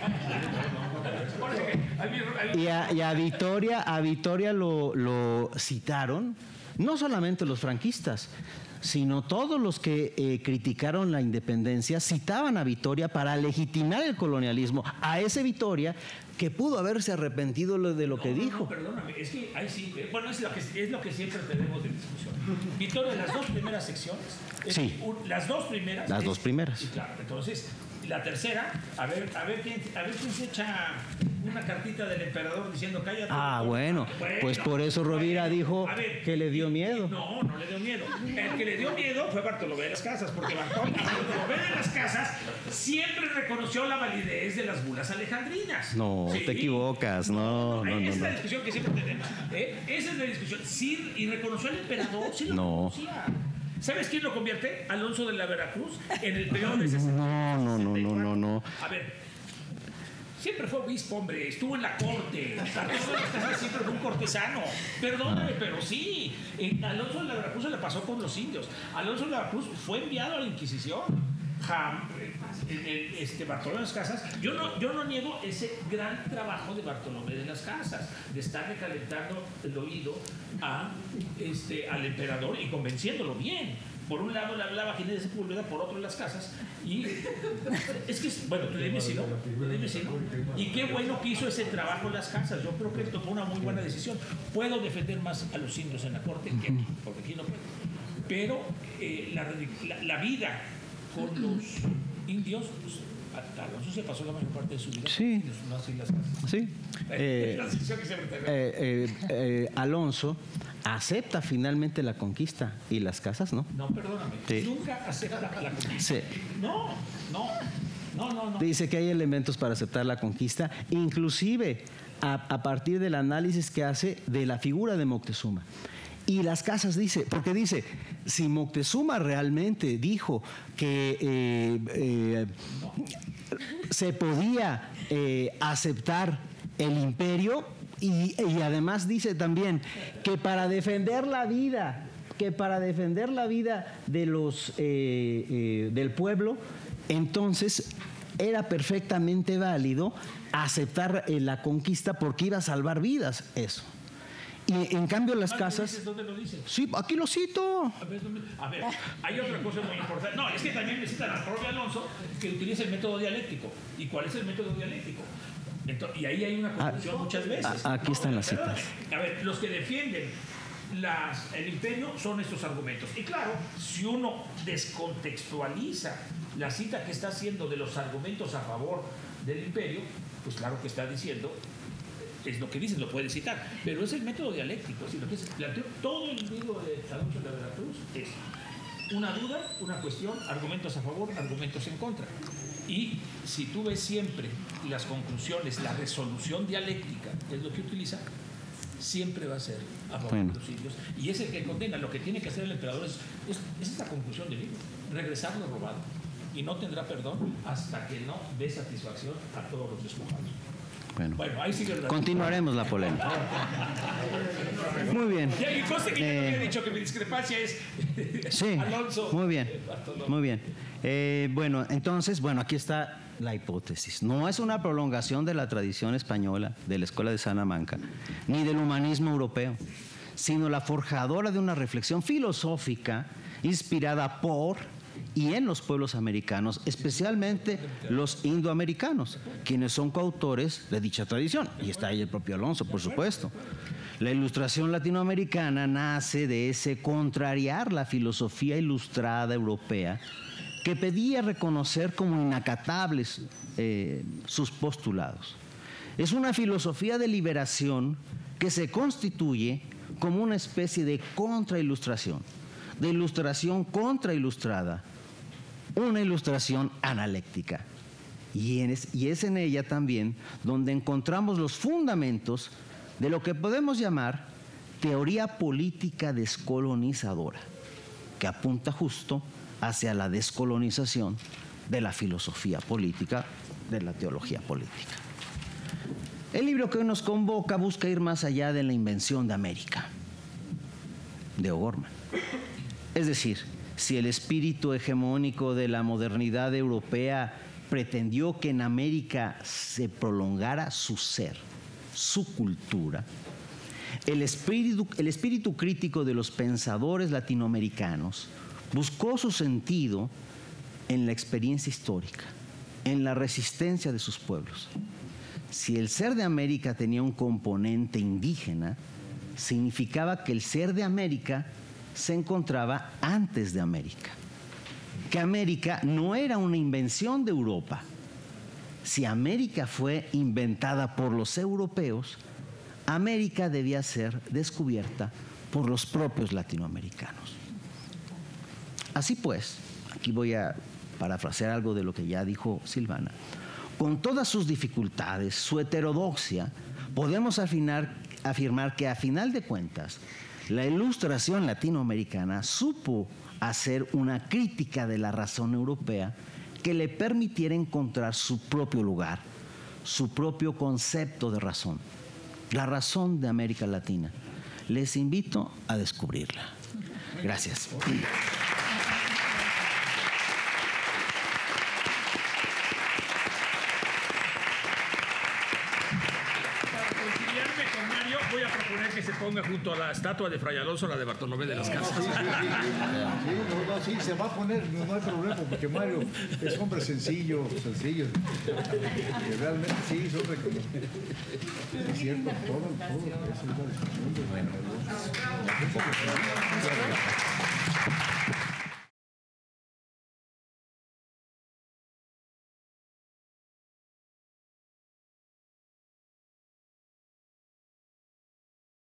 Y a, y a Vitoria, a Vitoria lo, lo citaron, no solamente los franquistas, sino todos los que eh, criticaron la independencia citaban a Vitoria para legitimar el colonialismo, a ese Vitoria que pudo haberse arrepentido de lo no, que no, dijo. No, perdóname, es que ahí sí, bueno, es lo que, es lo que siempre tenemos de discusión. Vitoria, las dos primeras secciones, es, sí. un, las dos primeras. Las es, dos primeras. Sí, claro, entonces, la tercera, a ver, a ver quién, a ver quién se echa una cartita del emperador diciendo cállate. Ah, bueno, bueno, pues por eso Rovira bueno, dijo ver, que le dio miedo. No, no le dio miedo. El que le dio miedo fue Bartolomé de las Casas, porque Bartolomé de las Casas siempre reconoció la validez de las bulas alejandrinas. No, ¿sí? Te equivocas, no, no, no. Esa es no, la no. discusión que siempre tenemos. ¿eh? Esa es la discusión. Sí, y reconoció al emperador, sí lo no. reconocía. ¿Sabes quién lo convierte? Alonso de la Veracruz en el periodo de sesenta. No, no, no, no, no, no. A ver, siempre fue obispo, hombre, estuvo en la corte. Alonso de las Casas siempre fue un cortesano. Perdóname, ah. pero sí. Alonso de la Veracruz se le pasó por los indios. Alonso de la Veracruz fue enviado a la Inquisición. Jam, este, Bartolomé de las Casas, yo no, yo no niego ese gran trabajo de Bartolomé de las Casas, de estar recalentando el oído a, este, al emperador y convenciéndolo bien. por un lado le hablaba Ginés de Sepúlveda, por otro las casas, y es que, bueno, tú dime si no, tú dime si no. Y qué bueno que hizo ese trabajo en las casas, yo creo que tomó una muy buena decisión. Puedo defender más a los indios en la corte que aquí, porque aquí no puedo. Pero eh, la, la, la vida con los indios, pues, Alonso se pasó la mayor parte de su vida. Sí. No así las casas. Sí. Eh, la decisión que siempre tenía. eh, eh, eh, Alonso acepta finalmente la conquista y las casas, ¿no? No, perdóname. Sí. Nunca acepta la conquista. Sí. No, no, no, no, no. Dice que hay elementos para aceptar la conquista, inclusive a, a partir del análisis que hace de la figura de Moctezuma. Y las casas dice, porque dice, si Moctezuma realmente dijo que eh, eh, se podía eh, aceptar el imperio, y, y además dice también que para defender la vida, que para defender la vida de los eh, eh, del pueblo, entonces era perfectamente válido aceptar eh, la conquista porque iba a salvar vidas, eso. Y en cambio las casas... ¿Dónde lo dices? Sí, aquí lo cito. A ver, a ver, hay otra cosa muy importante. No, es que también necesitan al propio Alonso que utilice el método dialéctico. ¿Y cuál es el método dialéctico? Entonces, y ahí hay una confusión ah, muchas veces. A, aquí no, están las citas. A ver, los que defienden las, el imperio son estos argumentos. Y claro, si uno descontextualiza la cita que está haciendo de los argumentos a favor del imperio, pues claro que está diciendo... es lo que dicen, lo puede citar, pero es el método dialéctico. Si lo que se planteó todo el libro de Alonso de Veracruz es una duda, una cuestión, argumentos a favor, argumentos en contra. Y si tú ves siempre las conclusiones, la resolución dialéctica, es lo que utiliza, siempre va a ser a favor bueno. de los indios. Y es el que condena. Lo que tiene que hacer el emperador es, es, es esta conclusión del libro, regresar lo robado. Y no tendrá perdón hasta que no dé satisfacción a todos los despojados. Bueno, bueno, ahí sigue el continuaremos la polémica. Muy bien. Y cosa que eh, yo había dicho que mi discrepancia es sí, Alonso. Muy bien, muy bien. Eh, bueno, entonces, bueno, aquí está la hipótesis. No es una prolongación de la tradición española, de la Escuela de Salamanca, ni del humanismo europeo, sino la forjadora de una reflexión filosófica inspirada por y en los pueblos americanos, especialmente los indoamericanos, quienes son coautores de dicha tradición. Y está ahí el propio Alonso, por supuesto. La ilustración latinoamericana nace de ese contrariar la filosofía ilustrada europea que pedía reconocer como inacatables eh, sus postulados. Es una filosofía de liberación que se constituye como una especie de contrailustración, de ilustración contrailustrada, una ilustración analéctica. Y es, y es en ella también donde encontramos los fundamentos de lo que podemos llamar teoría política descolonizadora, que apunta justo hacia la descolonización de la filosofía política, de la teología política. El libro que hoy nos convoca busca ir más allá de la invención de América, de O'Gorman. Es decir, si el espíritu hegemónico de la modernidad europea pretendió que en América se prolongara su ser, su cultura, el espíritu, el espíritu crítico de los pensadores latinoamericanos buscó su sentido en la experiencia histórica, en la resistencia de sus pueblos. Si el ser de América tenía un componente indígena, significaba que el ser de América se encontraba antes de América, que América no era una invención de Europa. Si América fue inventada por los europeos, América debía ser descubierta por los propios latinoamericanos. Así pues, aquí voy a parafrasear algo de lo que ya dijo Silvana. Con todas sus dificultades, su heterodoxia, podemos afinar, afirmar que a final de cuentas, la ilustración latinoamericana supo hacer una crítica de la razón europea que le permitiera encontrar su propio lugar, su propio concepto de razón, la razón de América Latina. Les invito a descubrirla. Gracias. voy a proponer que se ponga junto a la estatua de Fray Alonso, la de Bartolomé de las Casas. Sí, sí, sí, sí, no, no, sí, se va a poner, no, no hay problema, porque Mario es hombre sencillo, sencillo. Y realmente sí, es hombre que es cierto, todo, todo, es una discusión de bueno.